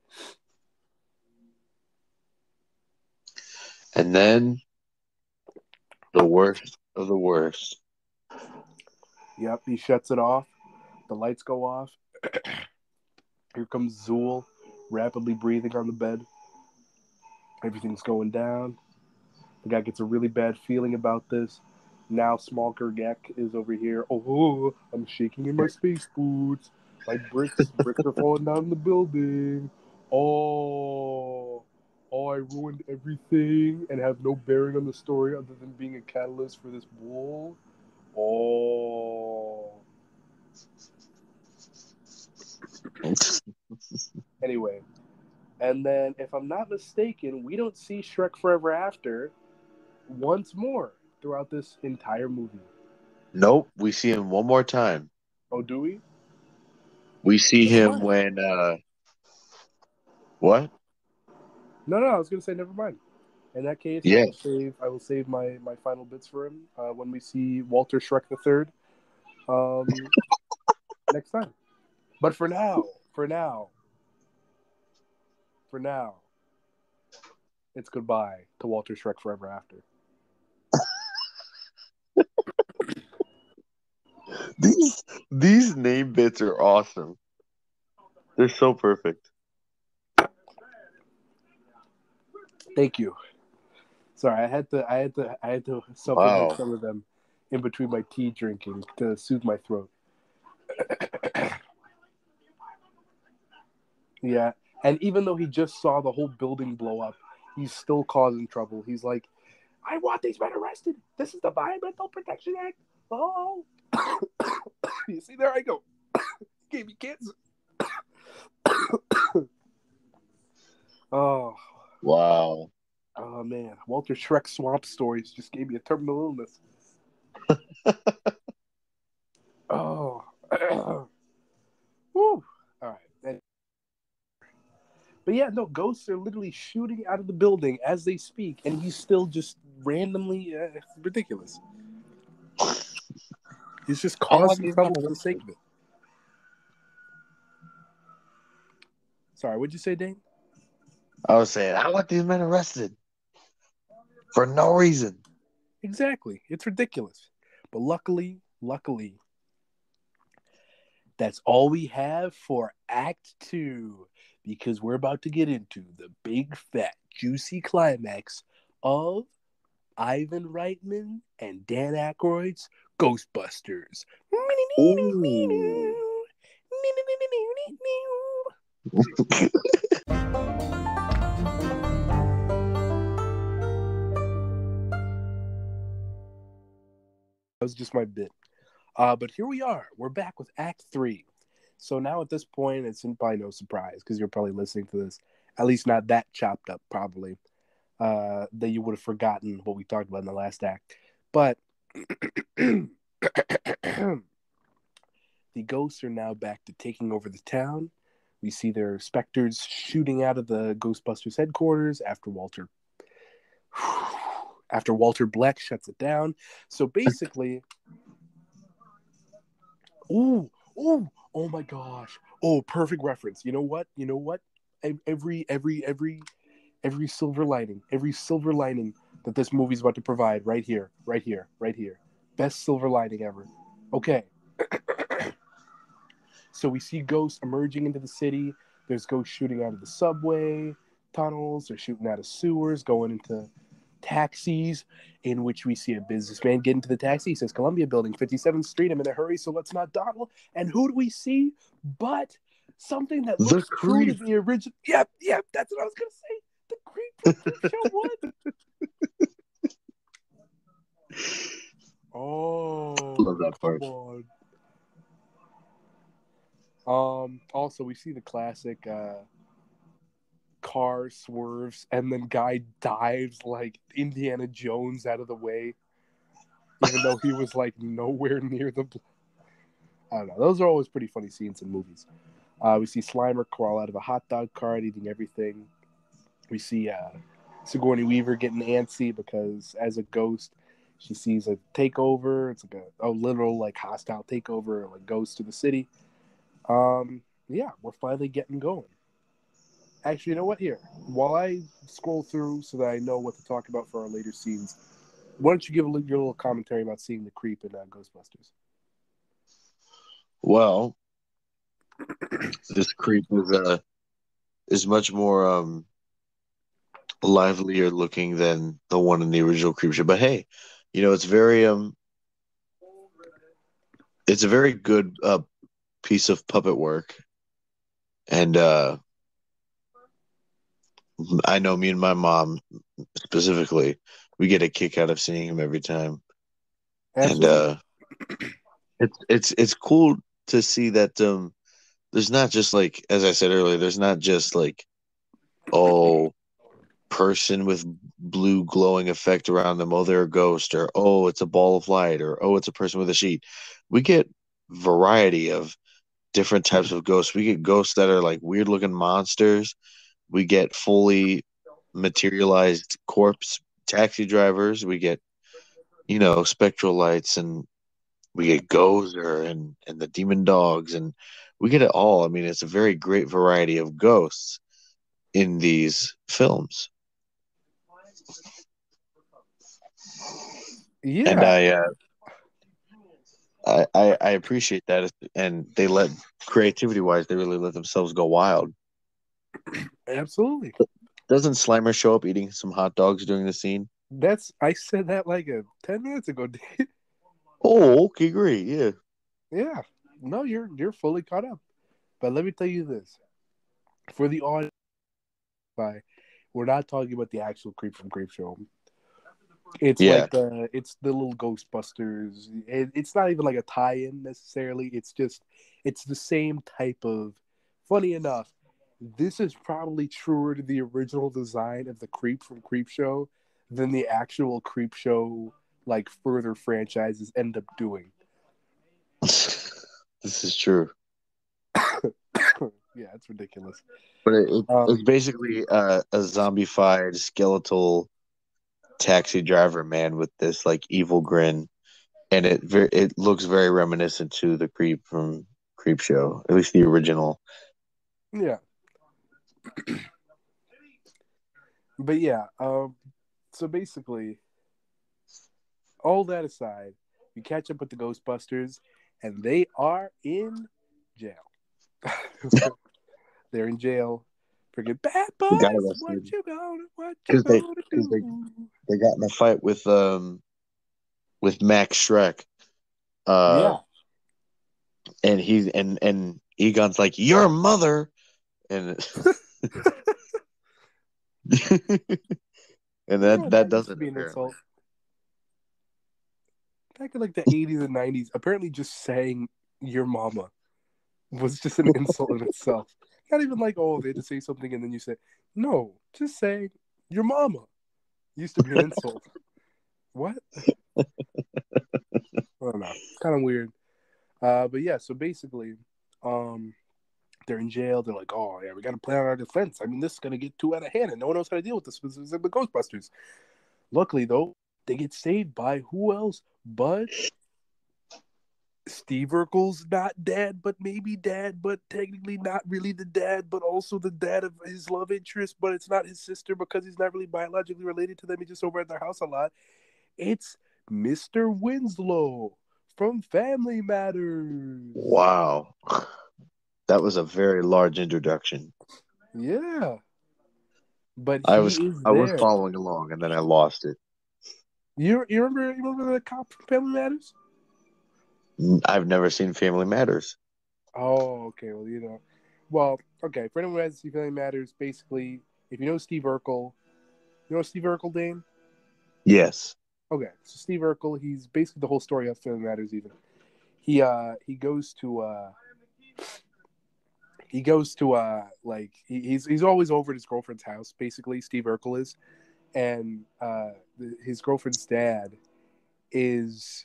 And then the worst of the worst. Yep, he shuts it off. The lights go off. Here comes Zool, rapidly breathing on the bed. Everything's going down. The guy gets a really bad feeling about this. Now Small Kurgak is over here. Oh, I'm shaking in my space boots. My bricks are falling down in the building. Oh, I ruined everything and have no bearing on the story other than being a catalyst for this bull. Oh. Anyway, and then if I'm not mistaken, we don't see Shrek Forever After once more throughout this entire movie. Nope, we see him one more time. Oh, do we? We see Never him mind. when what? No, I was gonna say never mind. In that case, Yeah. I will save my final bits for him when we see Walter Shrek the Third next time. But for now, it's goodbye to Walter Shrek Forever After. These name bits are awesome. They're so perfect. Thank you. Sorry, I had to supplement some of them in between my tea drinking to soothe my throat. Yeah, and even though he just saw the whole building blow up, he's still causing trouble. He's like, I want these men arrested. This is the Environmental Protection Act. Oh, you see, there I go. Gave me cancer. Oh. Wow. Oh, man. Walter Schreck Swamp Stories just gave me a terminal illness. Oh. Woo. All right. But yeah, no, ghosts are literally shooting out of the building as they speak, and he's still just randomly ridiculous. He's just causing trouble for the sake of it. Sorry, what'd you say, Dane? I was saying, I want these men arrested for no reason. Exactly. It's ridiculous. But luckily, that's all we have for Act 2, because we're about to get into the big, fat, juicy climax of Ivan Reitman and Dan Aykroyd's Ghostbusters. Ooh. That was just my bit. But here we are. We're back with Act 3. So now at this point, it's probably no surprise because you're probably listening to this, at least not that chopped up, probably, that you would have forgotten what we talked about in the last act. But the ghosts are now back to taking over the town. We see their specters shooting out of the Ghostbusters headquarters after Walter Black shuts it down. So basically, oh my gosh. Oh, perfect reference. You know what? Every silver lining that this movie's about to provide right here. Best silver lining ever. Okay. So we see ghosts emerging into the city. There's ghosts shooting out of the subway. tunnels. They're shooting out of sewers, going into taxis, in which we see a businessman get into the taxi. He says, Columbia Building, 57th Street. I'm in a hurry, so let's not dawdle. And who do we see but something that The looks true to Creep. the original? Yep, that's what I was going to say. The Creep from Creep Show 1. Oh, Love that come part. on. Also, we see the classic car swerves and then guy dives like Indiana Jones out of the way, even though he was like nowhere near the. I don't know. Those are always pretty funny scenes in movies. We see Slimer crawl out of a hot dog cart, eating everything. We see Sigourney Weaver getting antsy because as a ghost, she sees a takeover. It's like a literal like hostile takeover, like ghost to the city. Yeah, we're finally getting going. Actually, you know what? Here, while I scroll through so that I know what to talk about for our later scenes, why don't you give your little commentary about seeing the Creep in Ghostbusters? Well, this Creep is much more livelier looking than the one in the original Creep Show. But hey, it's it's a very good piece of puppet work, and I know me and my mom specifically, we get a kick out of seeing him every time. Absolutely. And it's cool to see that there's not just like, as I said earlier, there's not just like, oh, person with blue glowing effect around them, oh, they're a ghost, or oh, it's a ball of light, or oh, it's a person with a sheet. We get variety of different types of ghosts. We get ghosts that are like weird looking monsters. We get fully materialized corpse taxi drivers. We get, spectral lights, and we get Gozer and the demon dogs, and we get it all. I mean, it's a very great variety of ghosts in these films. Yeah. And I appreciate that, and they let, creativity wise, they really let themselves go wild. Absolutely. Doesn't Slimer show up eating some hot dogs during the scene? I said that like 10 minutes ago, Dave. Oh, okay, great, yeah. Yeah. No, you're fully caught up. But let me tell you this. For the audience, we're not talking about the actual Creep from Creep Show. It's like it's the little Ghostbusters. It's not even like a tie-in necessarily. It's the same type of. Funny enough, this is probably truer to the original design of the Creep from Creep Show than the actual Creep Show like further franchises end up doing. This is true. Yeah, it's ridiculous. But it's basically a zombified skeletal taxi driver man with this like evil grin, and it looks very reminiscent to the Creep from Creep Show, at least the original. Yeah. But yeah, so basically, all that aside, we catch up with the Ghostbusters, and they are in jail. They're in jail. Forget bad boys. What you gonna do? They got in a fight with Max Shrek. Yeah. And and Egon's like, your mother, and and that doesn't be an insult. Back in like the 80s and 90s, apparently just saying your mama was just an insult in itself. Not even like, oh, they had to say something and then you say, no, just saying your mama used to be an insult. What? I don't know. Kind of weird. But yeah, so basically, they're in jail. They're like, oh, yeah, we got to plan on our defense. I mean, this is going to get too out of hand and no one knows how to deal with this. This is the Ghostbusters. Luckily, though, they get saved by who else but Steve Urkel's not dad, but maybe dad, but technically not really the dad, but also the dad of his love interest, but it's not his sister because he's not really biologically related to them. He's just over at their house a lot. It's Mr. Winslow from Family Matters. Wow. That was a very large introduction. Yeah. but I he was is I was there. following along, and then I lost it. You remember the cop from Family Matters? I've never seen Family Matters. Oh, okay. Well, okay. For anyone who hasn't seen Family Matters, basically, if you know Steve Urkel, Steve Urkel, Dane? Yes. Okay, so Steve Urkel, he's basically the whole story of Family Matters. Even he goes to like he's always over at his girlfriend's house. Basically, Steve Urkel is, and his girlfriend's dad is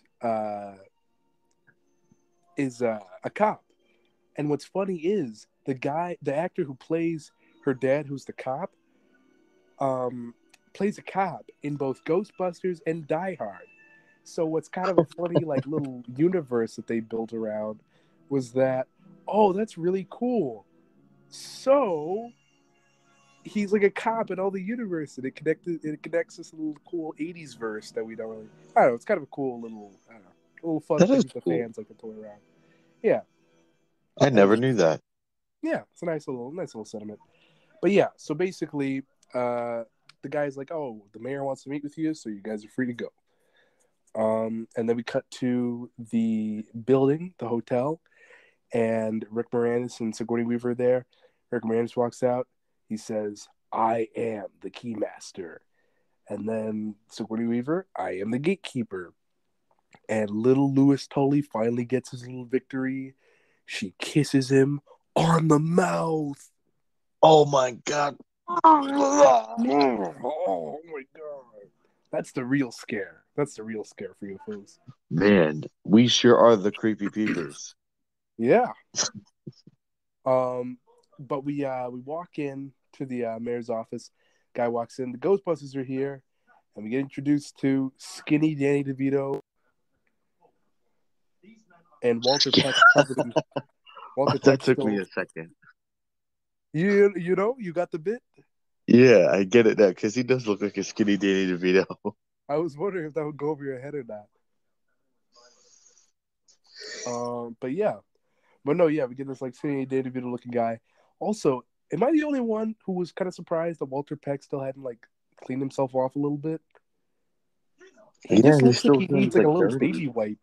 a cop. And what's funny is the actor who plays her dad, who's the cop, plays a cop in both Ghostbusters and Die Hard. So what's kind of a funny like little universe that they built around was that, oh, that's really cool. So he's like a cop in all the universe, and it connects this little cool '80s verse that we don't really. I don't know. It's kind of a cool little, I don't know, a little fun That thing is that the cool. fans like to toy around. Yeah, I never and knew that. yeah, it's a nice little sentiment. But yeah, so basically, the guy's like, "Oh, the mayor wants to meet with you, so you guys are free to go." And then we cut to the building, the hotel, and Rick Moranis and Sigourney Weaver are there. Rick Moranis walks out. He says, "I am the keymaster." And then Sigourney Weaver, "I am the gatekeeper." And little Louis Tully finally gets his little victory. She kisses him on the mouth. Oh my god. Oh my god. That's the real scare. That's the real scare for you folks. Man, we sure are the Creepy Peepers. Yeah. But we walk in to the mayor's office. Guy walks in. The Ghostbusters are here, and we get introduced to Skinny Danny DeVito and Walter Peck covered in Walter That Peck took me still. a second. You got the bit. Yeah, I get it now because he does look like a skinny Danny DeVito. I was wondering if that would go over your head or not. But yeah, but no, yeah, we get this like Skinny Danny DeVito looking guy. Also, am I the only one who was kind of surprised that Walter Peck still hadn't like cleaned himself off a little bit? He Yeah, just he looks like still he seems needs like a like little dirty. baby wipe.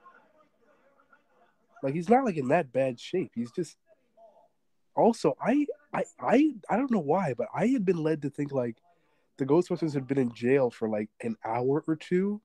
Like he's not like in that bad shape. He's just also I don't know why, but I had been led to think like the Ghostbusters had been in jail for like an hour or two.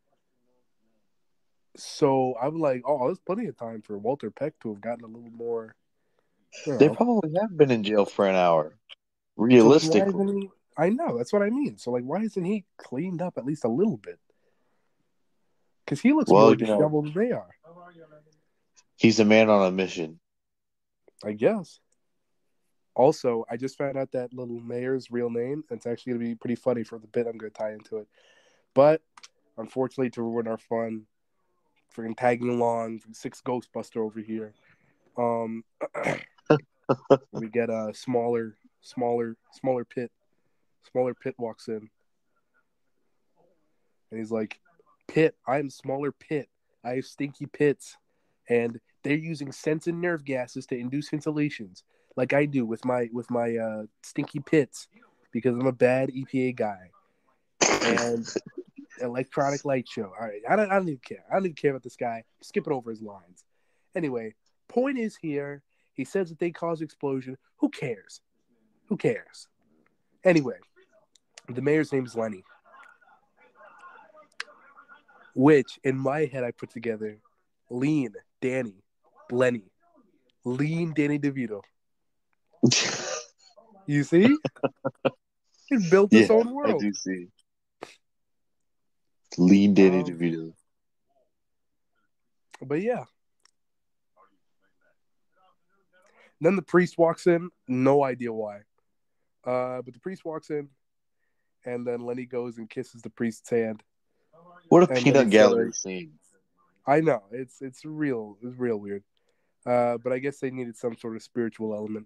So I'm like, oh, there's plenty of time for Walter Peck to have gotten a little more. You They know. probably have been in jail for an hour. So then why Realistically. isn't he? I know that's what I mean. So like, why isn't he cleaned up at least a little bit? Because he looks Well, more disheveled than they are. he's a man on a mission. I guess. Also, I just found out that little mayor's real name. It's actually going to be pretty funny for the bit I'm going to tie into it. But unfortunately, to ruin our fun, freaking tagging along, 6 Ghostbuster over here. We get a smaller pit. Smaller Pit walks in, and he's like, "Pit, I'm Smaller Pit. I have stinky pits, and they're using sense and nerve gases to induce insulations, like I do with my stinky pits, because I'm a bad EPA guy." And electronic light show. All right, I don't even care. I don't even care about this guy. Skipping over his lines. Anyway, point is here. He says that they cause explosion. Who cares? Who cares? Anyway, the mayor's name is Lenny, which in my head I put together Lean Danny Lenny. Lean Danny DeVito. You see? He built his Yeah, own I world. do see. Lean Danny DeVito. But yeah. Then the priest walks in. No idea why. But the priest walks in, and then Lenny goes and kisses the priest's hand. What a And then he peanut gallery says, scene. I know, it's real weird. But I guess they needed some sort of spiritual element.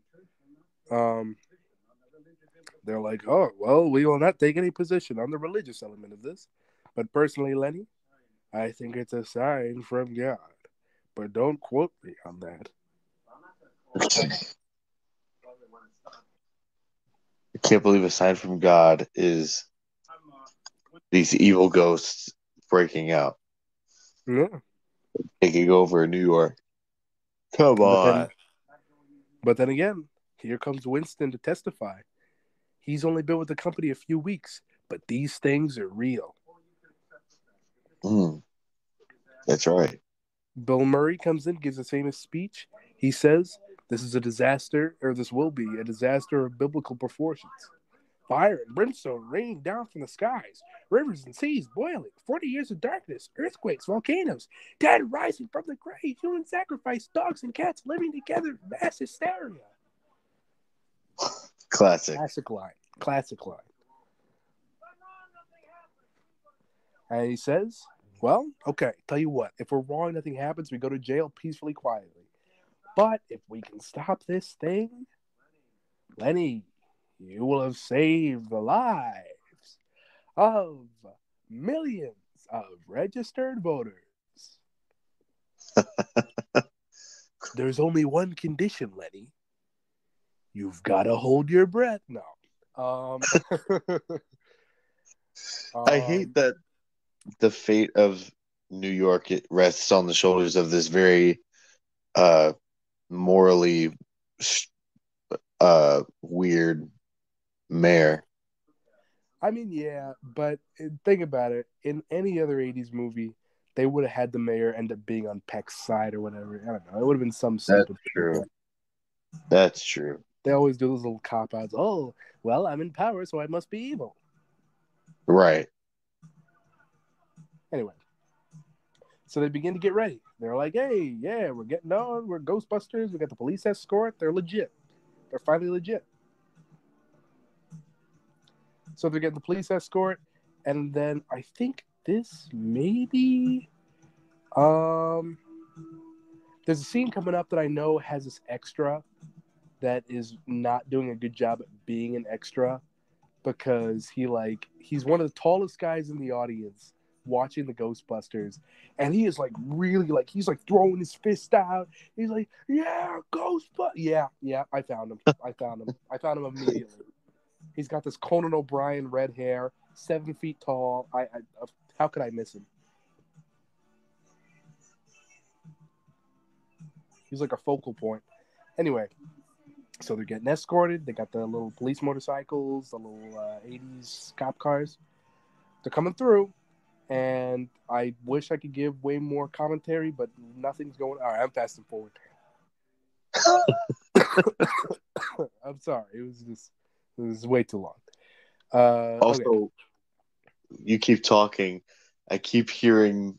They're like, oh, well, we will not take any position on the religious element of this. But personally, Lenny, I think it's a sign from God. But don't quote me on that. can't believe aside from God is these evil ghosts breaking out, Yeah. taking over New York. Come But on. then again, here comes Winston to testify. He's only been with the company a few weeks, but these things are real. That's right. Bill Murray comes in, gives a famous speech. He says, "This is a disaster, or this will be a disaster of biblical proportions. Fire and brimstone raining down from the skies, rivers and seas boiling, 40 years of darkness, earthquakes, volcanoes, dead rising from the grave, human sacrifice, dogs and cats living together, mass hysteria." Classic. Classic line. And he says, "Well, okay, tell you what, if we're wrong, nothing happens, we go to jail peacefully, quietly. But if we can stop this thing, Lenny, you will have saved the lives of millions of registered voters. There's only one condition, Lenny. You've got to hold your breath." No. I hate that the fate of New York, it rests on the shoulders of this very morally weird mayor. I mean, yeah, but think about it. In any other 80s movie, they would have had the mayor end up being on Peck's side or whatever. I don't know. It would have been some stupid. True. That's true. They always do those little cop outs. Oh, well, I'm in power, so I must be evil. Right. Anyway, so they begin to get ready. They're like, "Hey, yeah, we're getting on. We're Ghostbusters. We got the police escort. They're legit. They're finally legit." So they're getting the police escort, and then I think this maybe there's a scene coming up that I know has this extra that is not doing a good job at being an extra, because he's one of the tallest guys in the audience watching the Ghostbusters, and he is really he's throwing his fist out. He's like, "Yeah, Ghostbusters." Yeah, I found him immediately. He's got this Conan O'Brien red hair, 7 feet tall. How could I miss him? He's like a focal point. Anyway, so they're getting escorted. They got the little police motorcycles, the little 80s cop cars. They're coming through, and I wish I could give way more commentary, but nothing's going. All right, I'm fasting forward. I'm sorry. It was way too long. Also, okay. You keep talking. I keep hearing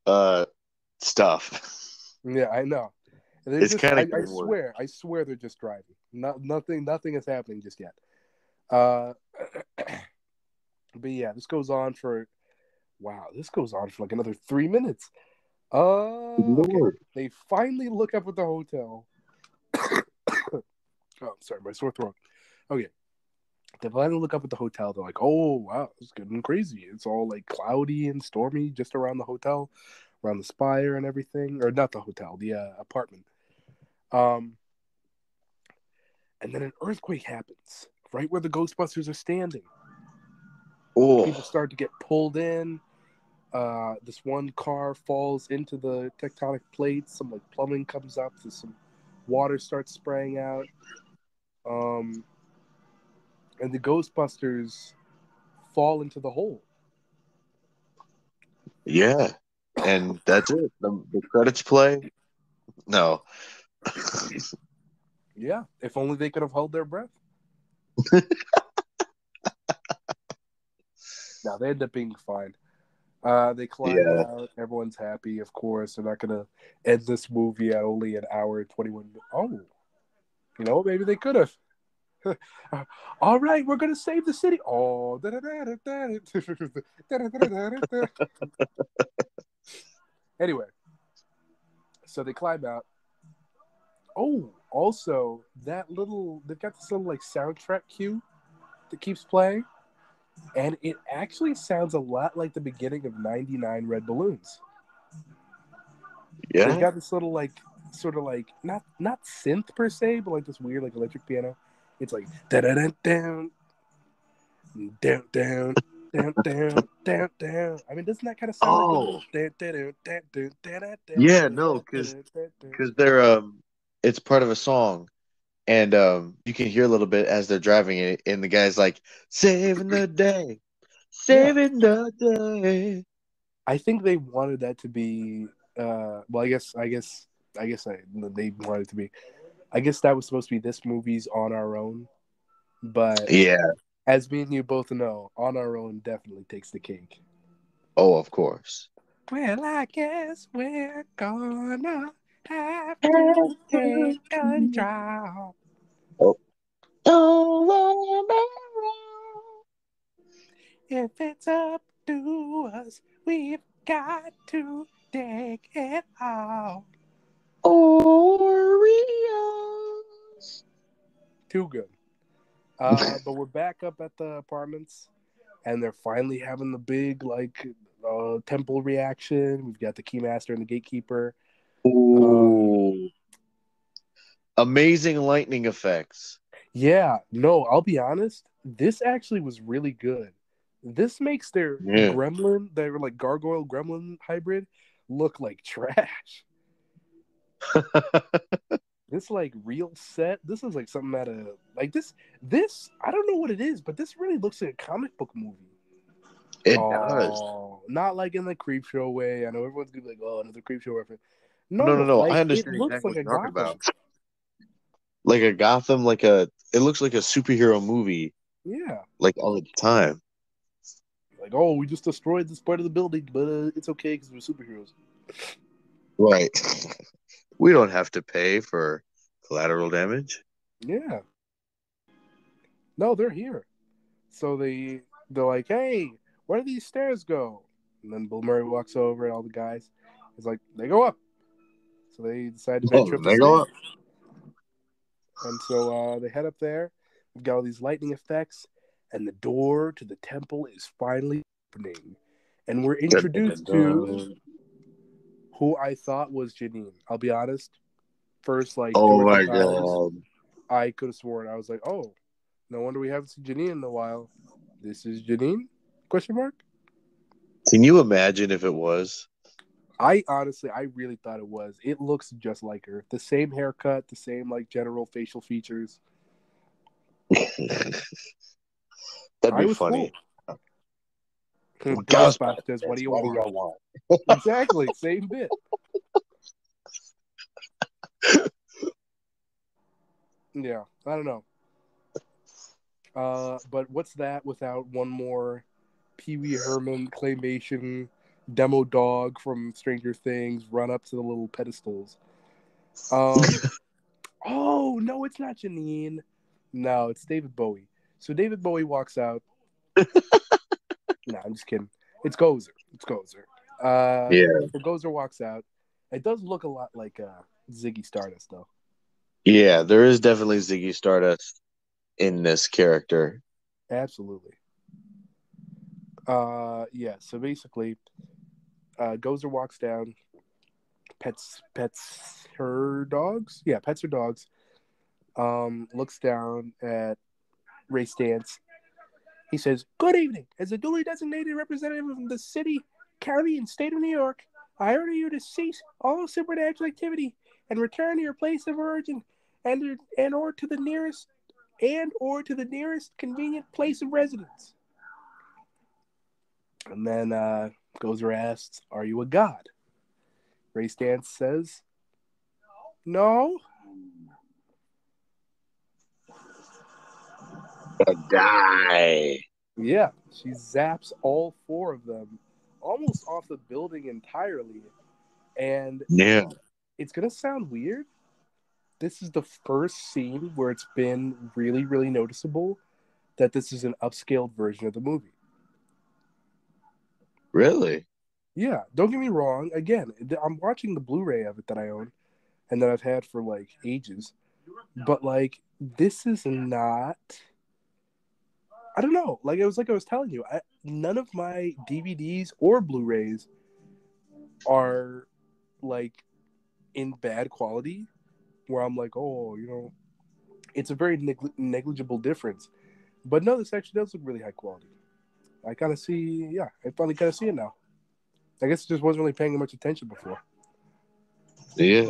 stuff. Yeah, I know. It's kind of I swear they're just driving. Nothing is happening just yet. But yeah, this goes on for like another 3 minutes. Okay. They finally look up at the hotel. Oh, sorry, my sore throat. Okay. They finally look up at the hotel. They're like, "Oh, wow, it's getting crazy. It's all like cloudy and stormy just around the hotel, around the spire and everything." Or not the hotel, the apartment. And then an earthquake happens right where the Ghostbusters are standing. Oh. People start to get pulled in. This one car falls into the tectonic plates. Some plumbing comes up. Some water starts spraying out. And the Ghostbusters fall into the hole. Yeah, and that's it. The credits play. No. Yeah, if only they could have held their breath. Now they end up being fine. They climb out. Everyone's happy, of course. They're not going to end this movie at only an hour and 21 minutes. Oh, maybe they could have. All right, we're going to save the city. Oh. Anyway, so they climb out. Oh, also, they've got this little soundtrack cue that keeps playing. And it actually sounds a lot like the beginning of 99 Red Balloons. Yeah. They've got this little not synth per se, but this weird electric piano. It's like da da da down Down, down, down, down, down, down. I mean, doesn't that kind of sound like the Oh, little down, down, down, down, down, down, yeah, down, no, down, because down, down, down? they're it's part of a song, and you can hear a little bit as they're driving it, and the guy's like, "Saving the day, Yeah, saving the day." I think they wanted that to be. Well, they wanted it to be. I guess that was supposed to be this movie's On Our Own, but Yeah. as me and you both know, On Our Own definitely takes the cake. Oh, of course. Well, I guess we're gonna have to take control. Oh. If it's up to us, we've got to take it all. Oreos. Too good. But we're back up at the apartments, and they're finally having the big temple reaction. We've got the keymaster and the gatekeeper. Ooh. Amazing lightning effects. Yeah, no, I'll be honest. This actually was really good. This makes their Yeah. their like gargoyle gremlin hybrid, look like trash. This like real set. This is like something out of like this. This I don't know what it is, but this really looks like a comic book movie. It does. Oh, not like in the creep show way. I know everyone's gonna be like, "Oh, another creep show reference." No, no, No, no. I like it understand looks exactly like what a you're talking Gotham. about. Like a Gotham, it looks like a superhero movie, Yeah, like all the time. like oh, we just destroyed this part of the building, but it's okay because we're superheroes. Right. We don't have to pay for collateral damage. Yeah, no, they're here. So they're like, "Hey, where do these stairs go?" And then Bill Murray walks over, and all the guys, he's like, "They go up." So they decide to venture Oh, up the they go stairs, up. and so they head up there. We've got all these lightning effects, and the door to the temple is finally opening, and we're Dun, dun, dun, introduced to dun. who I thought was Janine. I'll be honest. First, like two Oh or three my times, god. I could have sworn I was like, "Oh, no wonder we haven't seen Janine in a while. This is Janine?" Question mark. Can you imagine if it was? I really thought it was. It looks just like her. The same haircut, the same like general facial features. That'd I be was funny. fooled. Ghostbusters, what do Ghostbusters, you what do you want? want? Exactly, same bit. Yeah, I don't know. But what's that without one more Pee Wee Herman claymation demo dog from Stranger Things run up to the little pedestals? Oh no, it's not Janine. No, it's David Bowie. So David Bowie walks out. No, I'm just kidding. It's Gozer. It's Gozer. Yeah. So Gozer walks out. It does look a lot like Ziggy Stardust, though. Yeah, there is definitely Ziggy Stardust in this character. Absolutely. Yeah. So basically, Gozer walks down, pets her dogs. Yeah, pets her dogs. Looks down at Ray Stantz. He says, "Good evening. As a duly designated representative of the city, county, and state of New York, I order you to cease all supernatural activity and return to your place of origin and or to the nearest convenient place of residence." And then Gozer asks, "Are you a god?" Ray Stantz says, "No." Die. Yeah, she zaps all four of them almost off the building entirely. And Yeah. it's going to sound weird. This is the first scene where it's been really, really noticeable that this is an upscaled version of the movie. Really? Yeah, don't get me wrong. Again, I'm watching the Blu-ray of it that I own and that I've had for like ages. But like, this is not. I don't know. Like I was telling you, none of my DVDs or Blu-rays are like in bad quality. Where I'm like, oh, it's a very negligible difference. But no, this actually does look really high quality. I finally kind of see it now. I guess I just wasn't really paying much attention before. Yeah.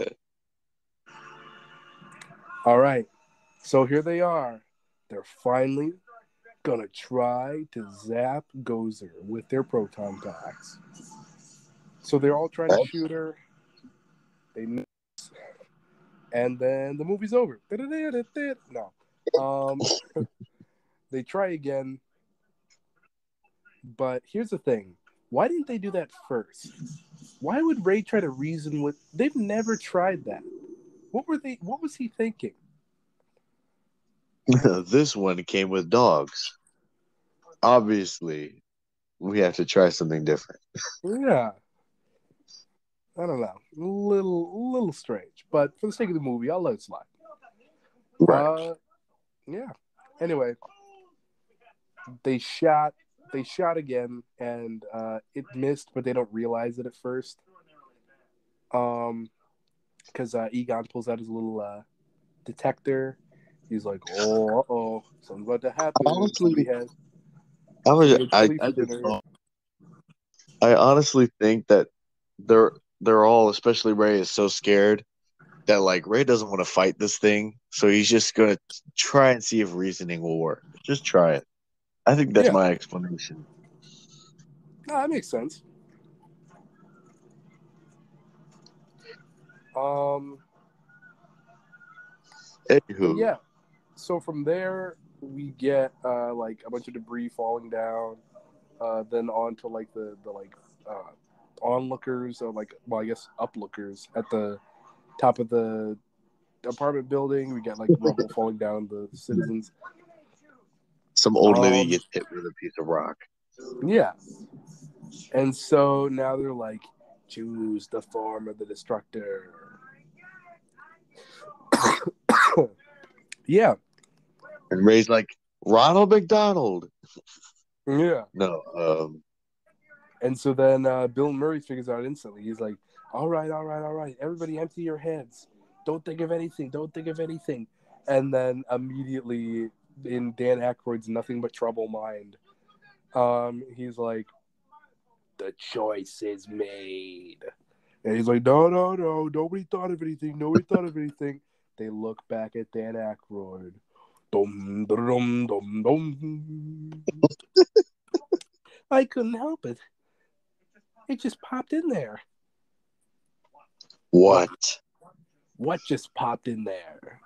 All right. So here they are. They're finally going to try to zap Gozer with their proton packs. So they're all trying to shoot her. They miss. And then the movie's over. No. They try again. But here's the thing. Why didn't they do that first? Why would Ray try to reason with... They've never tried that. What was he thinking? This one came with dogs. Obviously, we have to try something different. Yeah. I don't know. A little strange. But for the sake of the movie, I'll let it slide. Right. Yeah. Anyway, they shot again, and it missed, but they don't realize it at first. Because Egon pulls out his little detector. He's like, "Oh, something's about to happen." Honestly, I honestly think that they're all, especially Ray, is so scared that like Ray doesn't want to fight this thing, so he's just gonna try and see if reasoning will work. Just try it. I think that's my explanation. No, that makes sense. Anywho. Yeah. So from there we get like a bunch of debris falling down, then on to like the onlookers, or like, well, I guess uplookers at the top of the apartment building. We get like rubble falling down the citizens. Some old lady gets hit with a piece of rock. Yeah. And so now they're like, choose the form of the destructor. Yeah. And Ray's like, Ronald McDonald. Yeah. No. And so then Bill Murray figures out instantly. He's like, all right. Everybody empty your heads. Don't think of anything. And then immediately in Dan Aykroyd's Nothing But Trouble mind, he's like, the choice is made. And he's like, no. Nobody thought of anything. They look back at Dan Aykroyd. Dum, dum, dum, dum. I couldn't help it. It just popped in there. What? What just popped in there?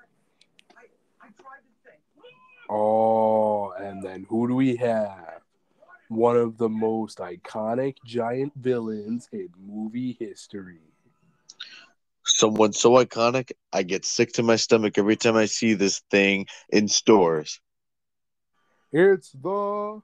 Oh, and then who do we have? One of the most iconic giant villains in movie history. Someone so iconic, I get sick to my stomach every time I see this thing in stores. It's the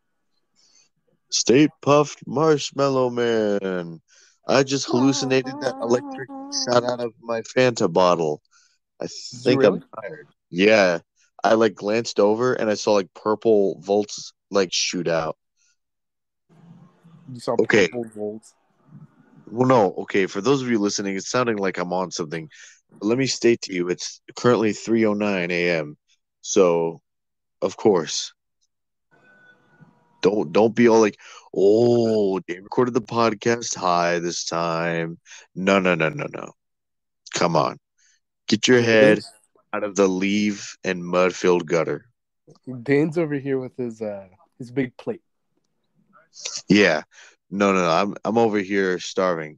Stay Puft Marshmallow Man. I just hallucinated that electric shot out of my Fanta bottle. I think really? I'm tired. Yeah. I like glanced over and I saw like purple volts like shoot out. You saw purple volts. Well, no. Okay, for those of you listening, it's sounding like I'm on something. But let me state to you, it's currently 3:09 a.m. So, of course, don't be all like, oh, they recorded the podcast high this time. No. Come on, get your head out of the leave and mud-filled gutter. Dane's over here with his big plate. Yeah, no. I'm over here starving.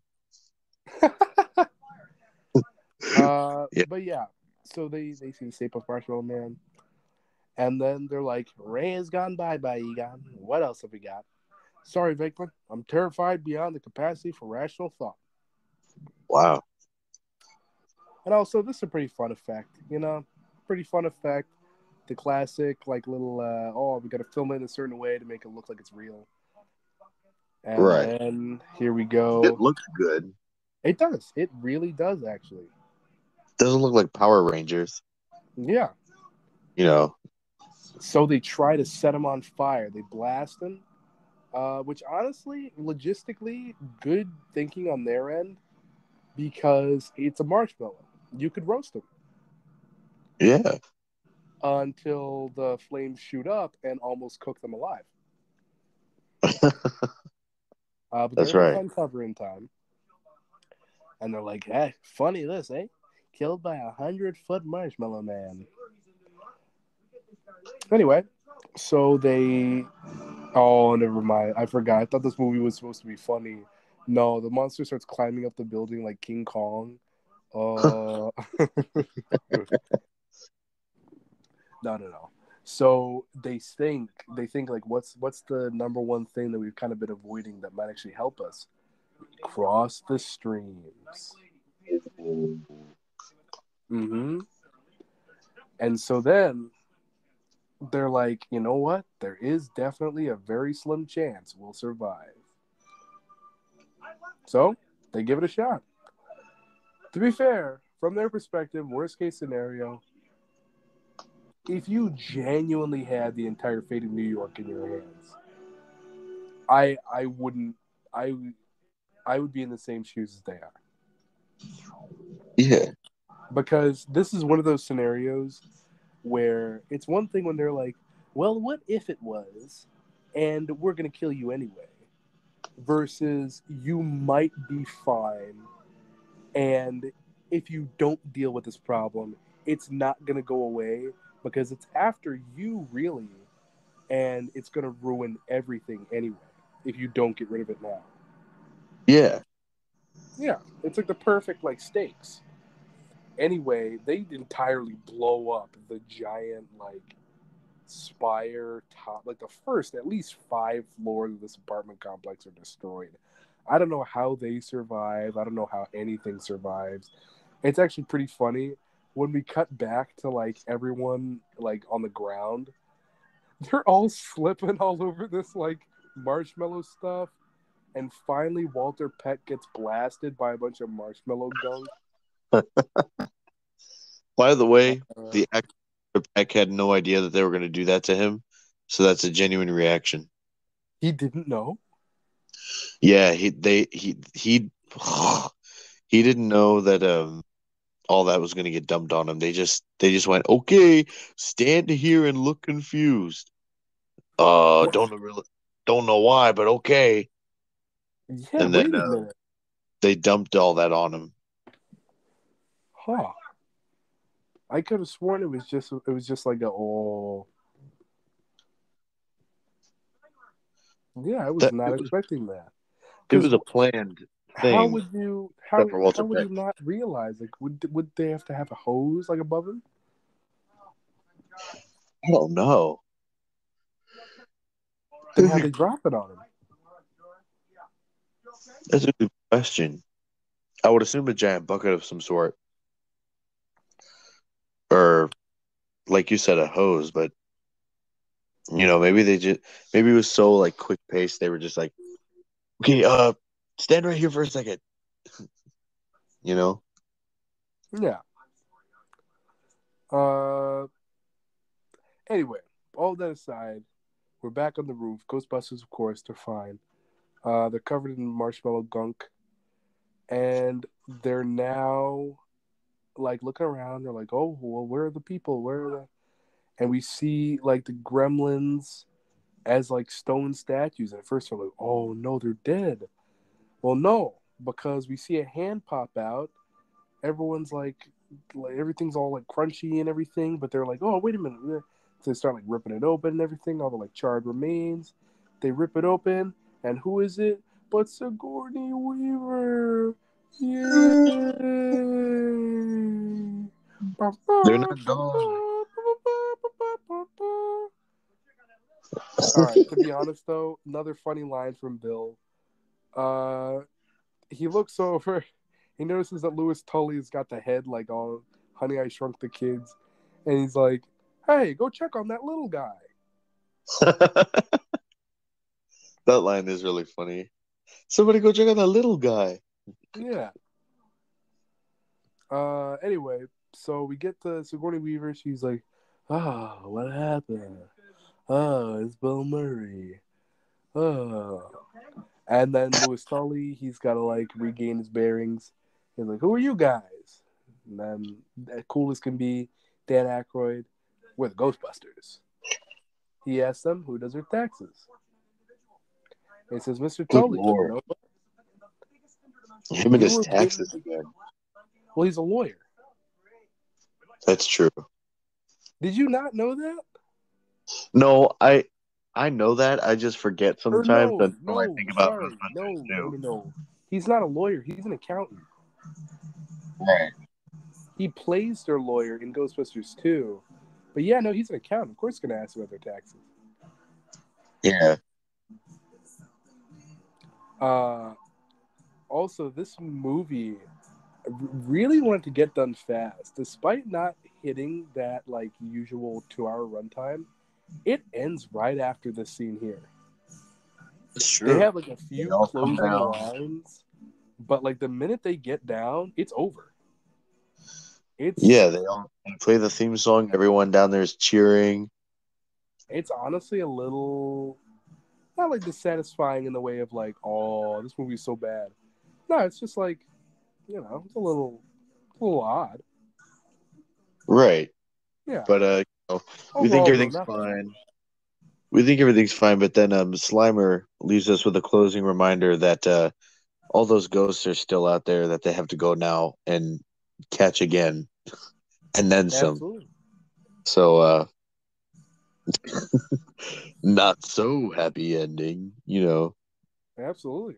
Yeah. But yeah, so they see the Stay Puft Marshmallow Man, and then they're like, Ray has gone bye-bye, Egon. What else have we got? Sorry, Victor. I'm terrified beyond the capacity for rational thought. Wow. And also, this is a pretty fun effect, Pretty fun effect. The classic, like, little, we got to film it in a certain way to make it look like it's real. And then, here we go. It looks good. It does. It really does, actually. Doesn't look like Power Rangers. Yeah. So they try to set him on fire. They blast him, which honestly, logistically, good thinking on their end, because it's a marshmallow. You could roast him. Yeah. until the flames shoot up and almost cook them alive. But they're That's able to right. find cover in time. And they're like, hey, funny this, eh? Killed by 100-foot marshmallow man. Anyway, so they... Oh, never mind. I forgot. I thought this movie was supposed to be funny. No, the monster starts climbing up the building like King Kong. No. So they think like, what's the number one thing that we've kind of been avoiding that might actually help us? Cross the streams. Mm-hmm. And so then they're like, you know what? There is definitely a very slim chance we'll survive. So they give it a shot. To be fair, from their perspective, worst case scenario, if you genuinely had the entire fate of New York in your hands, I wouldn't I would be in the same shoes as they are. Yeah. Because this is one of those scenarios where it's one thing when they're like, well, what if it was, and we're going to kill you anyway, versus you might be fine, and if you don't deal with this problem, it's not going to go away because it's after you, really, and it's going to ruin everything anyway if you don't get rid of it now. Yeah. Yeah, it's like the perfect, like, stakes. Anyway, they entirely blow up the giant, like, spire top. Like, the first, at least 5 floors of this apartment complex are destroyed. I don't know how they survive. I don't know how anything survives. It's actually pretty funny. When we cut back to, like, everyone, like, on the ground, they're all slipping all over this, like, marshmallow stuff. And finally, Walter Peck gets blasted by a bunch of marshmallow gunk. By the way, the actor Peck had no idea that they were going to do that to him, so that's a genuine reaction. He didn't know. Yeah, he didn't know that all that was going to get dumped on him. They just went, okay, stand here and look confused. Don't know why, but okay. Yeah, And then wait a minute. they dumped all that on him. Huh. I could have sworn it was just like a Yeah, I was not expecting that. It was a planned How thing. would you except for Walter how would Peck. you not realize? Like, would they have to have a hose like above him? I don't know. Then how they drop it on him? That's a good question. I would assume a giant bucket of some sort, or like you said, a hose. But maybe maybe it was so like quick paced. They were just like, okay, stand right here for a second. Yeah. Anyway, all that aside, we're back on the roof. Ghostbusters, of course, they're fine. They're covered in marshmallow gunk, and they're now like looking around. They're like, "Oh, well, where are the people? Where are the?" And we see like the gremlins as like stone statues. And at first, we're like, "Oh no, they're dead." Well, no, because we see a hand pop out. Everyone's like everything's all like crunchy and everything, but they're like, "Oh, wait a minute." So they start like ripping it open and everything, all the like charred remains. They rip it open, and who is it but Sigourney Weaver? Yay! They're not gone. All right, to be honest though, another funny line from Bill. He looks over, he notices that Louis Tully's got the head like all Honey I Shrunk the Kids, and he's like, "Hey, go check on that little guy." That line is really funny. Somebody go check out that little guy. Yeah. Anyway, so we get to Sigourney Weaver. She's like, "Oh, what happened? Oh, it's Bill Murray. Oh." And then Louis Tully, he's got to like regain his bearings. He's like, "Who are you guys?" And then, cool as can be, Dan Aykroyd. We're the Ghostbusters. He asks them who does their taxes. And he says, Mr. Good Tully, Lord. you know what? Him and You his were taxes given... again. Well, he's a lawyer. That's true. Did you not know that? No, I know that. I just forget Or sometimes until I no, think about sorry. Ghostbusters too. No. He's not a lawyer. He's an accountant. Right. He plays their lawyer in Ghostbusters 2. But yeah, no, he's an accountant. Of course he's going to ask about their taxes. Yeah. Also, this movie really wanted to get done fast. Despite not hitting that like usual 2-hour runtime, it ends right after this scene here. That's true. They have like a few all come closing down. lines, but like the minute they get down, it's over. Yeah, they play the theme song. Everyone down there is cheering. It's honestly a little not like dissatisfying in the way of like, oh, this movie's so bad. No, it's just like, you know, it's a little odd. Right. Yeah. But you know, we think everything's fine. We think everything's fine, but then Slimer leaves us with a closing reminder that all those ghosts are still out there that they have to go now and catch again, and then some. Absolutely. So, not so happy ending, you know. Absolutely.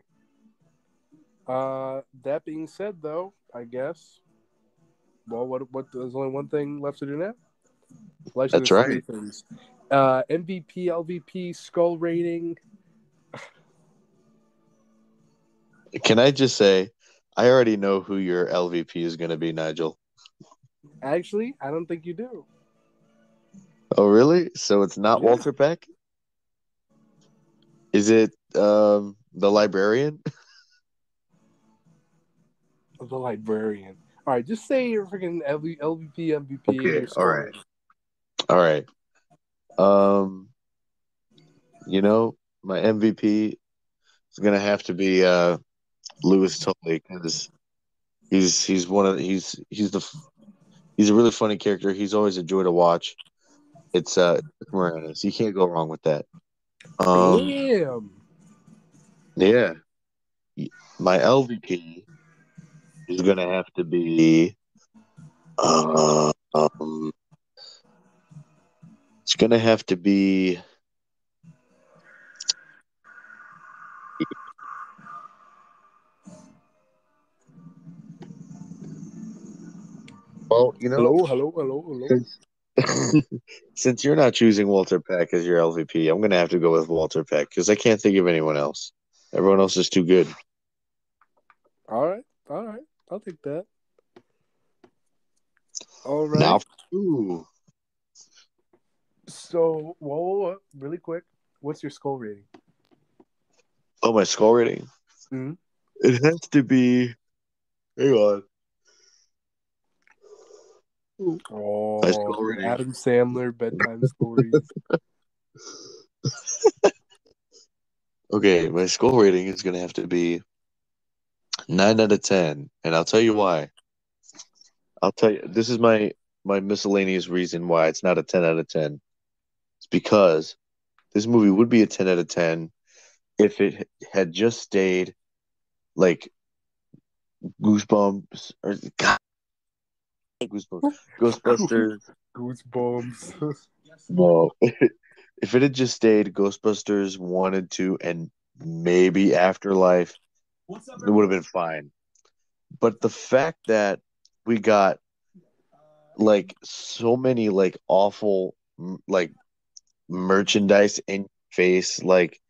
That being said, though, I guess. Well, what? There's only one thing left to do now. Well, actually, That's there's right. 3 things. MVP, LVP, skull rating. Can I just say, I already know who your LVP is going to be, Nigel. Actually, I don't think you do. Oh, really? So it's not Walter Peck? Is it the librarian? The librarian. All right, just say your freaking LVP, MVP, Okay, and your skull all right. rating. All right. You know, my MVP is gonna have to be Louis Tully because he's a really funny character. He's always a joy to watch. It's Moranis. You can't go wrong with that. Damn. Yeah. My LVP is gonna have to be it's gonna have to be well, you know, Hello. since you're not choosing Walter Peck as your LVP, I'm gonna have to go with Walter Peck because I can't think of anyone else. Everyone else is too good. All right. I'll take that. All right. Now, ooh. So, whoa, really quick, what's your skull rating? Oh, my skull rating. Mm-hmm. It has to be. Hang on. Oh, My skull rating. Adam Sandler bedtime stories. Okay, my skull rating is gonna have to be 9 out of 10, and I'll tell you why. I'll tell you. This is my miscellaneous reason why it's not a 10 out of 10. It's because this movie would be a 10 out of 10 if it had just stayed like Goosebumps or God, Goosebumps, Ghostbusters. Goosebumps. No, if it had just stayed Ghostbusters 1 and 2 and maybe Afterlife, it would have been fine. But the fact that we got like so many like awful like merchandise in your face, like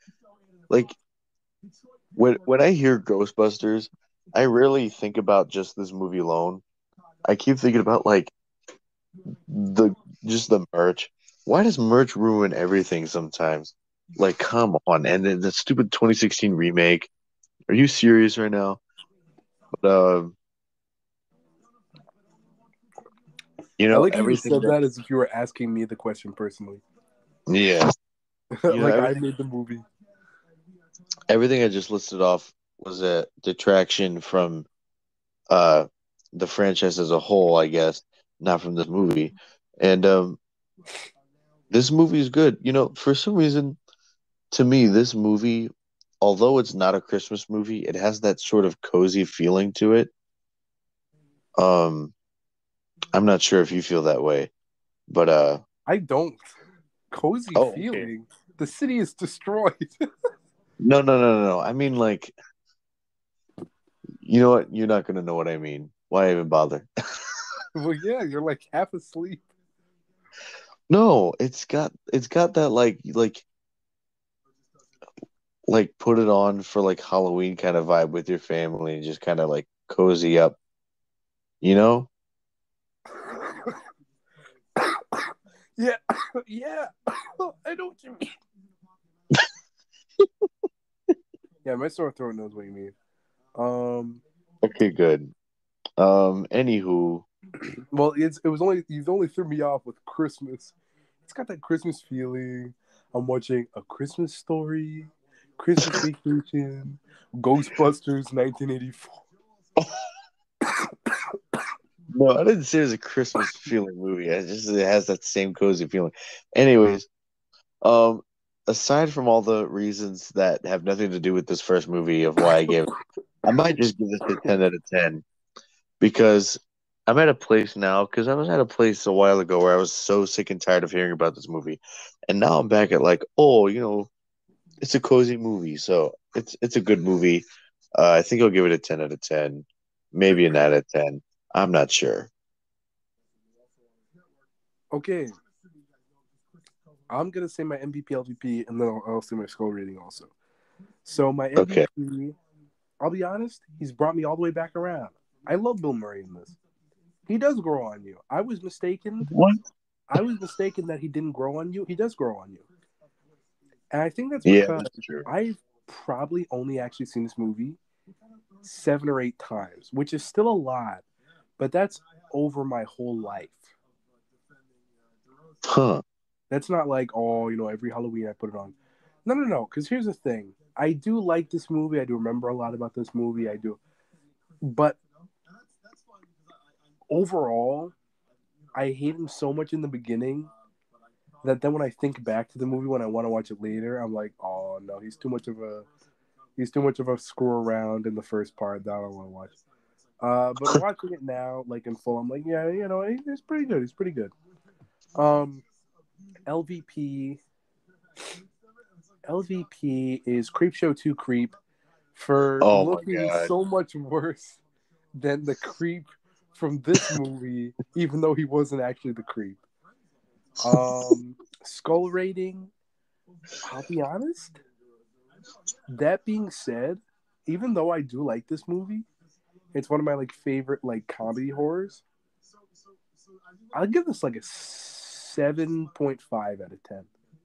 when I hear Ghostbusters, I rarely think about just this movie alone. I keep thinking about like the merch. Why does merch ruin everything sometimes? Like, come on. And then the stupid 2016 remake. Are you serious right now? But you I know, like how you everything said that as if you were asking me the question personally. yeah. Like I made the movie. Everything I just listed off was a detraction from the franchise as a whole, I guess, not from this movie. And This movie is good. For some reason, to me, this movie, although it's not a Christmas movie, it has that sort of cozy feeling to it. Um, I'm not sure if you feel that way, but I don't. Cozy oh, okay. feeling. The city is destroyed. No, no, no, no, no. I mean, like, you know what? You're not gonna know what I mean. Why even bother? Well, yeah, you're like half asleep. No, it's got that like put it on for like Halloween kind of vibe with your family and just kind of like cozy up, you know? Yeah, yeah. I know what you mean. Yeah, my sore throat knows what you mean. Okay, good. Anywho, Well, it was only you only threw me off with Christmas. It's got that Christmas feeling. I'm watching A Christmas Story, Christmas Vacation, Ghostbusters 1984. no, I didn't say it was a Christmas feeling movie. It has that same cozy feeling. Anyways, um, aside from all the reasons that have nothing to do with this first movie of why I might just give this a 10 out of 10 because I'm at a place now because I was at a place a while ago where I was so sick and tired of hearing about this movie, and now I'm back at like, oh, it's a cozy movie, so it's a good movie. I think I'll give it a 10 out of 10, maybe an out of 10. I'm not sure. Okay, I'm gonna say my MVP, LVP, and then I'll say my score rating also. So my Okay. MVP, I'll be honest, he's brought me all the way back around. I love Bill Murray in this. He does grow on you. I was mistaken. What? I was mistaken that he didn't grow on you. He does grow on you. And I think that's Yeah, because that's true. I've probably only actually seen this movie 7 or 8 times, which is still a lot, but that's over my whole life. Huh. That's not like, oh, every Halloween I put it on. No, no, no. Because here's the thing. I do like this movie. I do remember a lot about this movie. I do. But overall, I hate him so much in the beginning that then when I think back to the movie when I want to watch it later, I'm like, oh no, he's too much of a screw around in the first part that I don't want to watch. But watching it now, like in full, I'm like, yeah, he's pretty good. He's pretty good. Um, LVP, LVP is Creepshow 2 Creep for Oh my looking God. so much worse than the creep from this movie, even though he wasn't actually the creep. Skull rating, I'll be honest. That being said, even though I do like this movie, it's one of my like favorite like comedy horrors. I'll give this like a 7.5 out of 10.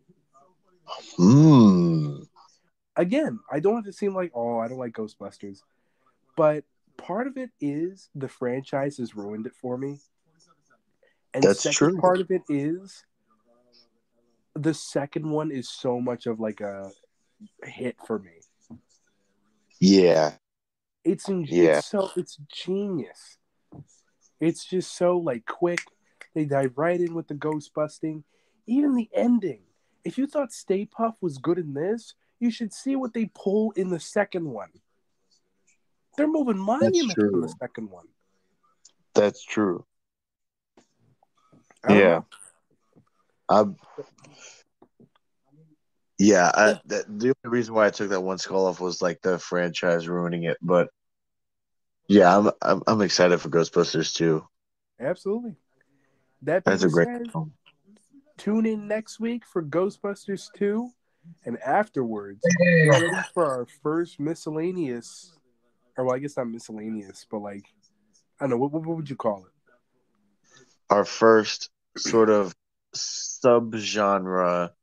Hmm. Again, I don't want it to seem like, oh, I don't like Ghostbusters, but part of it is the franchise has ruined it for me. And That's second true. part of it is the second one is so much of like a hit for me. Yeah. It's Yeah. it's genius. It's just so like quick. They dive right in with the ghost busting. Even the ending. If you thought Stay Puft was good in this, you should see what they pull in the second one. They're moving That's monuments in the true. second one. That's true. I don't Yeah. know. I Yeah, Yeah, the only reason why I took that one skull off was like the franchise ruining it. But yeah, I'm excited for Ghostbusters too. absolutely. That That's a being great said, film. tune in next week for Ghostbusters 2. And afterwards, get ready for our first miscellaneous, or well, I guess not miscellaneous, but like, I don't know, what would you call it? Our first sort of subgenre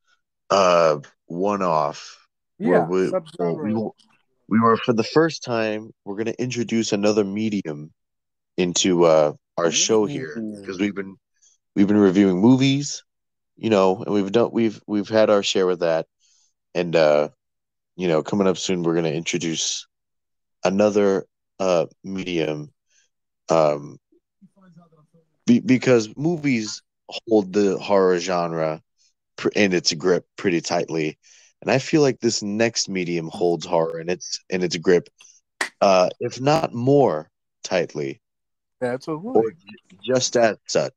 one off where Yeah, subgenre. we were for the first time we're going to introduce another medium into our show here because Ooh. we've been reviewing movies, and we've had our share with that, and coming up soon we're going to introduce another medium, um because movies hold the horror genre in its grip pretty tightly, and I feel like this next medium holds horror in its grip, if not more tightly, Absolutely. or just as such.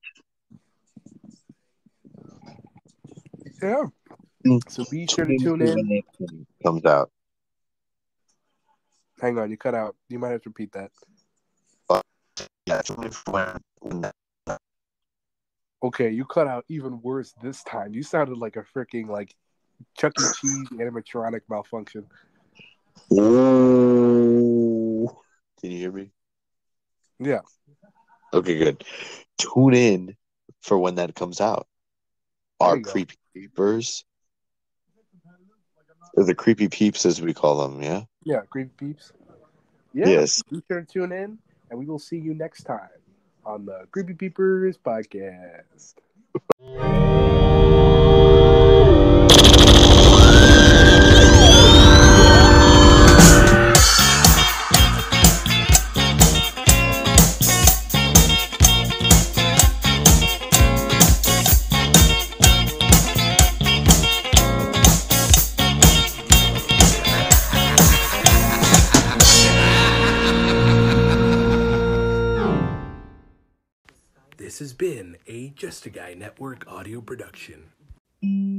Yeah. So be sure to tune in. When it comes out. Hang on, you cut out. You might have to repeat that. Yeah, when that. Okay, you cut out even worse this time. You sounded like a freaking like Chuck E. Cheese animatronic malfunction. Ooh. Can you hear me? Yeah. Okay, good. Tune in for when that comes out. There Our you go. Creepy Peepers. Or the Creepy Peeps, as we call them, yeah? Yeah, Creepy Peeps. Yeah. Yes. Be sure to tune in, and we will see you next time on the Creepy Peepers podcast. This has been a Just a Guy Network audio production.